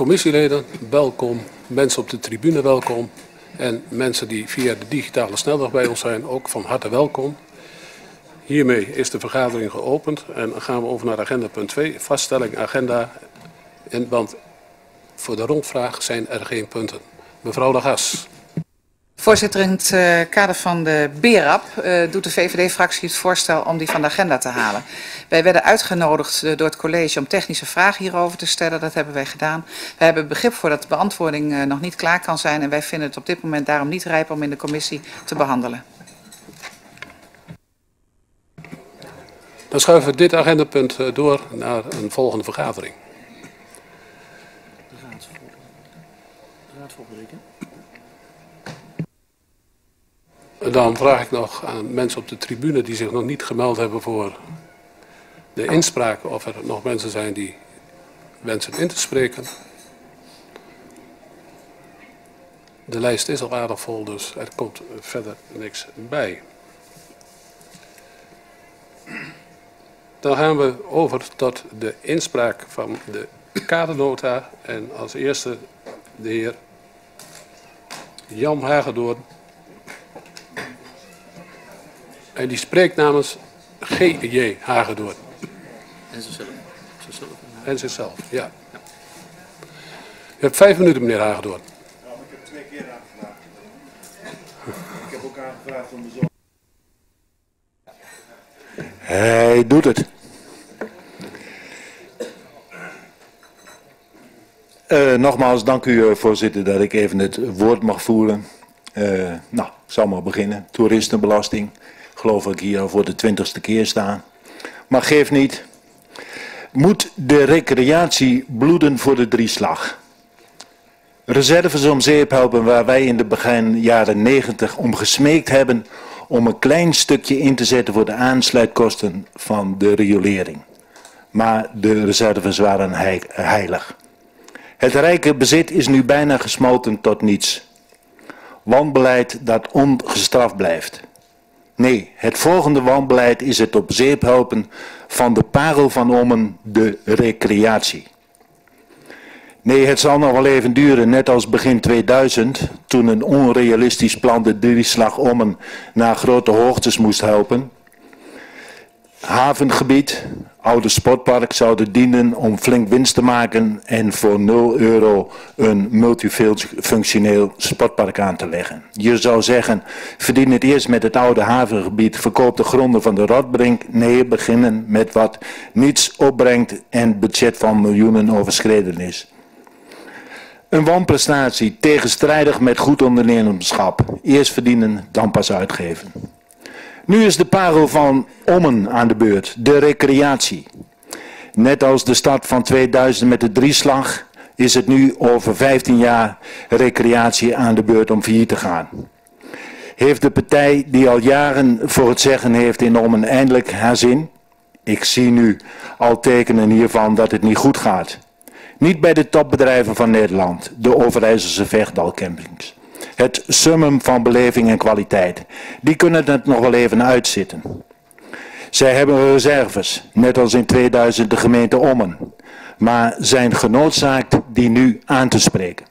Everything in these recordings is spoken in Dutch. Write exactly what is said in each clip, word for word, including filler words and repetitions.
Commissieleden, welkom. Mensen op de tribune, welkom. En mensen die via de digitale snelweg bij ons zijn, ook van harte welkom. Hiermee is de vergadering geopend en dan gaan we over naar agenda punt twee, vaststelling agenda. En, want voor de rondvraag zijn er geen punten. Mevrouw de Gas. Voorzitter, in het uh, kader van de B E R A P uh, doet de V V D-fractie het voorstel om die van de agenda te halen. Wij werden uitgenodigd uh, door het college om technische vragen hierover te stellen. Dat hebben wij gedaan. Wij hebben begrip voor dat de beantwoording uh, nog niet klaar kan zijn en wij vinden het op dit moment daarom niet rijp om in de commissie te behandelen. Dan schuiven we dit agendapunt uh, door naar een volgende vergadering. De raad volgende week, hè? Dan vraag ik nog aan mensen op de tribune die zich nog niet gemeld hebben voor de inspraak, of er nog mensen zijn die wensen in te spreken. De lijst is al aardig vol, dus er komt verder niks bij. Dan gaan we over tot de inspraak van de kadernota en als eerste de heer Jan Hagedorn. En die spreekt namens G J Hagedorn. En zichzelf. zichzelf. En zichzelf, ja. ja. U hebt vijf minuten, meneer Hagedorn. Nou, ik heb twee keer aangevraagd. Ik heb ook aangevraagd om de zon. Hij doet het. Uh, nogmaals, dank u, uh, voorzitter, dat ik even het woord mag voeren. Uh, nou, ik zal maar beginnen. Toeristenbelasting. Geloof ik hier al voor de twintigste keer staan. Maar geef niet. Moet de recreatie bloeden voor de drieslag? Reserves om zeep helpen waar wij in de begin jaren negentig om gesmeekt hebben om een klein stukje in te zetten voor de aansluitkosten van de riolering. Maar de reserves waren heilig. Het rijke bezit is nu bijna gesmolten tot niets. Wanbeleid dat ongestraft blijft. Nee, het volgende wanbeleid is het op zeep helpen van de parel van Ommen, de recreatie. Nee, het zal nog wel even duren, net als begin tweeduizend, toen een onrealistisch plan de drieslag Ommen naar grote hoogtes moest helpen. Havengebied, oude sportpark zouden dienen om flink winst te maken en voor nul euro een multifunctioneel sportpark aan te leggen. Je zou zeggen, verdien het eerst met het oude havengebied, verkoop de gronden van de Rotbrink. Nee, beginnen met wat niets opbrengt en budget van miljoenen overschreden is. Een wanprestatie, tegenstrijdig met goed ondernemerschap. Eerst verdienen, dan pas uitgeven. Nu is de parel van Ommen aan de beurt, de recreatie. Net als de start van tweeduizend met de drieslag is het nu over vijftien jaar recreatie aan de beurt om failliet te gaan. Heeft de partij die al jaren voor het zeggen heeft in Ommen eindelijk haar zin? Ik zie nu al tekenen hiervan dat het niet goed gaat. Niet bij de topbedrijven van Nederland, de Overijsselse vechtdalcampings. Het summum van beleving en kwaliteit. Die kunnen het nog wel even uitzitten. Zij hebben reserves, net als in tweeduizend de gemeente Ommen. Maar zijn genoodzaakt die nu aan te spreken.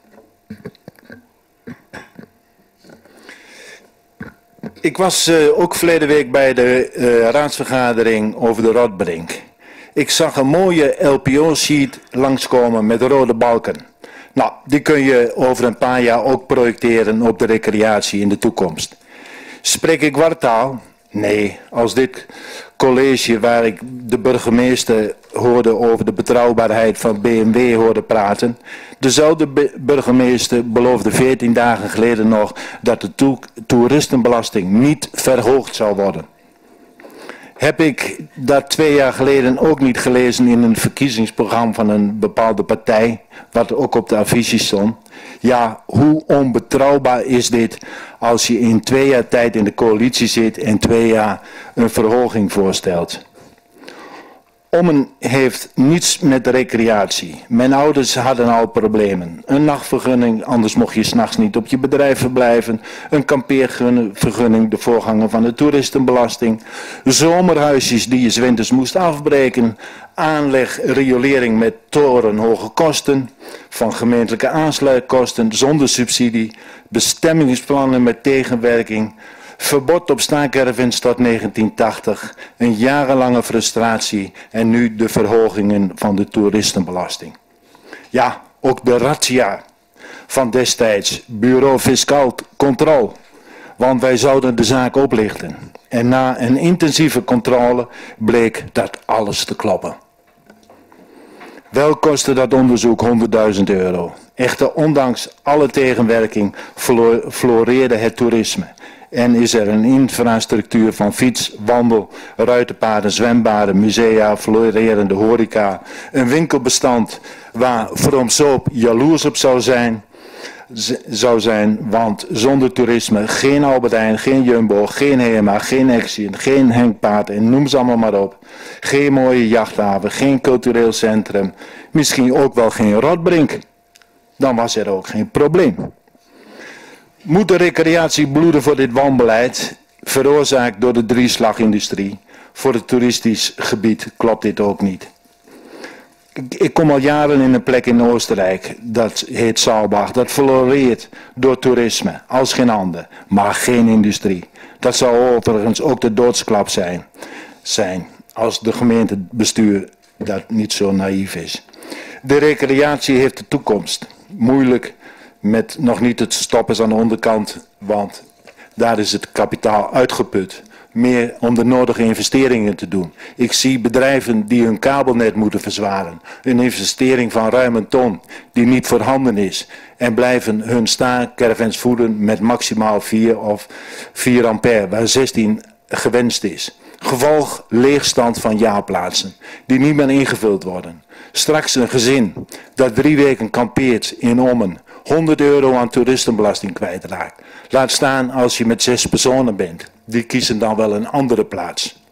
Ik was uh, ook verleden week bij de uh, raadsvergadering over de Rotbrink. Ik zag een mooie L P O-sheet langskomen met rode balken. Nou, die kun je over een paar jaar ook projecteren op de recreatie in de toekomst. Spreek ik wartaal? Nee, als dit college waar ik de burgemeester hoorde over de betrouwbaarheid van B M W hoorde praten. Dezelfde burgemeester beloofde veertien dagen geleden nog dat de to toeristenbelasting niet verhoogd zou worden. Heb ik dat twee jaar geleden ook niet gelezen in een verkiezingsprogramma van een bepaalde partij, wat ook op de affiches stond. Ja, hoe onbetrouwbaar is dit als je in twee jaar tijd in de coalitie zit en twee jaar een verhoging voorstelt. Ommen heeft niets met recreatie. Mijn ouders hadden al problemen. Een nachtvergunning, anders mocht je 's nachts niet op je bedrijf verblijven. Een kampeervergunning, de voorganger van de toeristenbelasting. Zomerhuisjes die je 's winters moest afbreken. Aanleg, riolering met torenhoge kosten. Van gemeentelijke aansluitkosten zonder subsidie. Bestemmingsplannen met tegenwerking. Verbod op staancaravans tot negentien tachtig, een jarenlange frustratie en nu de verhogingen van de toeristenbelasting. Ja, ook de razzia van destijds, Bureau Fiscaal Controle, want wij zouden de zaak oplichten. En na een intensieve controle bleek dat alles te kloppen. Wel kostte dat onderzoek honderdduizend euro. Echter, ondanks alle tegenwerking floreerde het toerisme. En is er een infrastructuur van fiets, wandel, ruitenpaden, zwembaden, musea, florerende horeca. Een winkelbestand waar From Soap jaloers op zou zijn, zou zijn. Want zonder toerisme geen Albert Heijn, geen Jumbo, geen Hema, geen Action, geen Henkpaard en noem ze allemaal maar op. Geen mooie jachthaven, geen cultureel centrum, misschien ook wel geen Rotbrink. Dan was er ook geen probleem. Moet de recreatie bloeden voor dit wanbeleid, veroorzaakt door de drieslagindustrie? Voor het toeristisch gebied klopt dit ook niet. Ik kom al jaren in een plek in Oostenrijk, dat heet Saalbach, dat floreert door toerisme, als geen ander, maar geen industrie. Dat zou overigens ook de doodsklap zijn, zijn als de gemeentebestuur dat niet zo naïef is. De recreatie heeft de toekomst, moeilijk met nog niet het stoppen aan de onderkant, want daar is het kapitaal uitgeput. Meer om de nodige investeringen te doen. Ik zie bedrijven die hun kabelnet moeten verzwaren. Een investering van ruim een ton die niet voorhanden is. En blijven hun staancaravans voeden met maximaal vier of vier ampère, waar zestien gewenst is. Gevolg leegstand van jaarplaatsen die niet meer ingevuld worden. Straks een gezin dat drie weken kampeert in Ommen honderd euro aan toeristenbelasting kwijtraakt. Laat staan als je met zes personen bent. Die kiezen dan wel een andere plaats.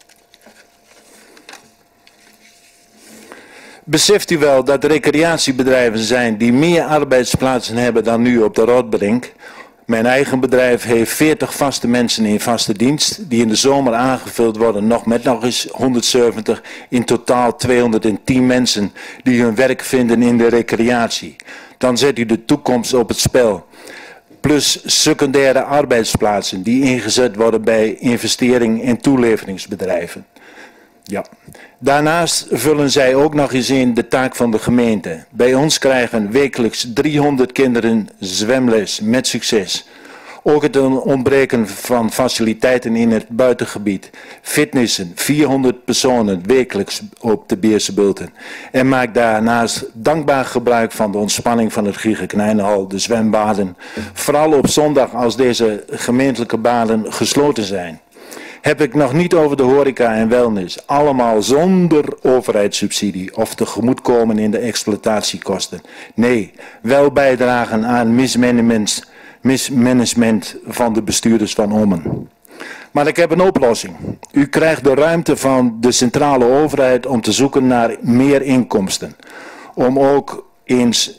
Beseft u wel dat er recreatiebedrijven zijn die meer arbeidsplaatsen hebben dan nu op de Rotbrink? Mijn eigen bedrijf heeft veertig vaste mensen in vaste dienst, die in de zomer aangevuld worden nog met nog eens honderdzeventig, in totaal tweehonderdtien mensen die hun werk vinden in de recreatie. Dan zet u de toekomst op het spel. Plus secundaire arbeidsplaatsen die ingezet worden bij investering- en toeleveringsbedrijven. Ja. Daarnaast vullen zij ook nog eens in de taak van de gemeente. Bij ons krijgen wekelijks driehonderd kinderen zwemles met succes. Ook het ontbreken van faciliteiten in het buitengebied. Fitnessen, vierhonderd personen wekelijks op de Beerse Bulten. En maakt daarnaast dankbaar gebruik van de ontspanning van het Giga Knijnenhal, de zwembaden. Vooral op zondag als deze gemeentelijke baden gesloten zijn. Heb ik nog niet over de horeca en wellness. Allemaal zonder overheidssubsidie of tegemoetkomen in de exploitatiekosten. Nee, wel bijdragen aan mismanagement, mismanagement van de bestuurders van Ommen. Maar ik heb een oplossing. U krijgt de ruimte van de centrale overheid om te zoeken naar meer inkomsten. Om ook eens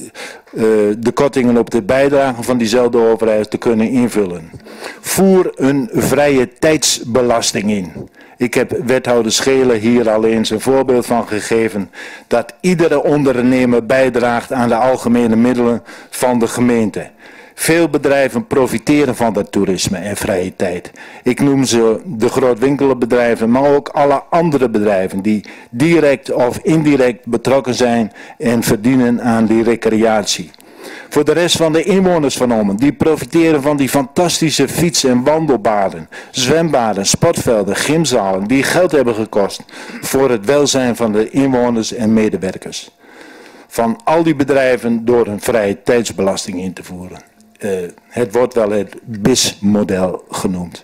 Uh, de kortingen op de bijdragen van diezelfde overheid te kunnen invullen. Voer een vrije tijdsbelasting in. Ik heb wethouder Schelen hier al eens een voorbeeld van gegeven, dat iedere ondernemer bijdraagt aan de algemene middelen van de gemeente. Veel bedrijven profiteren van dat toerisme en vrije tijd. Ik noem ze de grootwinkelbedrijven, maar ook alle andere bedrijven die direct of indirect betrokken zijn en verdienen aan die recreatie. Voor de rest van de inwoners van Ommen, die profiteren van die fantastische fiets- en wandelbaden, zwembaden, sportvelden, gymzalen, die geld hebben gekost voor het welzijn van de inwoners en medewerkers. Van al die bedrijven door een vrije tijdsbelasting in te voeren. Uh, het wordt wel het B I S-model genoemd.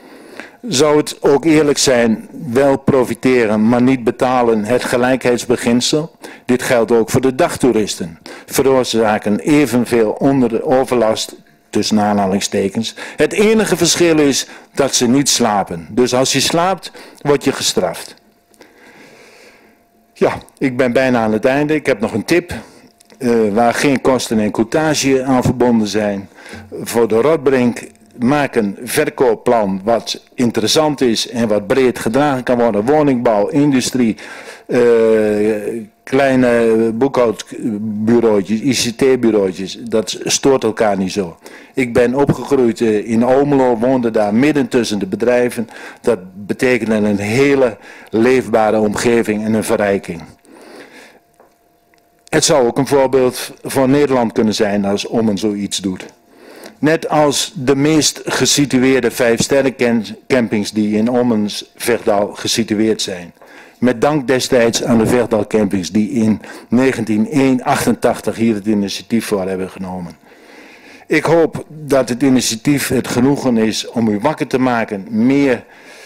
Zou het ook eerlijk zijn, wel profiteren, maar niet betalen, het gelijkheidsbeginsel? Dit geldt ook voor de dagtoeristen. Veroorzaken evenveel onder overlast, tussen aanhalingstekens. Het enige verschil is dat ze niet slapen. Dus als je slaapt, word je gestraft. Ja, ik ben bijna aan het einde. Ik heb nog een tip. Uh, waar geen kosten en courtage aan verbonden zijn. Voor de Rotbrink, maak een verkoopplan wat interessant is en wat breed gedragen kan worden. Woningbouw, industrie, uh, kleine boekhoudbureautjes, I C T-bureautjes. Dat stoort elkaar niet zo. Ik ben opgegroeid uh, in Omelo, woonde daar midden tussen de bedrijven. Dat betekende een hele leefbare omgeving en een verrijking. Het zou ook een voorbeeld voor Nederland kunnen zijn als Ommen zoiets doet. Net als de meest gesitueerde vijfsterrencampings die in Ommens Vechtdal gesitueerd zijn. Met dank destijds aan de Vechtdal campings die in negentien achtentachtig hier het initiatief voor hebben genomen. Ik hoop dat het initiatief het genoegen is om u wakker te maken, meer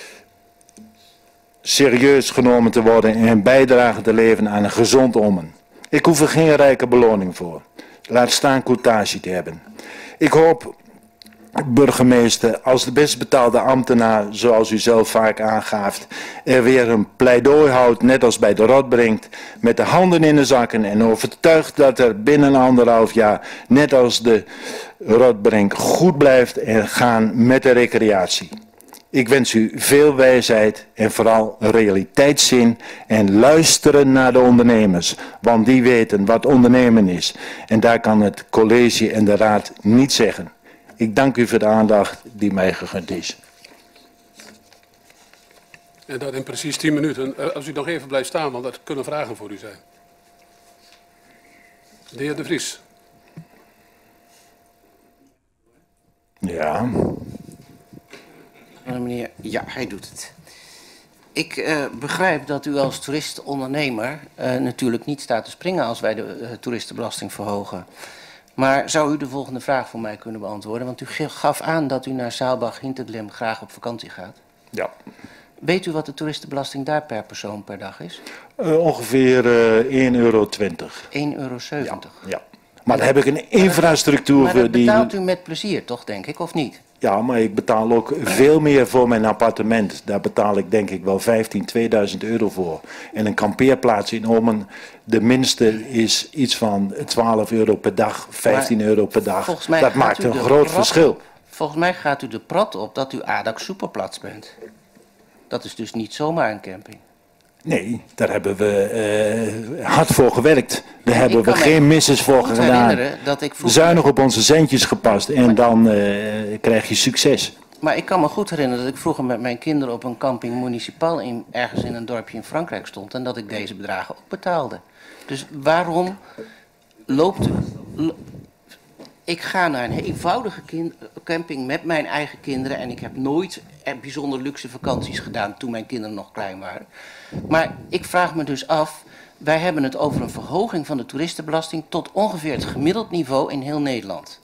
serieus genomen te worden en een bijdrage te leveren aan een gezond Ommen. Ik hoef er geen rijke beloning voor. Laat staan courtage te hebben. Ik hoop, burgemeester, als de best betaalde ambtenaar, zoals u zelf vaak aangaft, er weer een pleidooi houdt, net als bij de Rotbrink, met de handen in de zakken en overtuigd dat er binnen anderhalf jaar, net als de Rotbrink, goed blijft en gaan met de recreatie. Ik wens u veel wijsheid en vooral realiteitszin en luisteren naar de ondernemers, want die weten wat ondernemen is. En daar kan het college en de raad niet zeggen. Ik dank u voor de aandacht die mij gegund is. En dat in precies tien minuten. Als u nog even blijft staan, want dat kunnen vragen voor u zijn. De heer De Vries. Ja. Meneer, ja, hij doet het. Ik uh, begrijp dat u als toeristenondernemer uh, natuurlijk niet staat te springen als wij de uh, toeristenbelasting verhogen. Maar zou u de volgende vraag voor mij kunnen beantwoorden? Want u gaf aan dat u naar Saalbach-Hinterglemm graag op vakantie gaat. Ja. Weet u wat de toeristenbelasting daar per persoon per dag is? Uh, ongeveer uh, één euro twintig. één euro zeventig. Ja, ja. Maar dan heb ik een infrastructuur maar dat die... betaalt u met plezier toch, denk ik, of niet? Ja, maar ik betaal ook veel meer voor mijn appartement. Daar betaal ik denk ik wel vijftien, tweeduizend euro voor. En een kampeerplaats in Ommen, de minste is iets van twaalf euro per dag, vijftien maar euro per dag. Dat maakt een groot verschil. Op. Volgens mij gaat u de prat op dat u A D A C superplaats bent. Dat is dus niet zomaar een camping. Nee, daar hebben we uh, hard voor gewerkt. Daar ik hebben we geen misses voor gedaan. Dat ik Zuinig op onze centjes gepast en dan uh, krijg je succes. Maar ik kan me goed herinneren dat ik vroeger met mijn kinderen op een camping municipal in, ergens in een dorpje in Frankrijk stond en dat ik deze bedragen ook betaalde. Dus waarom loopt u... Lo ik ga naar een eenvoudige kind, camping met mijn eigen kinderen en ik heb nooit bijzonder luxe vakanties gedaan toen mijn kinderen nog klein waren. Maar ik vraag me dus af, wij hebben het over een verhoging van de toeristenbelasting tot ongeveer het gemiddeld niveau in heel Nederland.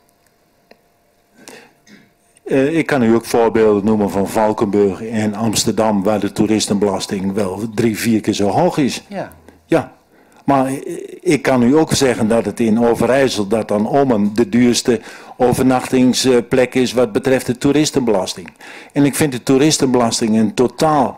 Uh, ik kan u ook voorbeelden noemen van Valkenburg en Amsterdam, waar de toeristenbelasting wel drie, vier keer zo hoog is. Ja. Ja. Maar ik kan u ook zeggen dat het in Overijssel, dat dan Ommen de duurste overnachtingsplek is wat betreft de toeristenbelasting. En ik vind de toeristenbelasting een totaal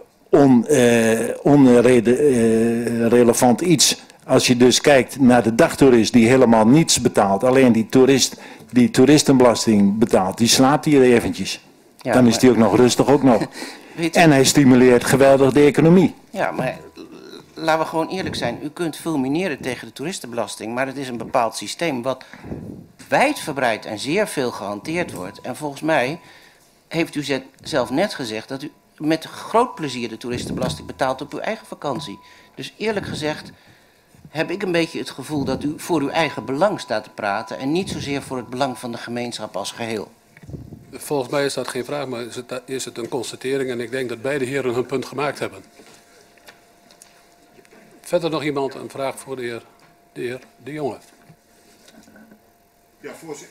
onrelevant uh, uh, iets. Als je dus kijkt naar de dagtoerist die helemaal niets betaalt, alleen die toerist die toeristenbelasting betaalt, die slaapt hier eventjes. Ja, dan is die ook nog rustig ook nog. En hij stimuleert geweldig de economie. Ja, maar... Laten we gewoon eerlijk zijn, u kunt fulmineren tegen de toeristenbelasting, maar het is een bepaald systeem wat wijdverbreid en zeer veel gehanteerd wordt. En volgens mij heeft u zelf net gezegd dat u met groot plezier de toeristenbelasting betaalt op uw eigen vakantie. Dus eerlijk gezegd heb ik een beetje het gevoel dat u voor uw eigen belang staat te praten en niet zozeer voor het belang van de gemeenschap als geheel. Volgens mij is dat geen vraag, maar is het, is het een constatering en ik denk dat beide heren hun punt gemaakt hebben. Verder nog iemand een vraag voor de heer De, heer de Jonge. Ja, voorzitter.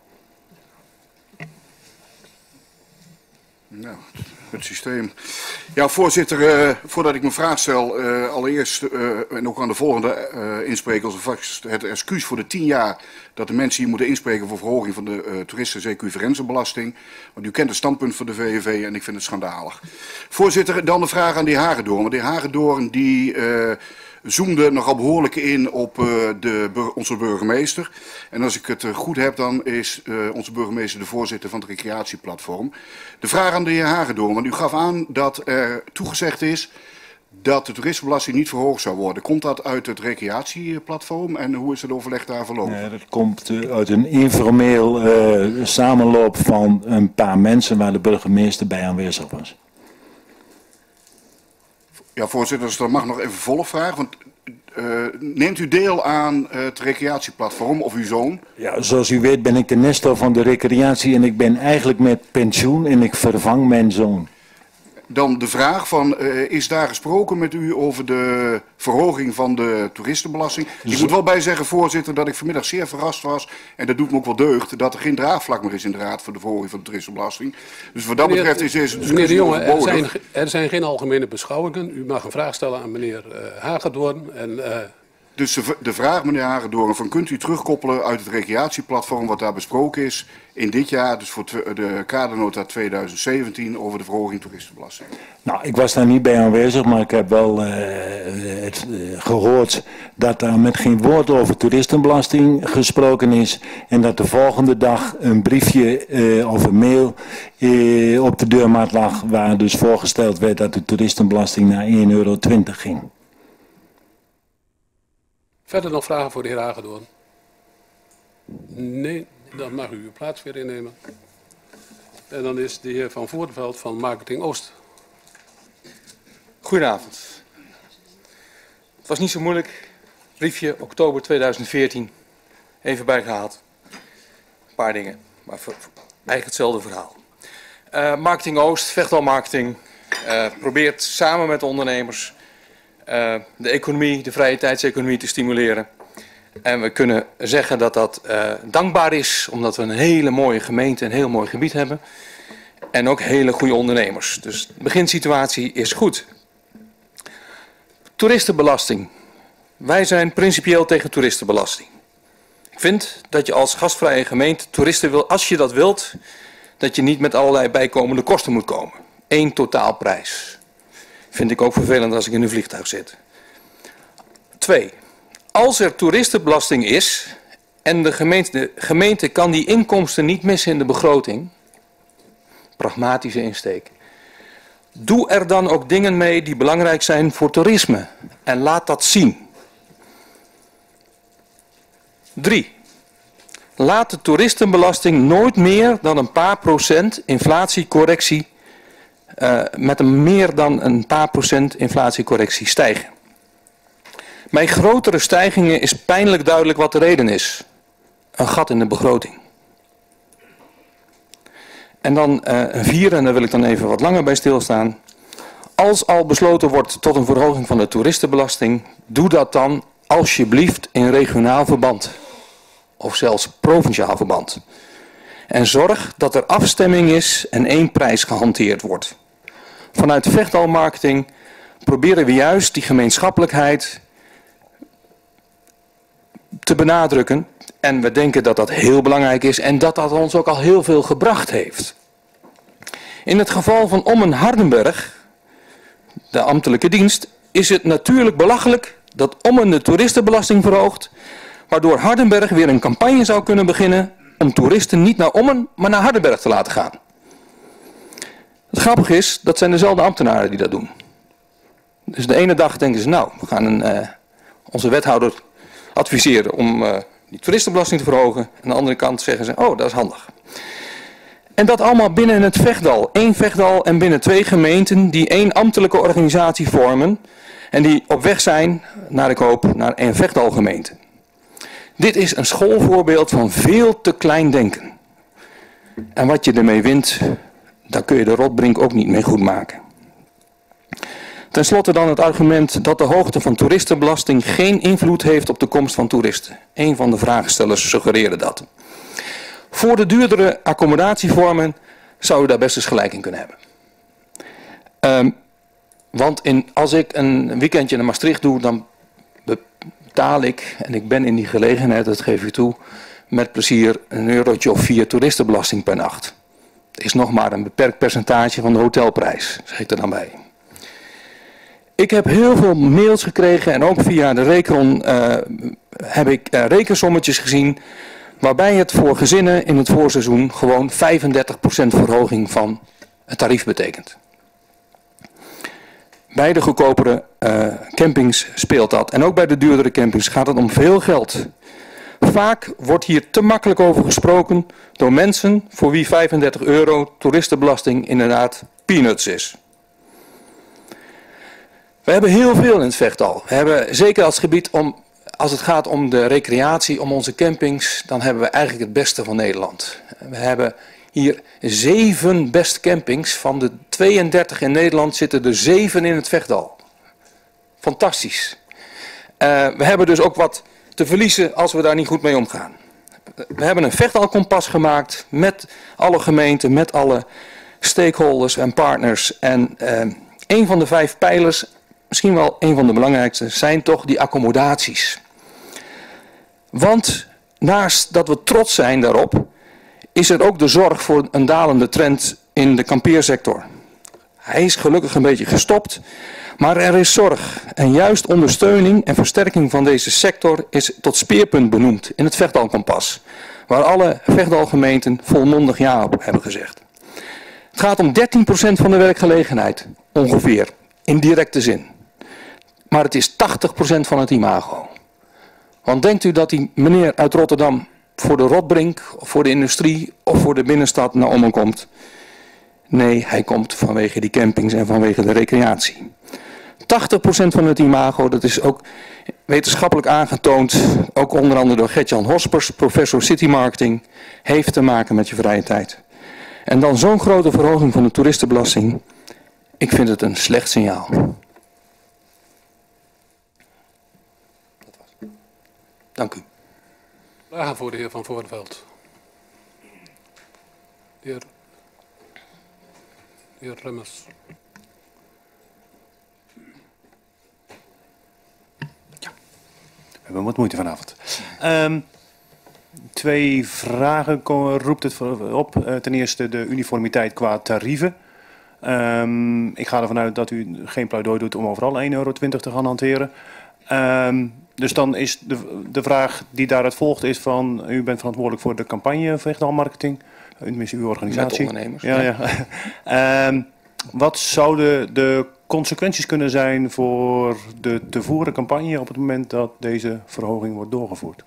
Nou, het systeem. Ja, voorzitter, uh, voordat ik mijn vraag stel, uh, allereerst uh, en ook aan de volgende uh, insprekers, vast het excuus voor de tien jaar dat de mensen hier moeten inspreken voor verhoging van de uh, toeristen- en equivalentiebelasting. Want u kent het standpunt van de V N V en ik vind het schandalig. Voorzitter, dan de vraag aan de heer Hagedorn. Want de heer Hagedorn die uh, zoomde nogal behoorlijk in op uh, de, onze burgemeester. En als ik het uh, goed heb, dan is uh, onze burgemeester de voorzitter van het recreatieplatform. De vraag aan de heer Hagedorn, want u gaf aan dat er toegezegd is dat de toeristenbelasting niet verhoogd zou worden. Komt dat uit het recreatieplatform en hoe is het overleg daar verlopen? Nee, dat komt uh, uit een informeel uh, samenloop van een paar mensen waar de burgemeester bij aanwezig was. Ja, voorzitter, dus dan mag ik nog even volgvraag. Want uh, neemt u deel aan uh, het recreatieplatform of uw zoon? Ja, zoals u weet ben ik de nestor van de recreatie en ik ben eigenlijk met pensioen en ik vervang mijn zoon. Dan de vraag van, uh, is daar gesproken met u over de verhoging van de toeristenbelasting? Ik moet wel bij zeggen, voorzitter, dat ik vanmiddag zeer verrast was, en dat doet me ook wel deugd, dat er geen draagvlak meer is in de Raad voor de verhoging van de toeristenbelasting. Dus wat dat meneer, betreft is deze meneer de Jonge, er overbodig. zijn, er zijn geen algemene beschouwingen. U mag een vraag stellen aan meneer uh, Hagedorn. En, uh, Dus de, de vraag, meneer Hagedorn, van kunt u terugkoppelen uit het recreatieplatform wat daar besproken is in dit jaar, dus voor de kadernota tweeduizend zeventien over de verhoging toeristenbelasting? Nou, ik was daar niet bij aanwezig, maar ik heb wel uh, het, uh, gehoord dat er met geen woord over toeristenbelasting gesproken is. En dat de volgende dag een briefje uh, of een mail uh, op de deurmat lag, waar dus voorgesteld werd dat de toeristenbelasting naar één euro twintig ging. Verder nog vragen voor de heer Hagedorn? Nee, dan mag u uw plaats weer innemen. En dan is de heer Van Voordenveld van Marketing Oost. Goedenavond. Het was niet zo moeilijk. Briefje oktober tweeduizend veertien. Even bijgehaald. Een paar dingen, maar voor, voor eigenlijk hetzelfde verhaal. Uh, Marketing Oost, Vechtdal Marketing, uh, probeert samen met de ondernemers uh, de economie, de vrije tijdseconomie te stimuleren. En we kunnen zeggen dat dat uh, dankbaar is, omdat we een hele mooie gemeente, een heel mooi gebied hebben. En ook hele goede ondernemers. Dus de beginsituatie is goed. Toeristenbelasting. Wij zijn principieel tegen toeristenbelasting. Ik vind dat je als gastvrije gemeente toeristen wil, als je dat wilt, dat je niet met allerlei bijkomende kosten moet komen. Eén totaalprijs. Vind ik ook vervelend als ik in een vliegtuig zit. Twee. Als er toeristenbelasting is en de gemeente, de gemeente kan die inkomsten niet missen in de begroting, pragmatische insteek, doe er dan ook dingen mee die belangrijk zijn voor toerisme en laat dat zien. Drie. Laat de toeristenbelasting nooit meer dan een paar procent inflatiecorrectie, uh, met een meer dan een paar procent inflatiecorrectie stijgen. Bij grotere stijgingen is pijnlijk duidelijk wat de reden is. Een gat in de begroting. En dan uh, een vier, en daar wil ik dan even wat langer bij stilstaan. Als al besloten wordt tot een verhoging van de toeristenbelasting, doe dat dan alsjeblieft in regionaal verband. Of zelfs provinciaal verband. En zorg dat er afstemming is en één prijs gehanteerd wordt. Vanuit Vechtdal Marketing proberen we juist die gemeenschappelijkheid te benadrukken. En we denken dat dat heel belangrijk is en dat dat ons ook al heel veel gebracht heeft. In het geval van Ommen Hardenberg, de ambtelijke dienst, is het natuurlijk belachelijk dat Ommen de toeristenbelasting verhoogt, waardoor Hardenberg weer een campagne zou kunnen beginnen om toeristen niet naar Ommen, maar naar Hardenberg te laten gaan. Het grappige is, dat zijn dezelfde ambtenaren die dat doen. Dus de ene dag denken ze, nou, we gaan een, uh, onze wethouder adviseren om uh, die toeristenbelasting te verhogen. En aan de andere kant zeggen ze, oh, dat is handig. En dat allemaal binnen het Vechtdal. Eén Vechtdal en binnen twee gemeenten die één ambtelijke organisatie vormen. En die op weg zijn, naar ik hoop, naar een Vechtdal gemeente. Dit is een schoolvoorbeeld van veel te klein denken. En wat je ermee wint, daar kun je de rotbrink ook niet mee goed maken. Ten slotte dan het argument dat de hoogte van toeristenbelasting geen invloed heeft op de komst van toeristen. Een van de vraagstellers suggereerde dat. Voor de duurdere accommodatievormen zou u daar best eens gelijk in kunnen hebben. Um, Want in, als ik een weekendje naar Maastricht doe, dan betaal ik, en ik ben in die gelegenheid, dat geef ik toe, met plezier een eurotje of vier toeristenbelasting per nacht. Dat is nog maar een beperkt percentage van de hotelprijs, zeg ik er dan bij. Ik heb heel veel mails gekregen en ook via de Recron uh, heb ik uh, rekensommetjes gezien waarbij het voor gezinnen in het voorseizoen gewoon vijfendertig procent verhoging van het tarief betekent. Bij de goedkopere uh, campings speelt dat. En ook bij de duurdere campings gaat het om veel geld. Vaak wordt hier te makkelijk over gesproken door mensen voor wie vijfendertig euro toeristenbelasting inderdaad peanuts is. We hebben heel veel in het Vechtdal. We hebben zeker als gebied om, als het gaat om de recreatie, om onze campings, dan hebben we eigenlijk het beste van Nederland. We hebben hier zeven best campings. Van de tweeëndertig in Nederland zitten er zeven in het Vechtdal. Fantastisch. Uh, we hebben dus ook wat te verliezen als we daar niet goed mee omgaan. We hebben een Vechtdalkompas gemaakt met alle gemeenten, met alle stakeholders en partners. En uh, een van de vijf pijlers, misschien wel een van de belangrijkste, zijn toch die accommodaties. Want naast dat we trots zijn daarop, is er ook de zorg voor een dalende trend in de kampeersector. Hij is gelukkig een beetje gestopt, maar er is zorg. En juist ondersteuning en versterking van deze sector is tot speerpunt benoemd in het Vechtdalkompas, waar alle Vechtdalgemeenten volmondig ja op hebben gezegd. Het gaat om dertien procent van de werkgelegenheid, ongeveer, in directe zin. Maar het is tachtig procent van het imago. Want denkt u dat die meneer uit Rotterdam voor de Rotbrink, of voor de industrie of voor de binnenstad naar Ommen komt? Nee, hij komt vanwege die campings en vanwege de recreatie. tachtig procent van het imago, dat is ook wetenschappelijk aangetoond, ook onder andere door Gert-Jan Hospers, professor City Marketing, heeft te maken met je vrije tijd. En dan zo'n grote verhoging van de toeristenbelasting, ik vind het een slecht signaal. Dank u. Vragen voor de heer Van Voornveld. De heer, de heer Remmers. Ja, we hebben wat moeite vanavond. Um, twee vragen komen, roept het op. Uh, ten eerste de uniformiteit qua tarieven. Um, ik ga ervan uit dat u geen pleidooi doet om overal één euro twintig te gaan hanteren. Um, dus dan is de, de vraag die daaruit volgt is van, u bent verantwoordelijk voor de campagne Vechtdalmarketing, tenminste uw organisatie. Met ondernemers. Ja, ja. ja. um, wat zouden de consequenties kunnen zijn voor de te voeren campagne op het moment dat deze verhoging wordt doorgevoerd?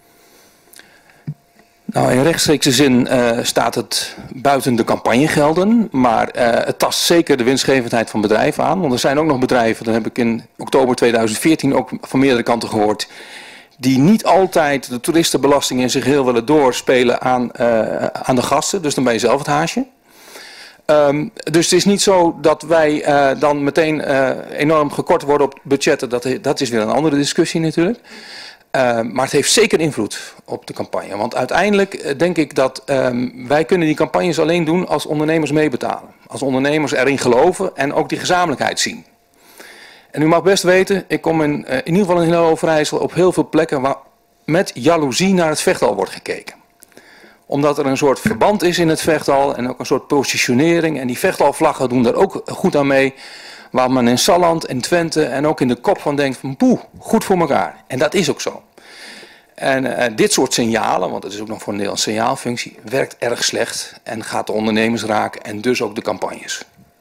Nou, in rechtstreekse zin uh, staat het buiten de campagnegelden, maar uh, het tast zeker de winstgevendheid van bedrijven aan. Want er zijn ook nog bedrijven, dat heb ik in oktober tweeduizend veertien ook van meerdere kanten gehoord, die niet altijd de toeristenbelasting in zich heel willen doorspelen aan, uh, aan de gasten. Dus dan ben je zelf het haasje. Um, dus het is niet zo dat wij uh, dan meteen uh, enorm gekort worden op budgetten. Dat, dat is weer een andere discussie natuurlijk. Uh, maar het heeft zeker invloed op de campagne. Want uiteindelijk uh, denk ik dat um, wij kunnen die campagnes alleen doen als ondernemers meebetalen. Als ondernemers erin geloven en ook die gezamenlijkheid zien. En u mag best weten, ik kom in, uh, in ieder geval in heel Overijssel op heel veel plekken waar met jaloezie naar het Vechtdal wordt gekeken. Omdat er een soort verband is in het Vechtdal en ook een soort positionering. En die Vechtdalvlaggen doen daar ook goed aan mee. Waar men in Salland en Twente en ook in de kop van denkt van poeh, goed voor elkaar. En dat is ook zo. En uh, dit soort signalen, want het is ook nog voor een deel een signaalfunctie, werkt erg slecht en gaat de ondernemers raken en dus ook de campagnes.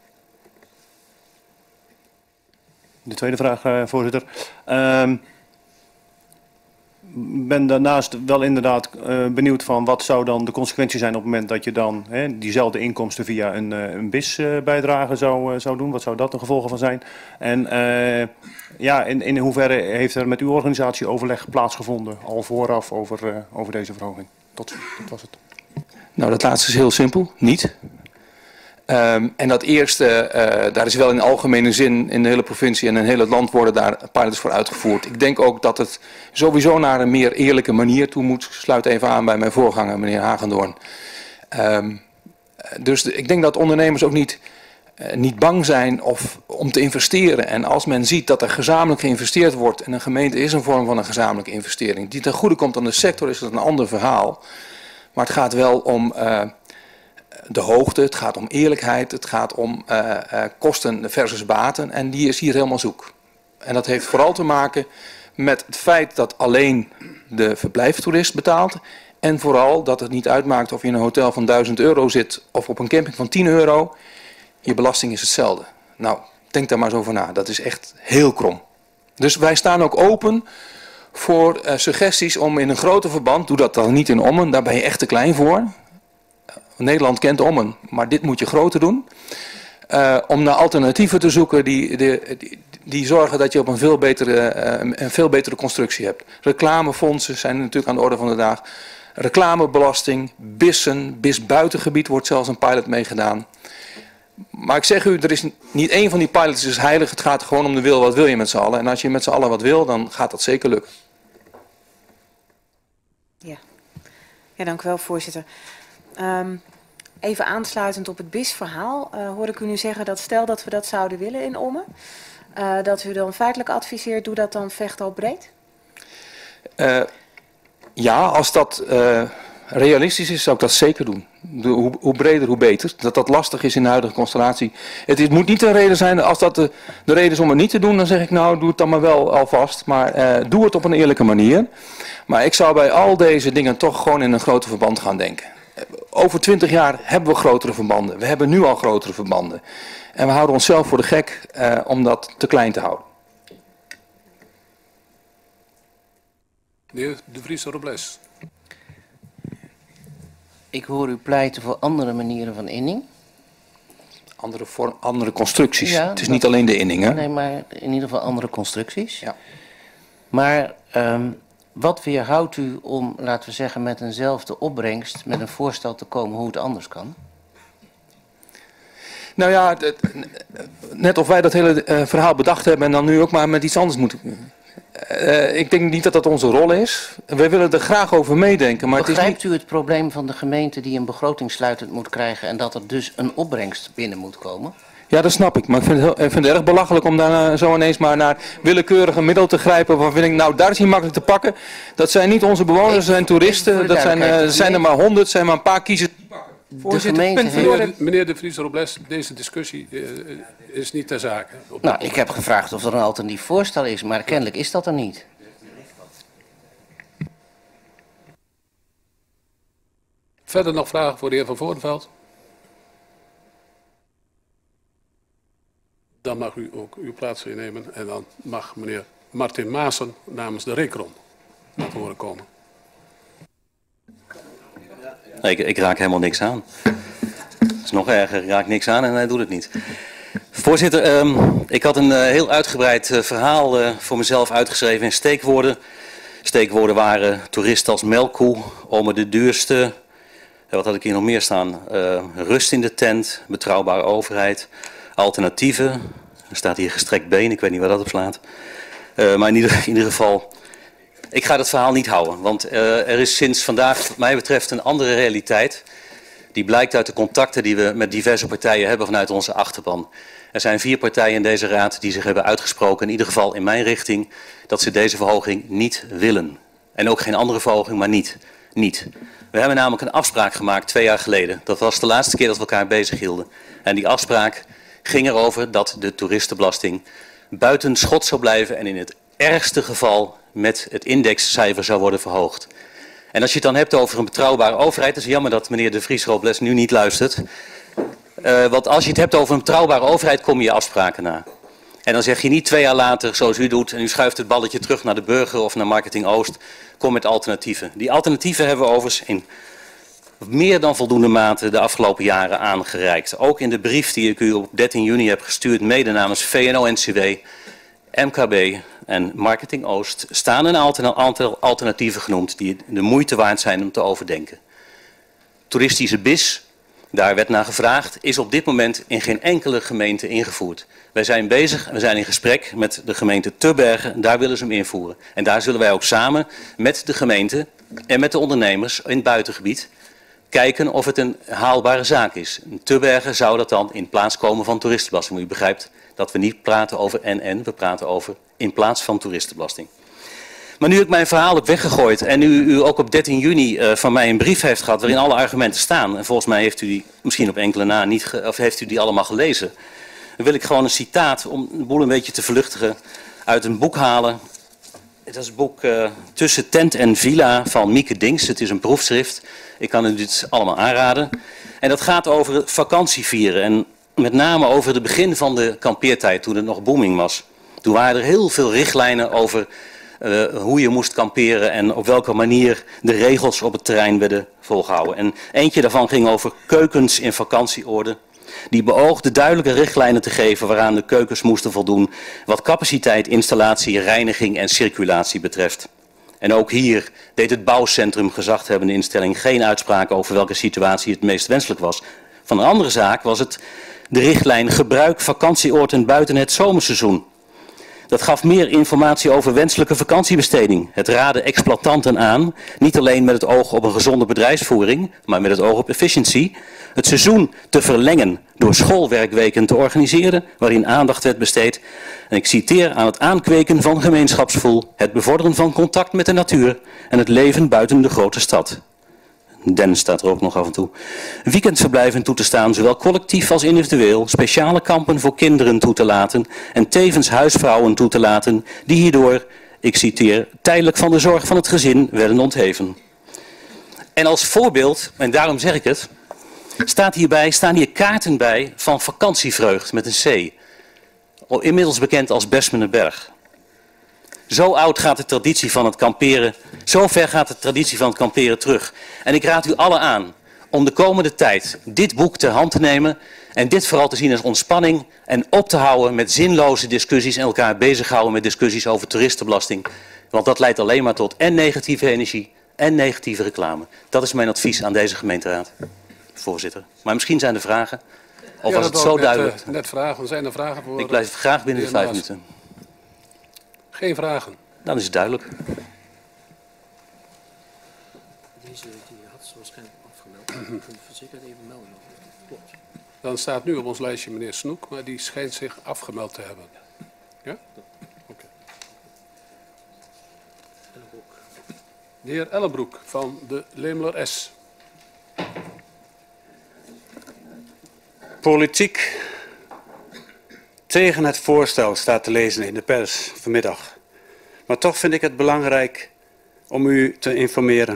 De tweede vraag, uh, voorzitter. Ik uh, ben daarnaast wel inderdaad uh, benieuwd van wat zou dan de consequentie zijn op het moment dat je dan hè, diezelfde inkomsten via een, uh, een B I S-bijdrage zou, uh, zou doen. Wat zou dat de gevolgen van zijn? En uh, ja, in, in hoeverre heeft er met uw organisatie overleg plaatsgevonden al vooraf over, uh, over deze verhoging? Tot, dat was het. Nou, dat laatste is heel simpel. Niet. Um, en dat eerste, uh, daar is wel in algemene zin in de hele provincie en in heel het land worden daar pilots voor uitgevoerd. Ik denk ook dat het sowieso naar een meer eerlijke manier toe moet. Ik sluit even aan bij mijn voorganger, meneer Hagendoorn. Um, dus de, ik denk dat ondernemers ook niet uh, niet bang zijn of, om te investeren. En als men ziet dat er gezamenlijk geïnvesteerd wordt, en een gemeente is een vorm van een gezamenlijke investering, die ten goede komt aan de sector, is dat een ander verhaal. Maar het gaat wel om uh, de hoogte, het gaat om eerlijkheid, het gaat om uh, uh, kosten versus baten. En die is hier helemaal zoek. En dat heeft vooral te maken met het feit dat alleen de verblijftoerist betaalt. En vooral dat het niet uitmaakt of je in een hotel van duizend euro zit of op een camping van tien euro. Je belasting is hetzelfde. Nou, denk daar maar eens over na. Dat is echt heel krom. Dus wij staan ook open voor uh, suggesties om in een groter verband, doe dat dan niet in Ommen, daar ben je echt te klein voor. Nederland kent Ommen, maar dit moet je groter doen. Uh, om naar alternatieven te zoeken die, die, die, die zorgen dat je op een veel, betere, uh, een veel betere constructie hebt. Reclamefondsen zijn natuurlijk aan de orde van de dag. Reclamebelasting, bissen, bis buitengebied wordt zelfs een pilot meegedaan. Maar ik zeg u, er is niet één van die pilots is heilig. Het gaat gewoon om de wil, wat wil je met z'n allen. En als je met z'n allen wat wil, dan gaat dat zeker lukken. Ja, ja dank u wel, voorzitter. Um, even aansluitend op het B I S-verhaal, uh, hoorde ik u nu zeggen dat stel dat we dat zouden willen in Ommen, uh, dat u dan feitelijk adviseert, doe dat dan vecht al breed? Uh, ja, als dat uh, realistisch is, zou ik dat zeker doen. De, hoe, hoe breder, hoe beter. Dat dat lastig is in de huidige constellatie. Het is, moet niet een reden zijn, als dat de, de reden is om het niet te doen, dan zeg ik nou, doe het dan maar wel alvast. Maar uh, doe het op een eerlijke manier. Maar ik zou bij al deze dingen toch gewoon in een groter verband gaan denken. Over twintig jaar hebben we grotere verbanden. We hebben nu al grotere verbanden. En we houden onszelf voor de gek uh, om dat te klein te houden. De heer De Vries Robles. Ik hoor u pleiten voor andere manieren van inning. Andere, vorm, andere constructies. Ja, het is dat, niet alleen de inning, hè? Nee, maar in ieder geval andere constructies. Ja. Maar um, wat weerhoudt u om, laten we zeggen, met eenzelfde opbrengst, met een voorstel te komen hoe het anders kan? Nou ja, het, net of wij dat hele uh, verhaal bedacht hebben en dan nu ook maar met iets anders moeten. Uh, ik denk niet dat dat onze rol is. Wij willen er graag over meedenken. Maar Begrijpt het is niet... u het probleem van de gemeente die een begroting sluitend moet krijgen en dat er dus een opbrengst binnen moet komen? Ja, dat snap ik. Maar ik vind het, heel, ik vind het erg belachelijk om daar uh, zo ineens maar naar willekeurige middel te grijpen. Waarvan vind ik, nou daar is niet makkelijk te pakken. Dat zijn niet onze bewoners, dat zijn toeristen. Dat zijn, uh, zijn er maar honderd, zijn maar een paar kiezers. De gemeente meneer, meneer De Vries Robles, deze discussie uh, is niet ter zake. Nou, ik heb gevraagd of er een alternatief voorstel is, maar kennelijk is dat er niet. Verder nog vragen voor de heer Van Voornveld? Dan mag u ook uw plaats innemen en dan mag meneer Martin Maassen namens de Rekron naar voren komen. Nee, ik, ik raak helemaal niks aan. Het is nog erger, ik raak niks aan en hij doet het niet. Voorzitter, um, ik had een uh, heel uitgebreid uh, verhaal uh, voor mezelf uitgeschreven in steekwoorden. Steekwoorden waren toeristen als melkkoe, Ommen de duurste. Ja, wat had ik hier nog meer staan? Uh, rust in de tent, betrouwbare overheid, alternatieven. Er staat hier gestrekt been, ik weet niet waar dat op slaat. Uh, maar in ieder, in ieder geval... Ik ga dat verhaal niet houden, want uh, er is sinds vandaag wat mij betreft een andere realiteit. Die blijkt uit de contacten die we met diverse partijen hebben vanuit onze achterban. Er zijn vier partijen in deze raad die zich hebben uitgesproken, in ieder geval in mijn richting, dat ze deze verhoging niet willen. En ook geen andere verhoging, maar niet. niet. We hebben namelijk een afspraak gemaakt twee jaar geleden. Dat was de laatste keer dat we elkaar bezig hielden. En die afspraak ging erover dat de toeristenbelasting buiten schot zou blijven en in het ergste geval met het indexcijfer zou worden verhoogd. En als je het dan hebt over een betrouwbare overheid, het is jammer dat meneer De Vries Robles nu niet luistert. Uh, want als je het hebt over een betrouwbare overheid, kom je je afspraken na. En dan zeg je niet twee jaar later, zoals u doet, en u schuift het balletje terug naar de burger of naar Marketing Oost, kom met alternatieven. Die alternatieven hebben we overigens in meer dan voldoende mate de afgelopen jaren aangereikt. Ook in de brief die ik u op dertien juni heb gestuurd, mede namens V N O N C W, M K B en Marketing Oost, staan een aantal alternatieven genoemd die de moeite waard zijn om te overdenken. Toeristische B I S, daar werd naar gevraagd, is op dit moment in geen enkele gemeente ingevoerd. Wij zijn bezig, we zijn in gesprek met de gemeente Tubbergen, daar willen ze hem invoeren. En daar zullen wij ook samen met de gemeente en met de ondernemers in het buitengebied kijken of het een haalbare zaak is. In Tubbergen zou dat dan in plaats komen van toeristenbelasting. Maar u begrijpt dat we niet praten over en en, we praten over in plaats van toeristenbelasting. Maar nu ik mijn verhaal heb weggegooid en u, u ook op dertien juni uh, van mij een brief heeft gehad waarin alle argumenten staan. En volgens mij heeft u die misschien op enkele na niet, ge, of heeft u die allemaal gelezen. Dan wil ik gewoon een citaat om de boel een beetje te verluchtigen uit een boek halen. Het is het boek uh, Tussen Tent en Villa van Mieke Dinks. Het is een proefschrift. Ik kan u dit allemaal aanraden. En dat gaat over vakantie vieren. En met name over het begin van de kampeertijd, toen het nog booming was. Toen waren er heel veel richtlijnen over uh, hoe je moest kamperen en op welke manier de regels op het terrein werden volgehouden. En eentje daarvan ging over keukens in vakantieorde. Die beoogde duidelijke richtlijnen te geven waaraan de keukens moesten voldoen, wat capaciteit, installatie, reiniging en circulatie betreft. En ook hier deed het bouwcentrum gezaghebbende instelling geen uitspraak over welke situatie het meest wenselijk was. Van een andere zaak was het de richtlijn gebruik vakantieoorten buiten het zomerseizoen. Dat gaf meer informatie over wenselijke vakantiebesteding. Het raadde exploitanten aan, niet alleen met het oog op een gezonde bedrijfsvoering, maar met het oog op efficiëntie, het seizoen te verlengen door schoolwerkweken te organiseren, waarin aandacht werd besteed. En ik citeer aan het aankweken van gemeenschapsgevoel, het bevorderen van contact met de natuur en het leven buiten de grote stad. Den staat er ook nog af en toe. Weekendverblijven toe te staan, zowel collectief als individueel, speciale kampen voor kinderen toe te laten en tevens huisvrouwen toe te laten, die hierdoor, ik citeer, tijdelijk van de zorg van het gezin werden ontheven. En als voorbeeld, en daarom zeg ik het, staat hierbij, staan hier kaarten bij van vakantievreugd met een C. Inmiddels bekend als Besmenenberg. Zo oud gaat de traditie van het kamperen, zo ver gaat de traditie van het kamperen terug. En ik raad u allen aan om de komende tijd dit boek ter hand te nemen en dit vooral te zien als ontspanning en op te houden met zinloze discussies en elkaar bezighouden met discussies over toeristenbelasting. Want dat leidt alleen maar tot en negatieve energie en negatieve reclame. Dat is mijn advies aan deze gemeenteraad, voorzitter. Maar misschien zijn er vragen, of ja, was het zo net, duidelijk? Uh, net vragen, zijn er vragen voor? Ik blijf graag binnen de vijf minuten. Geen vragen. Dan is het duidelijk. Deze die had ze waarschijnlijk afgemeld. Ik kan de verzekeraar even melden. Klopt. Dan staat nu op ons lijstje meneer Snoek, maar die schijnt zich afgemeld te hebben. Ja? Oké. Okay. De heer Ellenbroek van de Leemler S. Politiek tegen het voorstel staat te lezen in de pers vanmiddag. Maar toch vind ik het belangrijk om u te informeren.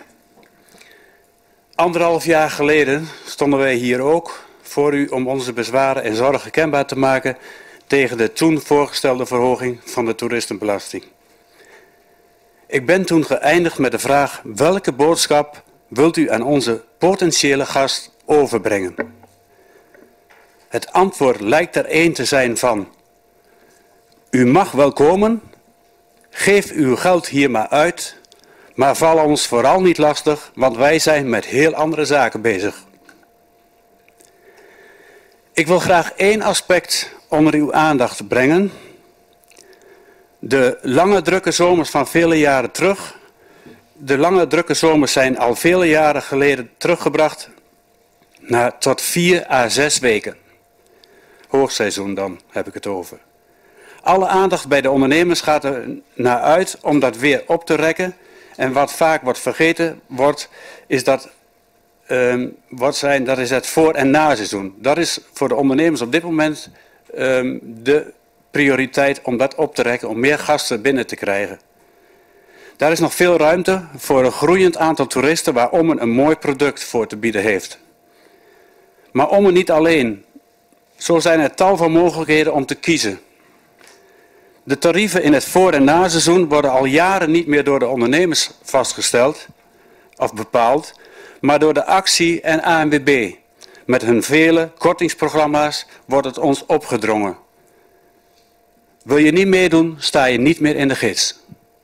Anderhalf jaar geleden stonden wij hier ook voor u om onze bezwaren en zorgen kenbaar te maken tegen de toen voorgestelde verhoging van de toeristenbelasting. Ik ben toen geëindigd met de vraag: welke boodschap wilt u aan onze potentiële gast overbrengen? Het antwoord lijkt er één te zijn van: u mag wel komen, geef uw geld hier maar uit, maar val ons vooral niet lastig, want wij zijn met heel andere zaken bezig. Ik wil graag één aspect onder uw aandacht brengen. De lange drukke zomers van vele jaren terug. De lange drukke zomers zijn al vele jaren geleden teruggebracht naar tot vier à zes weken. Hoogseizoen dan, heb ik het over. Alle aandacht bij de ondernemers gaat er naar uit om dat weer op te rekken. En wat vaak wordt vergeten wordt, is dat, um, wat zijn, dat is het voor- en naseizoen. Dat is voor de ondernemers op dit moment um, de prioriteit om dat op te rekken, om meer gasten binnen te krijgen. Daar is nog veel ruimte voor een groeiend aantal toeristen waar Ommen een mooi product voor te bieden heeft. Maar Ommen niet alleen. Zo zijn er tal van mogelijkheden om te kiezen. De tarieven in het voor- en naseizoen worden al jaren niet meer door de ondernemers vastgesteld of bepaald, maar door de actie en A N W B. Met hun vele kortingsprogramma's wordt het ons opgedrongen. Wil je niet meedoen, sta je niet meer in de gids.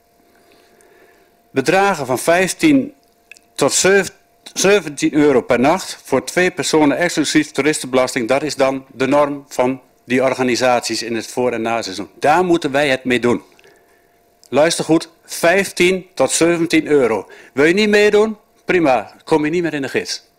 Bedragen van vijftien tot zeventien euro per nacht voor twee personen exclusief toeristenbelasting, dat is dan de norm van die organisaties in het voor- en naseizoen. Daar moeten wij het mee doen. Luister goed, vijftien tot zeventien euro. Wil je niet meedoen? Prima, kom je niet meer in de gids.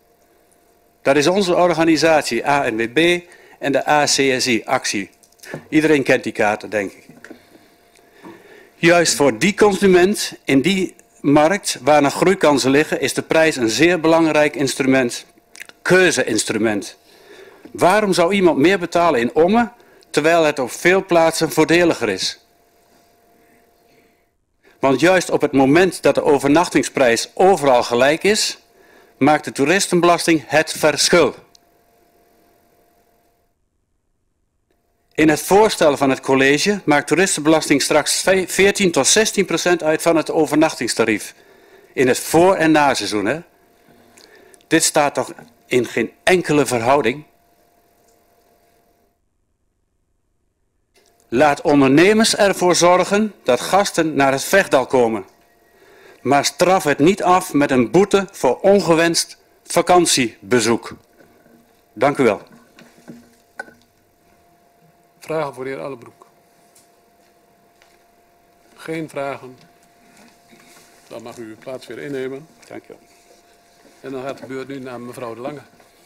Dat is onze organisatie A N W B en de A C S I-actie. Iedereen kent die kaarten, denk ik. Juist voor die consument in die markt waar nog groeikansen liggen, is de prijs een zeer belangrijk instrument, keuzeinstrument. Waarom zou iemand meer betalen in Ommen, terwijl het op veel plaatsen voordeliger is? Want juist op het moment dat de overnachtingsprijs overal gelijk is, maakt de toeristenbelasting het verschil. In het voorstel van het college maakt toeristenbelasting straks veertien tot zestien procent uit van het overnachtingstarief. In het voor- en naseizoen. Hè? Dit staat toch in geen enkele verhouding? Laat ondernemers ervoor zorgen dat gasten naar het Vechtdal komen. Maar straf het niet af met een boete voor ongewenst vakantiebezoek. Dank u wel. Vragen voor de heer Allebroek? Geen vragen? Dan mag u uw plaats weer innemen. Dank u wel. En dan gaat de beurt nu naar mevrouw De Lange.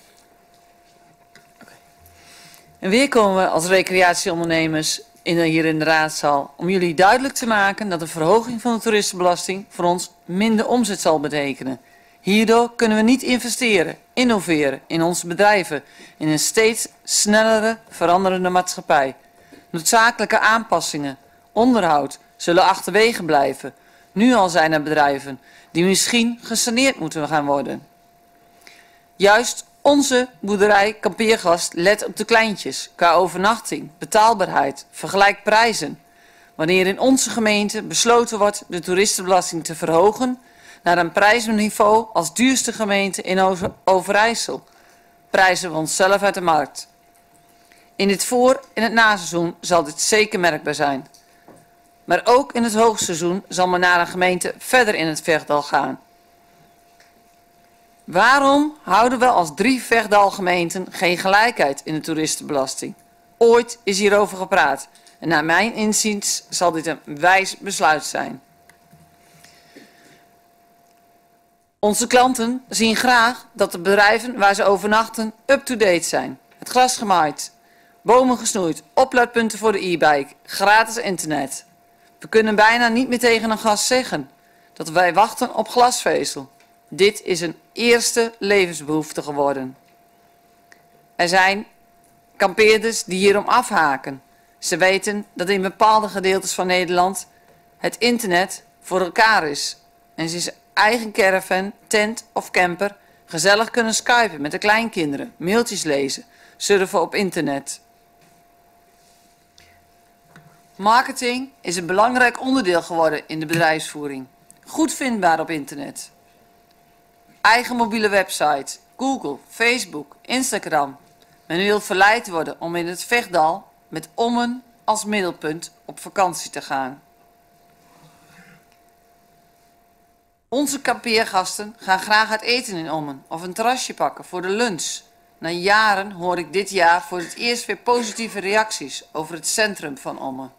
En weer komen we als recreatieondernemers in, hier in de raadzaal om jullie duidelijk te maken dat een verhoging van de toeristenbelasting voor ons minder omzet zal betekenen. Hierdoor kunnen we niet investeren, innoveren in onze bedrijven in een steeds snellere veranderende maatschappij. Noodzakelijke aanpassingen, onderhoud zullen achterwege blijven. Nu al zijn er bedrijven die misschien gesaneerd moeten gaan worden. Juist onze boerderij Kampeergast let op de kleintjes qua overnachting, betaalbaarheid, vergelijk prijzen. Wanneer in onze gemeente besloten wordt de toeristenbelasting te verhogen naar een prijsniveau als duurste gemeente in Overijssel, prijzen we onszelf uit de markt. In het voor- en het naseizoen zal dit zeker merkbaar zijn. Maar ook in het hoogseizoen zal men naar een gemeente verder in het Vechtdal gaan. Waarom houden we als drie Vechtdalgemeenten geen gelijkheid in de toeristenbelasting? Ooit is hierover gepraat en naar mijn inziens zal dit een wijs besluit zijn. Onze klanten zien graag dat de bedrijven waar ze overnachten up-to-date zijn. Het gras gemaaid, bomen gesnoeid, oplaadpunten voor de e-bike, gratis internet. We kunnen bijna niet meer tegen een gast zeggen dat wij wachten op glasvezel. Dit is een eerste levensbehoefte geworden. Er zijn kampeerders die hierom afhaken. Ze weten dat in bepaalde gedeeltes van Nederland het internet voor elkaar is. En ze eigen caravan, tent of camper gezellig kunnen skypen met de kleinkinderen, mailtjes lezen, surfen op internet. Marketing is een belangrijk onderdeel geworden in de bedrijfsvoering. Goed vindbaar op internet. Eigen mobiele website, Google, Facebook, Instagram. Men wil verleid worden om in het Vechtdal met Ommen als middelpunt op vakantie te gaan. Onze kampeergasten gaan graag uit eten in Ommen of een terrasje pakken voor de lunch. Na jaren hoor ik dit jaar voor het eerst weer positieve reacties over het centrum van Ommen.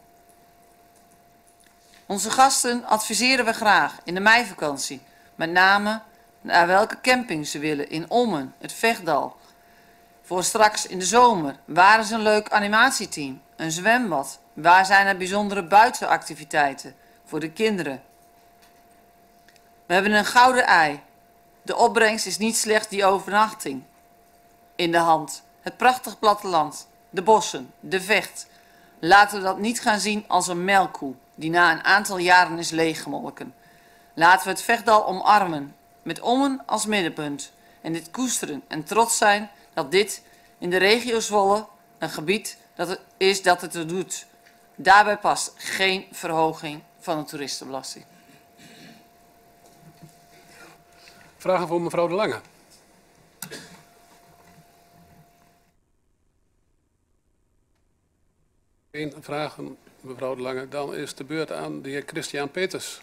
Onze gasten adviseren we graag in de meivakantie, met name naar welke camping ze willen in Ommen, het Vechtdal. Voor straks in de zomer, waar is een leuk animatieteam, een zwembad, waar zijn er bijzondere buitenactiviteiten voor de kinderen. We hebben een gouden ei. De opbrengst is niet slechts die overnachting in de hand. Het prachtig platteland, de bossen, de Vecht. Laten we dat niet gaan zien als een melkkoe die na een aantal jaren is leeggemolken. Laten we het Vechtdal omarmen, met Ommen als middenpunt. En dit koesteren en trots zijn dat dit in de regio Zwolle een gebied dat het is dat het er doet. Daarbij past geen verhoging van de toeristenbelasting. Vragen voor mevrouw De Lange. Geen vragen, mevrouw De Lange. Dan is de beurt aan de heer Christian Peters.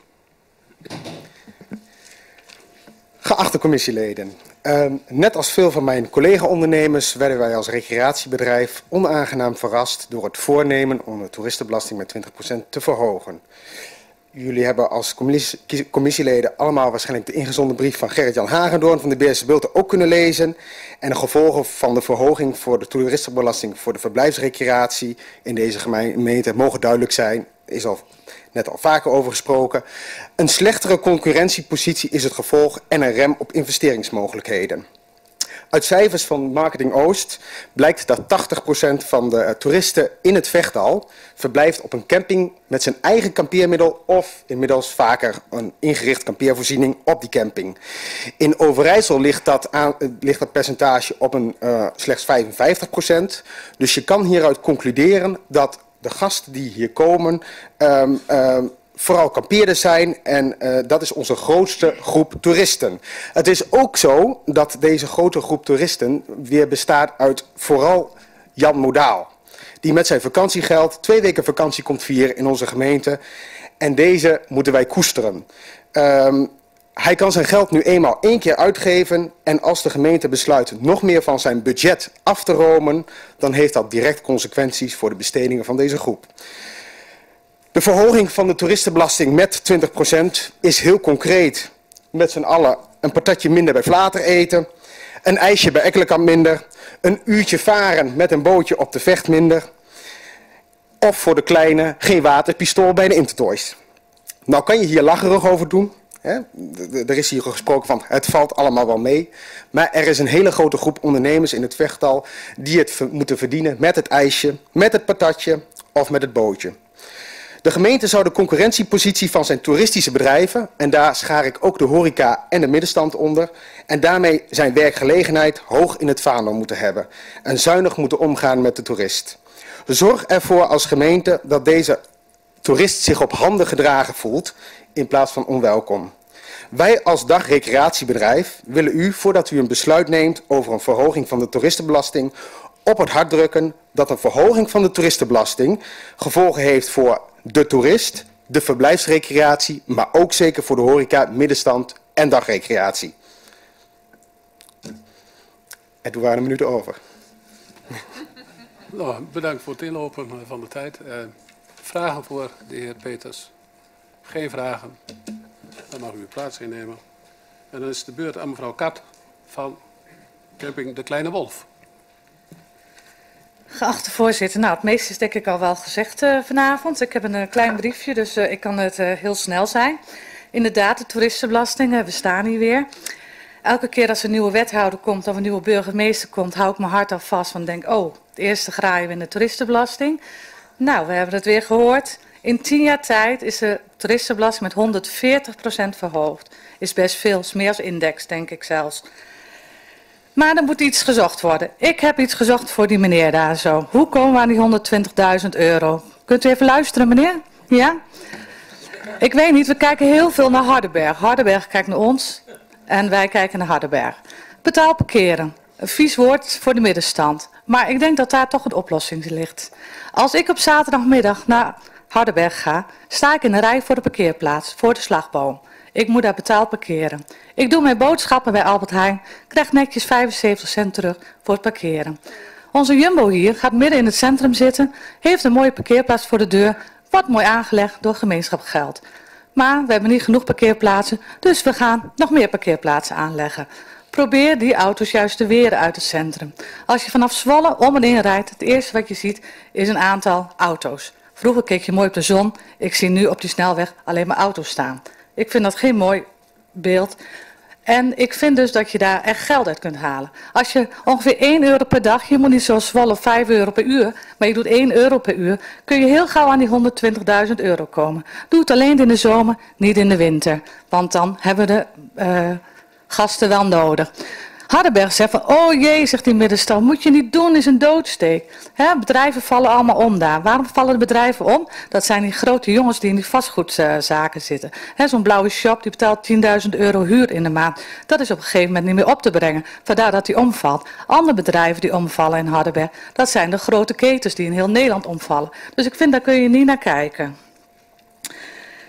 Geachte commissieleden, uh, net als veel van mijn collega-ondernemers werden wij als recreatiebedrijf onaangenaam verrast door het voornemen om de toeristenbelasting met twintig procent te verhogen. Jullie hebben als commissie, commissieleden allemaal waarschijnlijk de ingezonden brief van Gerrit-Jan Hagendoorn van de B S Bulten ook kunnen lezen. En de gevolgen van de verhoging voor de toeristenbelasting voor de verblijfsrecreatie in deze gemeente mogen duidelijk zijn. Is al net al vaker over gesproken. Een slechtere concurrentiepositie is het gevolg en een rem op investeringsmogelijkheden. Uit cijfers van Marketing Oost blijkt dat tachtig procent van de uh, toeristen in het Vechtdal verblijft op een camping met zijn eigen kampeermiddel of inmiddels vaker een ingericht kampeervoorziening op die camping. In Overijssel ligt dat, aan, uh, ligt dat percentage op een uh, slechts vijfenvijftig procent. Dus je kan hieruit concluderen dat de gasten die hier komen um, um, vooral kampeerders zijn en uh, dat is onze grootste groep toeristen. Het is ook zo dat deze grote groep toeristen weer bestaat uit vooral Jan Modaal. Die met zijn vakantiegeld twee weken vakantie komt vieren in onze gemeente. En deze moeten wij koesteren. Um, hij kan zijn geld nu eenmaal één keer uitgeven. En als de gemeente besluit nog meer van zijn budget af te romen, dan heeft dat direct consequenties voor de bestedingen van deze groep. De verhoging van de toeristenbelasting met twintig procent is heel concreet. Met z'n allen een patatje minder bij Vlater eten. Een ijsje bij Ekkelenkamp minder. Een uurtje varen met een bootje op de Vecht minder. Of voor de kleine geen waterpistool bij de Intertoys. Nou kan je hier lacherig over doen. Hè? Er is hier gesproken van het valt allemaal wel mee. Maar er is een hele grote groep ondernemers in het Vechtdal die het moeten verdienen met het ijsje, met het patatje of met het bootje. De gemeente zou de concurrentiepositie van zijn toeristische bedrijven, en daar schaar ik ook de horeca en de middenstand onder, en daarmee zijn werkgelegenheid hoog in het vaandel moeten hebben en zuinig moeten omgaan met de toerist. Zorg ervoor als gemeente dat deze toerist zich op handen gedragen voelt in plaats van onwelkom. Wij als dagrecreatiebedrijf willen u, voordat u een besluit neemt over een verhoging van de toeristenbelasting, op het hart drukken dat een verhoging van de toeristenbelasting gevolgen heeft voor de toerist, de verblijfsrecreatie, maar ook zeker voor de horeca, middenstand en dagrecreatie. En toen waren de minuten over. Nou, bedankt voor het inlopen van de tijd. Uh, vragen voor de heer Peters? Geen vragen. Dan mag u uw plaats innemen. En dan is de beurt aan mevrouw Kat van camping De Kleine Wolf. Geachte voorzitter, nou het meeste is denk ik al wel gezegd uh, vanavond. Ik heb een uh, klein briefje, dus uh, ik kan het uh, heel snel zijn. Inderdaad, de toeristenbelasting, uh, we staan hier weer. Elke keer als een nieuwe wethouder komt of een nieuwe burgemeester komt, hou ik mijn hart al vast van denk, oh, het eerste graaien we in de toeristenbelasting. Nou, we hebben het weer gehoord. In tien jaar tijd is de toeristenbelasting met honderdveertig procent verhoogd. Is best veel, is meer als index, denk ik zelfs. Maar er moet iets gezocht worden. Ik heb iets gezocht voor die meneer daar zo. Hoe komen we aan die honderdtwintigduizend euro? Kunt u even luisteren, meneer? Ja? Ik weet niet, we kijken heel veel naar Hardenberg. Hardenberg kijkt naar ons en wij kijken naar Hardenberg. Betaal parkeren. Een vies woord voor de middenstand. Maar ik denk dat daar toch een oplossing ligt. Als ik op zaterdagmiddag naar Hardenberg ga, sta ik in een rij voor de parkeerplaats, voor de slagboom. Ik moet daar betaald parkeren. Ik doe mijn boodschappen bij Albert Heijn, krijg netjes vijfenzeventig cent terug voor het parkeren. Onze Jumbo hier gaat midden in het centrum zitten, heeft een mooie parkeerplaats voor de deur, wordt mooi aangelegd door gemeenschapsgeld. Maar we hebben niet genoeg parkeerplaatsen, dus we gaan nog meer parkeerplaatsen aanleggen. Probeer die auto's juist te weren uit het centrum. Als je vanaf Zwolle om en in rijdt, het eerste wat je ziet is een aantal auto's. Vroeger keek je mooi op de zon, ik zie nu op die snelweg alleen maar auto's staan. Ik vind dat geen mooi beeld. En ik vind dus dat je daar echt geld uit kunt halen. Als je ongeveer één euro per dag, je moet niet zoals Zwolle vijf euro per uur, maar je doet één euro per uur, kun je heel gauw aan die honderdtwintigduizend euro komen. Doe het alleen in de zomer, niet in de winter. Want dan hebben we de uh, gasten wel nodig. Hardenberg zegt van, oh jee, zegt die middenstand, moet je niet doen, is een doodsteek. He, bedrijven vallen allemaal om daar. Waarom vallen de bedrijven om? Dat zijn die grote jongens die in die vastgoedzaken zitten. Zo'n blauwe shop die betaalt tienduizend euro huur in de maand. Dat is op een gegeven moment niet meer op te brengen. Vandaar dat die omvalt. Andere bedrijven die omvallen in Hardenberg, dat zijn de grote ketens die in heel Nederland omvallen. Dus ik vind, daar kun je niet naar kijken.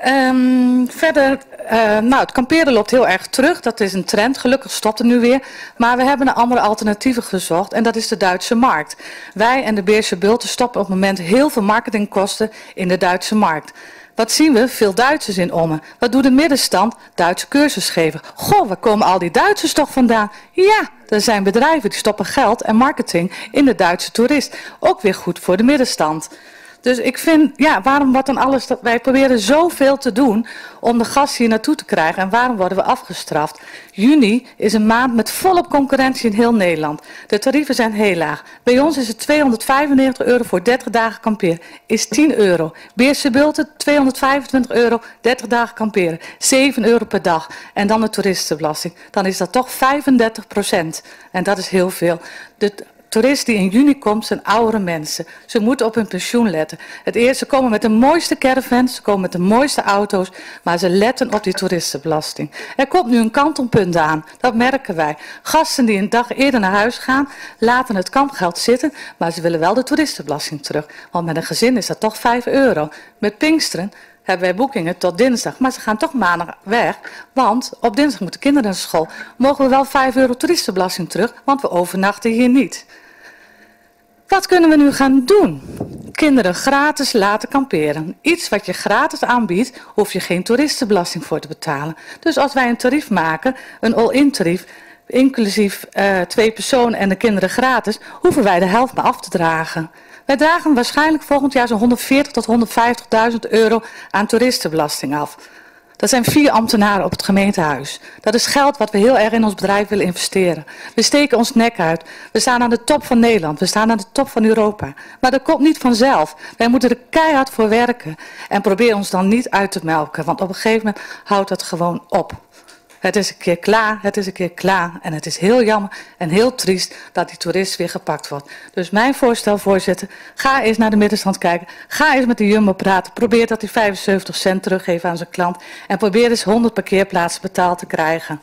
Um, verder, uh, nou, het kamperen loopt heel erg terug. Dat is een trend. Gelukkig stopt het nu weer. Maar we hebben een andere alternatieven gezocht. En dat is de Duitse markt. Wij en de Beerse Bulten stoppen op het moment heel veel marketingkosten in de Duitse markt. Wat zien we? Veel Duitsers in Ommen. Wat doet de middenstand? Duitse cursus geven. Goh, waar komen al die Duitsers toch vandaan? Ja, er zijn bedrijven die stoppen geld en marketing in de Duitse toerist. Ook weer goed voor de middenstand. Dus ik vind, ja, waarom wordt dan alles, dat wij proberen zoveel te doen om de gasten hier naartoe te krijgen en waarom worden we afgestraft? Juni is een maand met volop concurrentie in heel Nederland. De tarieven zijn heel laag. Bij ons is het tweehonderdvijfennegentig euro voor dertig dagen kamperen, is tien euro. Beerse Bulten tweehonderdvijfentwintig euro, dertig dagen kamperen, zeven euro per dag. En dan de toeristenbelasting, dan is dat toch vijfendertig procent. En dat is heel veel. De toeristen die in juni komt zijn oudere mensen. Ze moeten op hun pensioen letten. Het eerste, ze komen met de mooiste caravans, ze komen met de mooiste auto's, maar ze letten op die toeristenbelasting. Er komt nu een kantelpunt aan, dat merken wij. Gasten die een dag eerder naar huis gaan, laten het kampgeld zitten, maar ze willen wel de toeristenbelasting terug. Want met een gezin is dat toch vijf euro. Met Pinksteren hebben wij boekingen tot dinsdag, maar ze gaan toch maandag weg, want op dinsdag moeten kinderen naar school. Mogen we wel vijf euro toeristenbelasting terug, want we overnachten hier niet. Wat kunnen we nu gaan doen? Kinderen gratis laten kamperen. Iets wat je gratis aanbiedt, hoef je geen toeristenbelasting voor te betalen. Dus als wij een tarief maken, een all-in tarief, inclusief uh, twee personen en de kinderen gratis, hoeven wij de helft maar af te dragen. Wij dragen waarschijnlijk volgend jaar zo'n honderdveertig tot honderdvijftigduizend euro aan toeristenbelasting af. Dat zijn vier ambtenaren op het gemeentehuis. Dat is geld wat we heel erg in ons bedrijf willen investeren. We steken ons nek uit. We staan aan de top van Nederland. We staan aan de top van Europa. Maar dat komt niet vanzelf. Wij moeten er keihard voor werken. En probeer ons dan niet uit te melken. Want op een gegeven moment houdt dat gewoon op. Het is een keer klaar, het is een keer klaar. En het is heel jammer en heel triest dat die toerist weer gepakt wordt. Dus mijn voorstel, voorzitter, ga eens naar de middenstand kijken. Ga eens met de Jumbo praten. Probeer dat die vijfenzeventig cent teruggeven aan zijn klant. En probeer eens honderd parkeerplaatsen betaald te krijgen.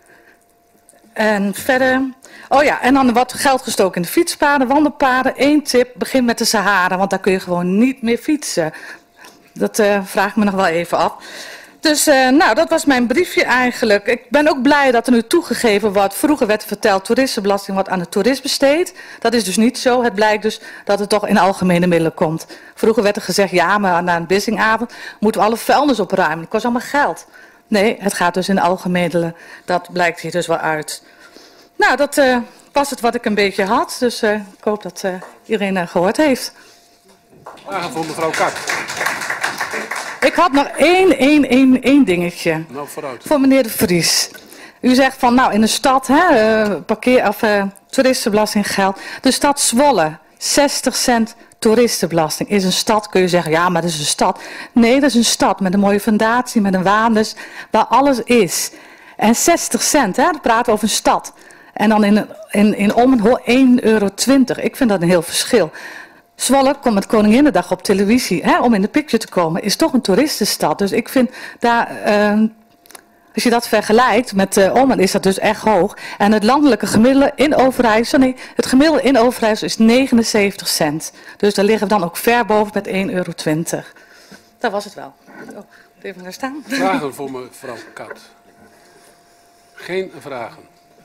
En verder, oh ja, en dan wat geld gestoken in de fietspaden, wandelpaden. Eén tip, begin met de Sahara, want daar kun je gewoon niet meer fietsen. Dat uh, vraag ik me nog wel even af. Dus uh, nou, dat was mijn briefje eigenlijk. Ik ben ook blij dat er nu toegegeven wordt. Vroeger werd verteld, toeristenbelasting wordt aan de toerist besteed. Dat is dus niet zo. Het blijkt dus dat het toch in algemene middelen komt. Vroeger werd er gezegd, ja, maar na een bissingavond moeten we alle vuilnis opruimen. Dat kost allemaal geld. Nee, het gaat dus in de algemene middelen. Dat blijkt hier dus wel uit. Nou, dat uh, was het wat ik een beetje had. Dus uh, ik hoop dat uh, iedereen uh, gehoord heeft. Vragen voor mevrouw Kak. Ik had nog één, één, één, één dingetje. Nou, vooruit. Voor meneer De Vries. U zegt van, nou, in de stad, hè, uh, parkeer, of, uh, toeristenbelasting geldt. De stad Zwolle, zestig cent toeristenbelasting. Is een stad, kun je zeggen, ja, maar dat is een stad. Nee, dat is een stad met een mooie fundatie, met een waanders, waar alles is. En zestig cent, hè, dan praten we over een stad. En dan in, in, in Ommen één euro twintig. Ik vind dat een heel verschil. Zwolle komt met Koninginnedag op televisie, hè, om in de picture te komen, is toch een toeristenstad. Dus ik vind daar, uh, als je dat vergelijkt met uh, Ommen, is dat dus echt hoog. En het landelijke gemiddelde in Overijssel, nee, het gemiddelde in Overijssel is negenenzeventig cent. Dus daar liggen we dan ook ver boven met één euro twintig. Dat was het wel. Oh, even gaan staan. Vragen voor mevrouw Kat? Geen vragen.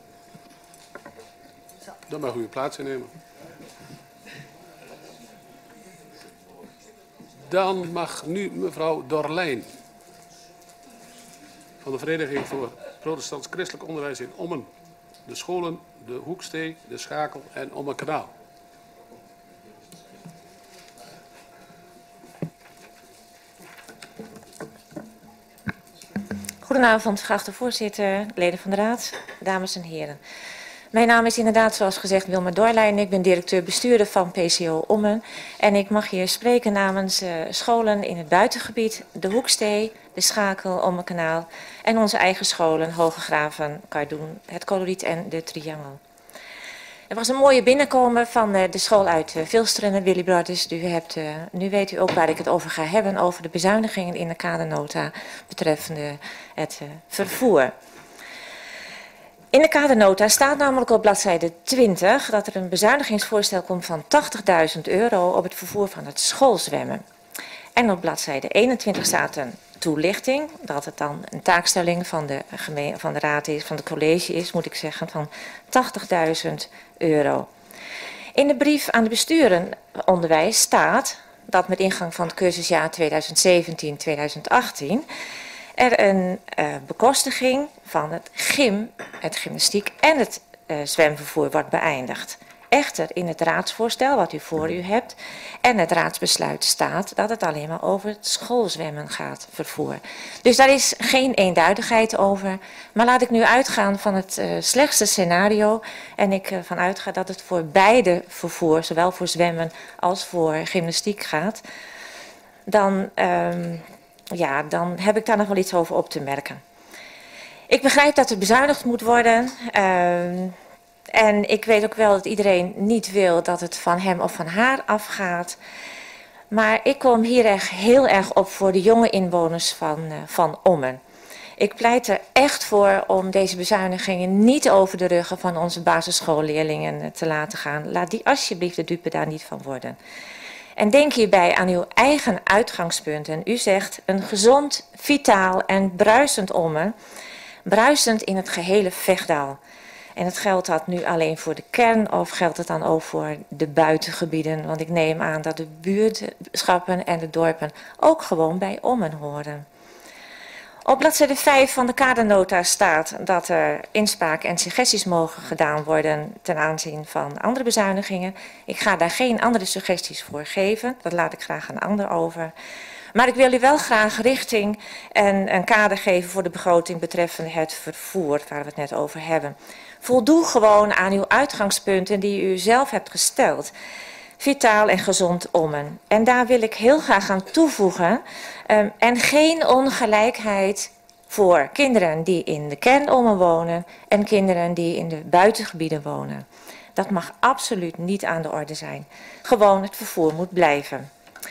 Dan mag u uw plaats innemen. Dan mag nu mevrouw Dorlijn van de Vereniging voor Protestants Christelijk Onderwijs in Ommen. De scholen, de Hoekstee, de Schakel en Ommenkanaal. Goedenavond, geachte voorzitter, leden van de raad, dames en heren. Mijn naam is inderdaad, zoals gezegd, Wilma Dorlijn. Ik ben directeur-bestuurder van P C O Ommen. En ik mag hier spreken namens uh, scholen in het buitengebied, de Hoekstee, de Schakel, Ommenkanaal en onze eigen scholen, Hogegraven, Cardoen, het Coloriet en de Triangel. Er was een mooie binnenkomen van uh, de school uit uh, Vilsteren, Willy Brothers. U hebt, uh, nu weet u ook waar ik het over ga hebben, over de bezuinigingen in de kadernota betreffende het uh, vervoer. In de kadernota staat namelijk op bladzijde twintig dat er een bezuinigingsvoorstel komt van tachtigduizend euro op het vervoer van het schoolzwemmen. En op bladzijde eenentwintig staat een toelichting, dat het dan een taakstelling van de, gemeen, van de raad is, van het college is, moet ik zeggen, van tachtigduizend euro. In de brief aan de besturen onderwijs staat dat met ingang van het cursusjaar tweeduizend zeventien tweeduizend achttien er een uh, bekostiging van het gym, het gymnastiek en het uh, zwemvervoer wordt beëindigd. Echter in het raadsvoorstel wat u voor u hebt en het raadsbesluit staat dat het alleen maar over het schoolzwemmen gaat, vervoer. Dus daar is geen eenduidigheid over. Maar laat ik nu uitgaan van het uh, slechtste scenario en ik ervan uh, uitga dat het voor beide vervoer, zowel voor zwemmen als voor gymnastiek gaat. Dan, um, ja, dan heb ik daar nog wel iets over op te merken. Ik begrijp dat er bezuinigd moet worden. Um, En ik weet ook wel dat iedereen niet wil dat het van hem of van haar afgaat. Maar ik kom hier echt heel erg op voor de jonge inwoners van, uh, van Ommen. Ik pleit er echt voor om deze bezuinigingen niet over de ruggen van onze basisschoolleerlingen uh, te laten gaan. Laat die alsjeblieft de dupe daar niet van worden. En denk hierbij aan uw eigen uitgangspunten. U zegt een gezond, vitaal en bruisend Ommen. Bruisend in het gehele Vechtdal. En het geldt dat nu alleen voor de kern of geldt het dan ook voor de buitengebieden? Want ik neem aan dat de buurtschappen en de dorpen ook gewoon bij Ommen horen. Op bladzijde vijf van de kadernota staat dat er inspraak en suggesties mogen gedaan worden ten aanzien van andere bezuinigingen. Ik ga daar geen andere suggesties voor geven, dat laat ik graag aan een ander over. Maar ik wil u wel graag richting en een kader geven voor de begroting betreffende het vervoer, waar we het net over hebben. Voldoe gewoon aan uw uitgangspunten die u zelf hebt gesteld. Vitaal en gezond Ommen. En daar wil ik heel graag aan toevoegen. Um, en geen ongelijkheid voor kinderen die in de kern Ommen wonen en kinderen die in de buitengebieden wonen. Dat mag absoluut niet aan de orde zijn. Gewoon het vervoer moet blijven.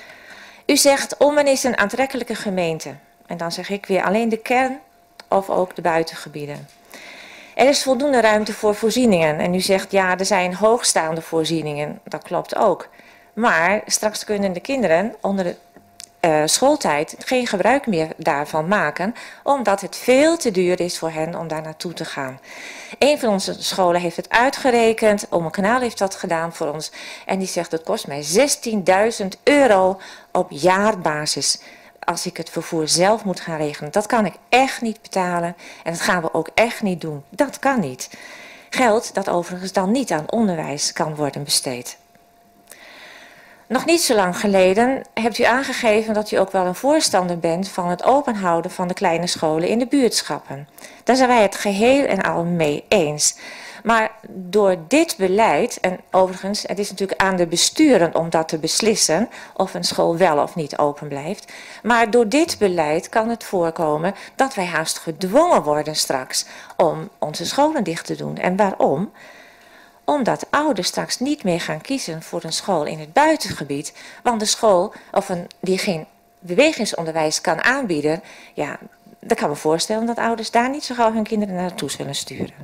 U zegt Ommen is een aantrekkelijke gemeente. En dan zeg ik weer alleen de kern of ook de buitengebieden. Er is voldoende ruimte voor voorzieningen. En u zegt ja, er zijn hoogstaande voorzieningen. Dat klopt ook. Maar straks kunnen de kinderen onder de uh, schooltijd geen gebruik meer daarvan maken. Omdat het veel te duur is voor hen om daar naartoe te gaan. Een van onze scholen heeft het uitgerekend. Ome Kanaal heeft dat gedaan voor ons. En die zegt het kost mij zestienduizend euro op jaarbasis. Als ik het vervoer zelf moet gaan regelen. Dat kan ik echt niet betalen. En dat gaan we ook echt niet doen. Dat kan niet. Geld dat overigens dan niet aan onderwijs kan worden besteed. Nog niet zo lang geleden hebt u aangegeven dat u ook wel een voorstander bent van het openhouden van de kleine scholen in de buurtschappen. Daar zijn wij het geheel en al mee eens. Maar door dit beleid, en overigens, het is natuurlijk aan de besturen om dat te beslissen, of een school wel of niet open blijft. Maar door dit beleid kan het voorkomen dat wij haast gedwongen worden straks om onze scholen dicht te doen. En waarom? Omdat ouders straks niet meer gaan kiezen voor een school in het buitengebied, want de school of een, die geen bewegingsonderwijs kan aanbieden, ja, dan kan me voorstellen dat ouders daar niet zo gauw hun kinderen naartoe zullen sturen.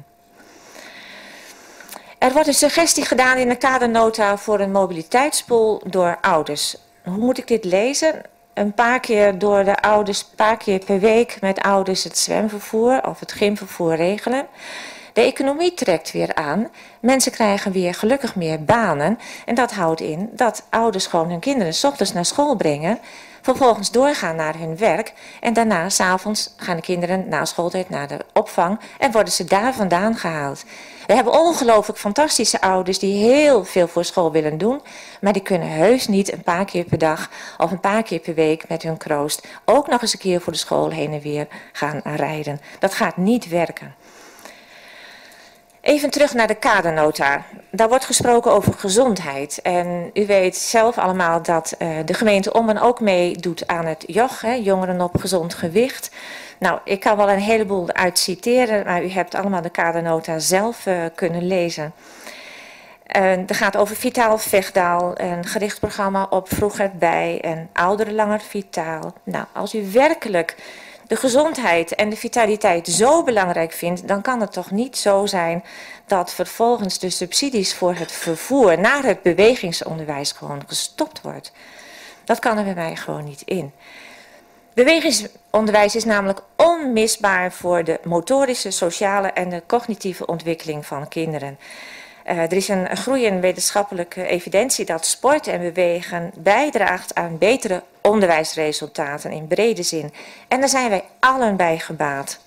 Er wordt een suggestie gedaan in de kadernota voor een mobiliteitspool door ouders. Hoe moet ik dit lezen? Een paar keer door de ouders, een paar keer per week met ouders het zwemvervoer of het gymvervoer regelen. De economie trekt weer aan. Mensen krijgen weer gelukkig meer banen. En dat houdt in dat ouders gewoon hun kinderen 's ochtends naar school brengen. Vervolgens doorgaan naar hun werk. En daarna, 's avonds, gaan de kinderen na schooltijd naar de opvang. En worden ze daar vandaan gehaald. We hebben ongelooflijk fantastische ouders die heel veel voor school willen doen. Maar die kunnen heus niet een paar keer per dag of een paar keer per week met hun kroost ook nog eens een keer voor de school heen en weer gaan rijden. Dat gaat niet werken. Even terug naar de kadernota. Daar wordt gesproken over gezondheid. En u weet zelf allemaal dat uh, de gemeente Ommen ook meedoet aan het J O G, hè, jongeren op gezond gewicht. Nou, ik kan wel een heleboel uit citeren, maar u hebt allemaal de kadernota zelf uh, kunnen lezen. Uh, er gaat over Vitaal Vechtdal, een gericht programma op Vroeger bij en Ouderen Langer Vitaal. Nou, als u werkelijk de gezondheid en de vitaliteit zo belangrijk vindt, dan kan het toch niet zo zijn dat vervolgens de subsidies voor het vervoer naar het bewegingsonderwijs gewoon gestopt wordt. Dat kan er bij mij gewoon niet in. Bewegingsonderwijs is namelijk onmisbaar voor de motorische, sociale en de cognitieve ontwikkeling van kinderen. Uh, er is een groeiende wetenschappelijke evidentie dat sport en bewegen bijdraagt aan betere onderwijsresultaten in brede zin. En daar zijn wij allen bij gebaat.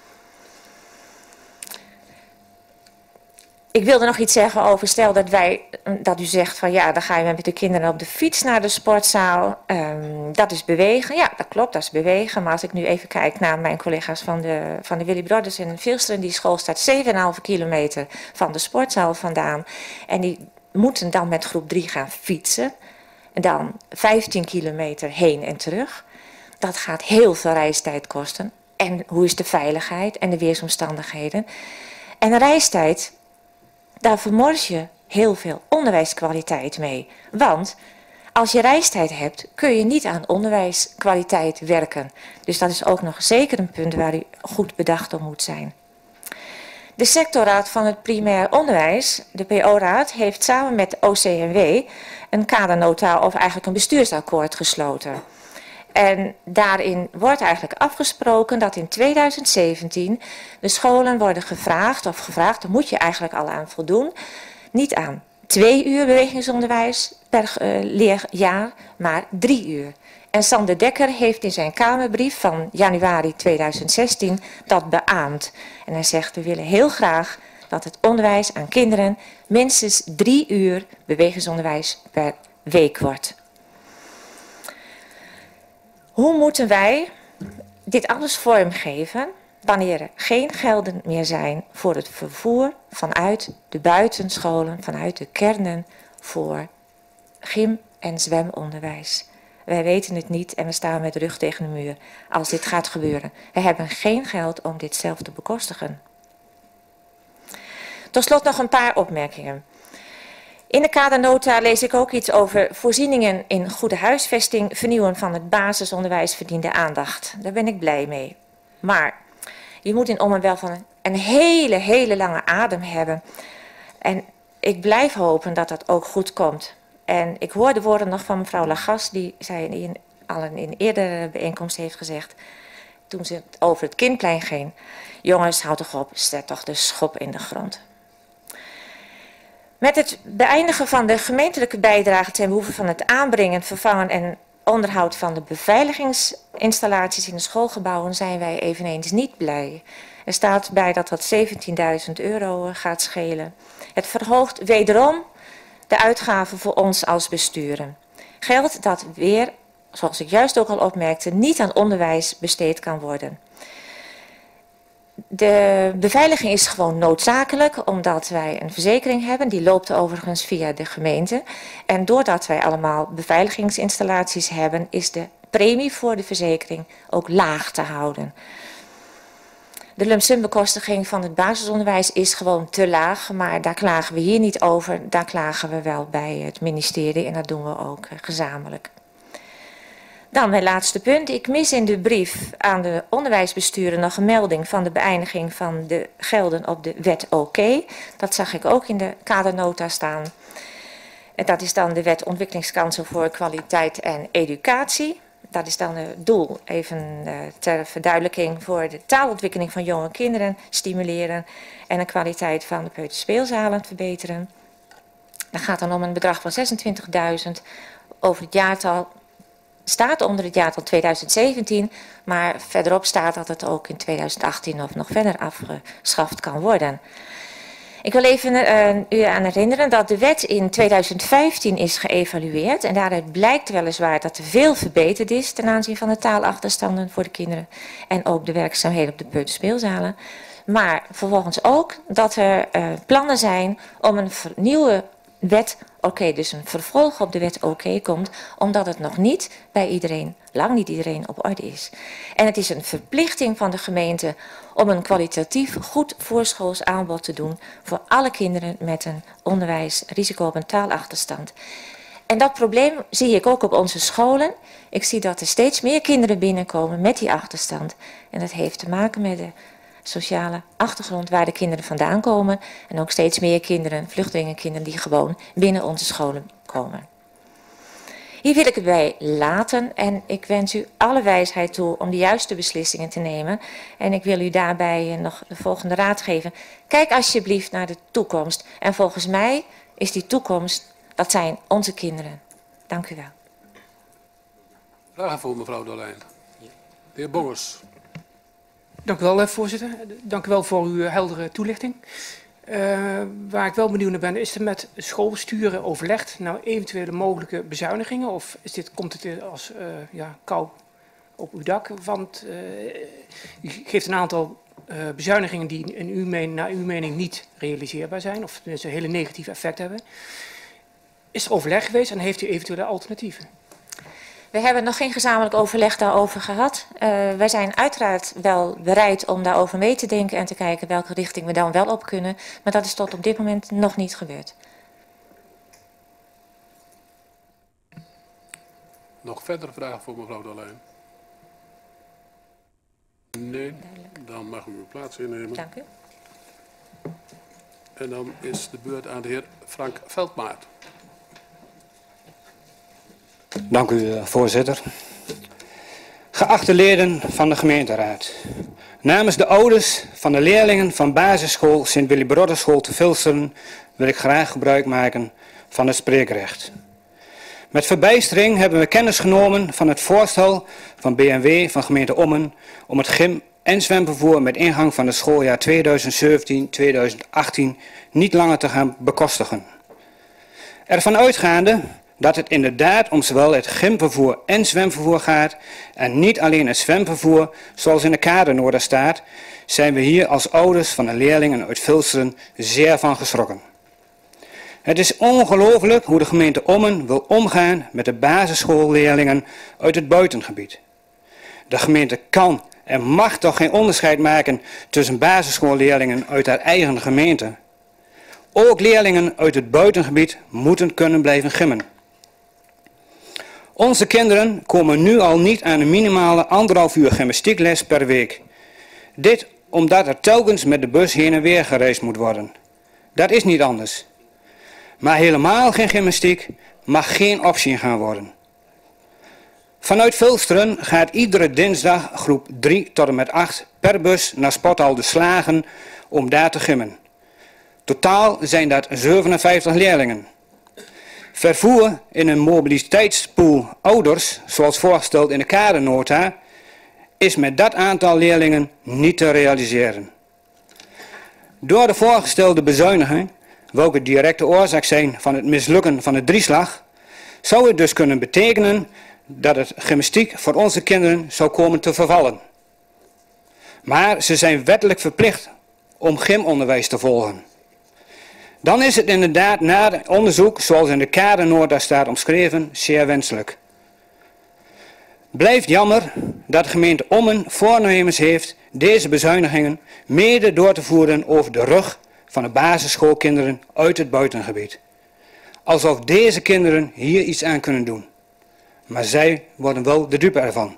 Ik wilde nog iets zeggen over, stel dat, wij, dat u zegt van ja, dan ga je met de kinderen op de fiets naar de sportzaal. Um, dat is bewegen. Ja, dat klopt, dat is bewegen. Maar als ik nu even kijk naar mijn collega's van de, van de Willy Brothers in Vilsteren, die school staat zeven komma vijf kilometer van de sportzaal vandaan. En die moeten dan met groep drie gaan fietsen. En dan vijftien kilometer heen en terug. Dat gaat heel veel reistijd kosten. En hoe is de veiligheid en de weersomstandigheden? En de reistijd, daar vermors je heel veel onderwijskwaliteit mee. Want als je reistijd hebt, kun je niet aan onderwijskwaliteit werken. Dus dat is ook nog zeker een punt waar u goed bedacht op moet zijn. De sectorraad van het primair onderwijs, de P O-raad, heeft samen met de O C M W een kadernota of eigenlijk een bestuursakkoord gesloten. En daarin wordt eigenlijk afgesproken dat in tweeduizend zeventien de scholen worden gevraagd, of gevraagd, daar moet je eigenlijk al aan voldoen, niet aan twee uur bewegingsonderwijs per uh, leerjaar, maar drie uur. En Sander Dekker heeft in zijn Kamerbrief van januari tweeduizend zestien dat beaamd. En hij zegt, we willen heel graag dat het onderwijs aan kinderen minstens drie uur bewegingsonderwijs per week wordt. Hoe moeten wij dit alles vormgeven wanneer er geen gelden meer zijn voor het vervoer vanuit de buitenscholen, vanuit de kernen voor gym- en zwemonderwijs? Wij weten het niet en we staan met de rug tegen de muur als dit gaat gebeuren. We hebben geen geld om dit zelf te bekostigen. Tot slot nog een paar opmerkingen. In de kadernota lees ik ook iets over voorzieningen in goede huisvesting, vernieuwen van het basisonderwijs verdiende aandacht. Daar ben ik blij mee. Maar je moet in Ommen wel van een, een hele, hele lange adem hebben. En ik blijf hopen dat dat ook goed komt. En ik hoor de woorden nog van mevrouw Lagas, die zij in, al in een eerdere bijeenkomst heeft gezegd, toen ze het over het Kindplein ging. Jongens, houd toch op, zet toch de schop in de grond. Met het beëindigen van de gemeentelijke bijdrage ten behoeve van het aanbrengen, vervangen en onderhoud van de beveiligingsinstallaties in de schoolgebouwen zijn wij eveneens niet blij. Er staat bij dat dat zeventienduizend euro gaat schelen. Het verhoogt wederom de uitgaven voor ons als besturen. Geld dat weer, zoals ik juist ook al opmerkte, niet aan onderwijs besteed kan worden. De beveiliging is gewoon noodzakelijk omdat wij een verzekering hebben. Die loopt overigens via de gemeente. En doordat wij allemaal beveiligingsinstallaties hebben, is de premie voor de verzekering ook laag te houden. De lump sum bekostiging van het basisonderwijs is gewoon te laag, maar daar klagen we hier niet over. Daar klagen we wel bij het ministerie en dat doen we ook gezamenlijk. Dan mijn laatste punt. Ik mis in de brief aan de onderwijsbesturen nog een melding van de beëindiging van de gelden op de wet OK. Dat zag ik ook in de kadernota staan. En dat is dan de wet ontwikkelingskansen voor kwaliteit en educatie. Dat is dan het doel, even uh, ter verduidelijking, voor de taalontwikkeling van jonge kinderen stimuleren en de kwaliteit van de peuterspeelzalen verbeteren. Dat gaat dan om een bedrag van zesentwintigduizend over het jaartal. Staat onder het jaartal tweeduizend zeventien, maar verderop staat dat het ook in tweeduizend achttien of nog verder afgeschaft kan worden. Ik wil even uh, u aan herinneren dat de wet in tweeduizend vijftien is geëvalueerd en daaruit blijkt weliswaar dat er veel verbeterd is ten aanzien van de taalachterstanden voor de kinderen en ook de werkzaamheden op de peuterspeelzalen. Maar vervolgens ook dat er uh, plannen zijn om een nieuwe wet Oké, okay, dus een vervolg op de wet Oké okay komt, omdat het nog niet bij iedereen, lang niet iedereen op orde is. En het is een verplichting van de gemeente om een kwalitatief goed voorschools aanbod te doen voor alle kinderen met een onderwijsrisico op een taalachterstand. En dat probleem zie ik ook op onze scholen. Ik zie dat er steeds meer kinderen binnenkomen met die achterstand. En dat heeft te maken met de sociale achtergrond waar de kinderen vandaan komen. En ook steeds meer kinderen, vluchtelingenkinderen, die gewoon binnen onze scholen komen. Hier wil ik het bij laten en ik wens u alle wijsheid toe om de juiste beslissingen te nemen. En ik wil u daarbij nog de volgende raad geven. Kijk alsjeblieft naar de toekomst. En volgens mij is die toekomst, dat zijn onze kinderen. Dank u wel. Vragen voor mevrouw Dolijn. De heer Bongers. Dank u wel, voorzitter. Dank u wel voor uw heldere toelichting. Uh, waar ik wel benieuwd naar ben, is er met schoolbesturen overlegd naar eventuele mogelijke bezuinigingen? Of is dit, komt het als uh, ja, kou op uw dak? Want uh, u geeft een aantal uh, bezuinigingen die in uw men, naar uw mening niet realiseerbaar zijn, of dus een hele negatieve effect hebben. Is er overleg geweest en heeft u eventuele alternatieven? We hebben nog geen gezamenlijk overleg daarover gehad. Uh, wij zijn uiteraard wel bereid om daarover mee te denken en te kijken welke richting we dan wel op kunnen. Maar dat is tot op dit moment nog niet gebeurd. Nog verdere vragen voor mevrouw Dolijn? Nee, dan mag u uw plaats innemen. Dank u. En dan is de beurt aan de heer Frank Veldmaat. Dank u, voorzitter. Geachte leden van de gemeenteraad. Namens de ouders van de leerlingen van basisschool Sint Willibrordusschool te Vilsteren wil ik graag gebruik maken van het spreekrecht. Met verbijstering hebben we kennis genomen van het voorstel van B N W van gemeente Ommen om het gym- en zwemvervoer met ingang van het schooljaar tweeduizend zeventien tweeduizend achttien niet langer te gaan bekostigen. Ervan uitgaande dat het inderdaad om zowel het gymvervoer en zwemvervoer gaat en niet alleen het zwemvervoer zoals in de kadernota staat, zijn we hier als ouders van de leerlingen uit Vilsteren zeer van geschrokken. Het is ongelooflijk hoe de gemeente Ommen wil omgaan met de basisschoolleerlingen uit het buitengebied. De gemeente kan en mag toch geen onderscheid maken tussen basisschoolleerlingen uit haar eigen gemeente. Ook leerlingen uit het buitengebied moeten kunnen blijven gymmen. Onze kinderen komen nu al niet aan een minimale anderhalf uur gymnastiekles per week. Dit omdat er telkens met de bus heen en weer gereisd moet worden. Dat is niet anders. Maar helemaal geen gymnastiek mag geen optie gaan worden. Vanuit Vilsteren gaat iedere dinsdag groep drie tot en met acht per bus naar Sporthal De Slagen om daar te gymmen. Totaal zijn dat zevenenvijftig leerlingen. Vervoer in een mobiliteitspool ouders, zoals voorgesteld in de kadernota, is met dat aantal leerlingen niet te realiseren. Door de voorgestelde bezuiniging, welke directe oorzaak zijn van het mislukken van de drieslag, zou het dus kunnen betekenen dat het gymnastiek voor onze kinderen zou komen te vervallen. Maar ze zijn wettelijk verplicht om gymonderwijs te volgen. Dan is het inderdaad na het onderzoek, zoals in de kadernota staat omschreven, zeer wenselijk. Blijft jammer dat de gemeente Ommen voornemens heeft deze bezuinigingen mede door te voeren over de rug van de basisschoolkinderen uit het buitengebied. Alsof deze kinderen hier iets aan kunnen doen. Maar zij worden wel de dupe ervan.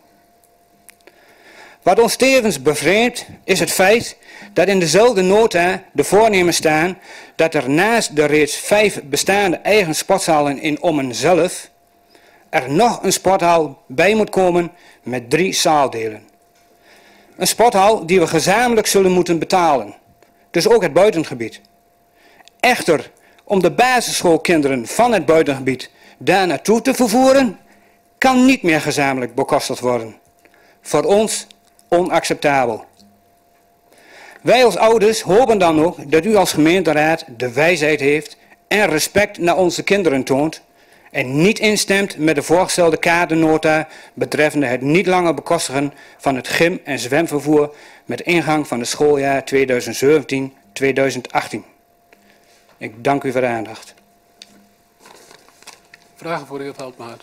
Wat ons tevens bevreemdt is het feit dat in dezelfde nota de voornemens staan dat er naast de reeds vijf bestaande eigen sportzalen in Ommen zelf er nog een sporthal bij moet komen met drie zaaldelen. Een sporthal die we gezamenlijk zullen moeten betalen, dus ook het buitengebied. Echter, om de basisschoolkinderen van het buitengebied daar naartoe te vervoeren, kan niet meer gezamenlijk bekostigd worden. Voor ons onacceptabel. Wij als ouders hopen dan ook dat u als gemeenteraad de wijsheid heeft en respect naar onze kinderen toont en niet instemt met de voorgestelde kadernota betreffende het niet langer bekostigen van het gym- en zwemvervoer met ingang van het schooljaar tweeduizend zeventien tweeduizend achttien. Ik dank u voor de aandacht. Vragen voor de heer Veldmaat.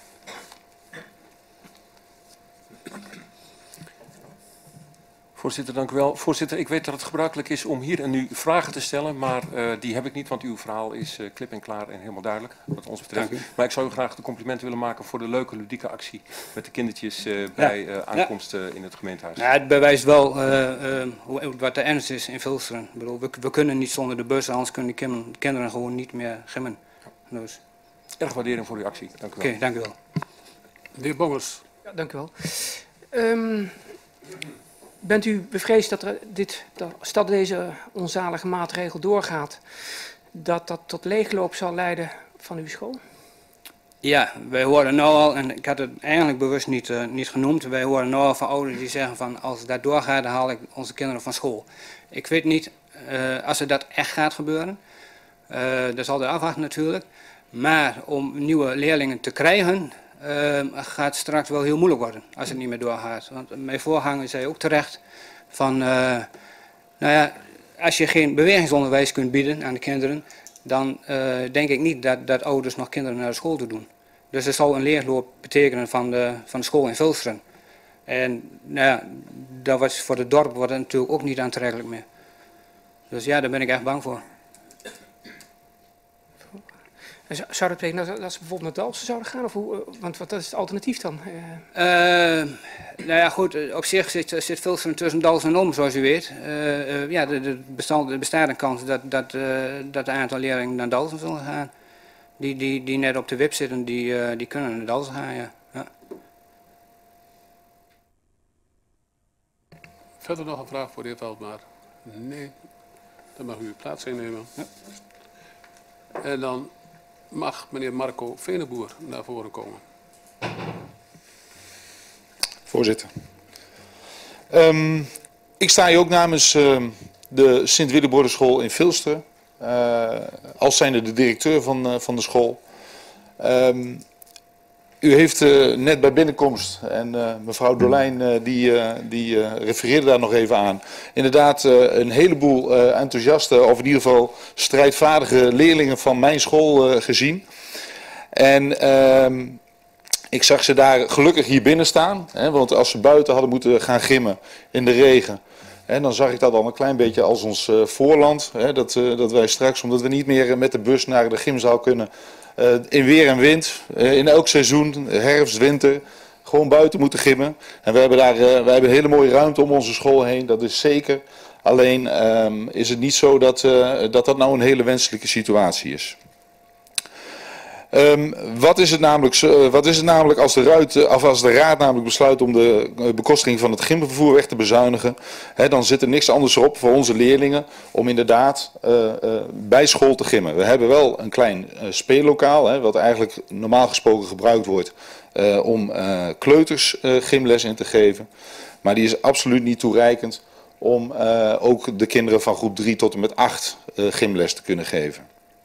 Voorzitter, dank u wel. Voorzitter, ik weet dat het gebruikelijk is om hier en nu vragen te stellen, maar uh, die heb ik niet, want uw verhaal is uh, klip en klaar en helemaal duidelijk, wat ons betreft. Maar ik zou u graag de complimenten willen maken voor de leuke, ludieke actie met de kindertjes uh, bij uh, aankomst uh, in het gemeentehuis. Ja, het bewijst wel uh, uh, hoe, wat de ernst is in Vilsteren. Ik bedoel, we, we kunnen niet zonder de bus, anders kunnen die kinderen gewoon niet meer gymmen. Dus Erg waardering voor uw actie. Dank u wel. Oké, dank u wel. De heer Bongers. Ja, dank u wel. Um, bent u bevreesd dat, er dit, dat stel deze onzalige maatregel doorgaat, dat dat tot leegloop zal leiden van uw school? Ja, wij horen nu al, en ik had het eigenlijk bewust niet, uh, niet genoemd, wij horen nu al van ouders die zeggen van als het dat doorgaat, dan haal ik onze kinderen van school. Ik weet niet uh, als het dat echt gaat gebeuren, uh, dat zal er afwachten natuurlijk, maar om nieuwe leerlingen te krijgen, uh, gaat straks wel heel moeilijk worden als het niet meer doorgaat. Want mijn voorganger zei ook terecht van, uh, nou ja, als je geen bewegingsonderwijs kunt bieden aan de kinderen, dan uh, denk ik niet dat, dat ouders nog kinderen naar de school toe doen. Dus dat zal een leegloop betekenen van de, van de school in Vilsteren. En nou ja, dat was voor het dorp wordt het natuurlijk ook niet aantrekkelijk meer. Dus ja, daar ben ik echt bang voor. En zou dat betekenen dat, dat ze bijvoorbeeld naar Dalfsen zouden gaan? Of hoe, uh, want wat is het alternatief dan? Uh... Uh, nou ja, goed, op zich zit, zit Vilsteren tussen Dalfsen en Om, zoals u weet. Uh, uh, ja, er bestaat een kans dat, dat, uh, dat een aantal leerlingen naar Dalfsen zullen gaan. Die, die, die net op de wip zitten, die, uh, die kunnen naar Dalfsen gaan, ja. ja. Verder nog een vraag voor de heer Veldmaar? Nee. Dan mag u uw plaats innemen. Ja. En dan mag meneer Marco Veneboer naar voren komen. Voorzitter. Um, ik sta hier ook namens uh, de Sint-Willebordenschool in Vilsteren. Uh, als zijnde de directeur van, uh, van de school. Um, u heeft uh, net bij binnenkomst, en uh, mevrouw Dolijn uh, die, uh, die uh, refereerde daar nog even aan, inderdaad uh, een heleboel uh, enthousiaste, of in ieder geval strijdvaardige leerlingen van mijn school uh, gezien. En uh, ik zag ze daar gelukkig hier binnen staan, hè, want als ze buiten hadden moeten gaan gimmen in de regen, hè, dan zag ik dat al een klein beetje als ons uh, voorland. Hè, dat, uh, dat wij straks, omdat we niet meer met de bus naar de gymzaal kunnen, uh, in weer en wind, uh, in elk seizoen, herfst, winter, gewoon buiten moeten gimmen. En we hebben daar uh, wij hebben een hele mooie ruimte om onze school heen, dat is zeker. Alleen um, is het niet zo dat, uh, dat dat nou een hele wenselijke situatie is. Um, wat, is het namelijk, uh, wat is het namelijk als de, ruit, uh, of als de raad namelijk besluit om de uh, bekostiging van het gymvervoer weg te bezuinigen, hè, dan zit er niks anders op voor onze leerlingen om inderdaad uh, uh, bij school te gymmen. We hebben wel een klein uh, speellokaal, hè, wat eigenlijk normaal gesproken gebruikt wordt uh, om uh, kleuters uh, gymles in te geven, maar die is absoluut niet toereikend om uh, ook de kinderen van groep drie tot en met acht uh, gymles te kunnen geven.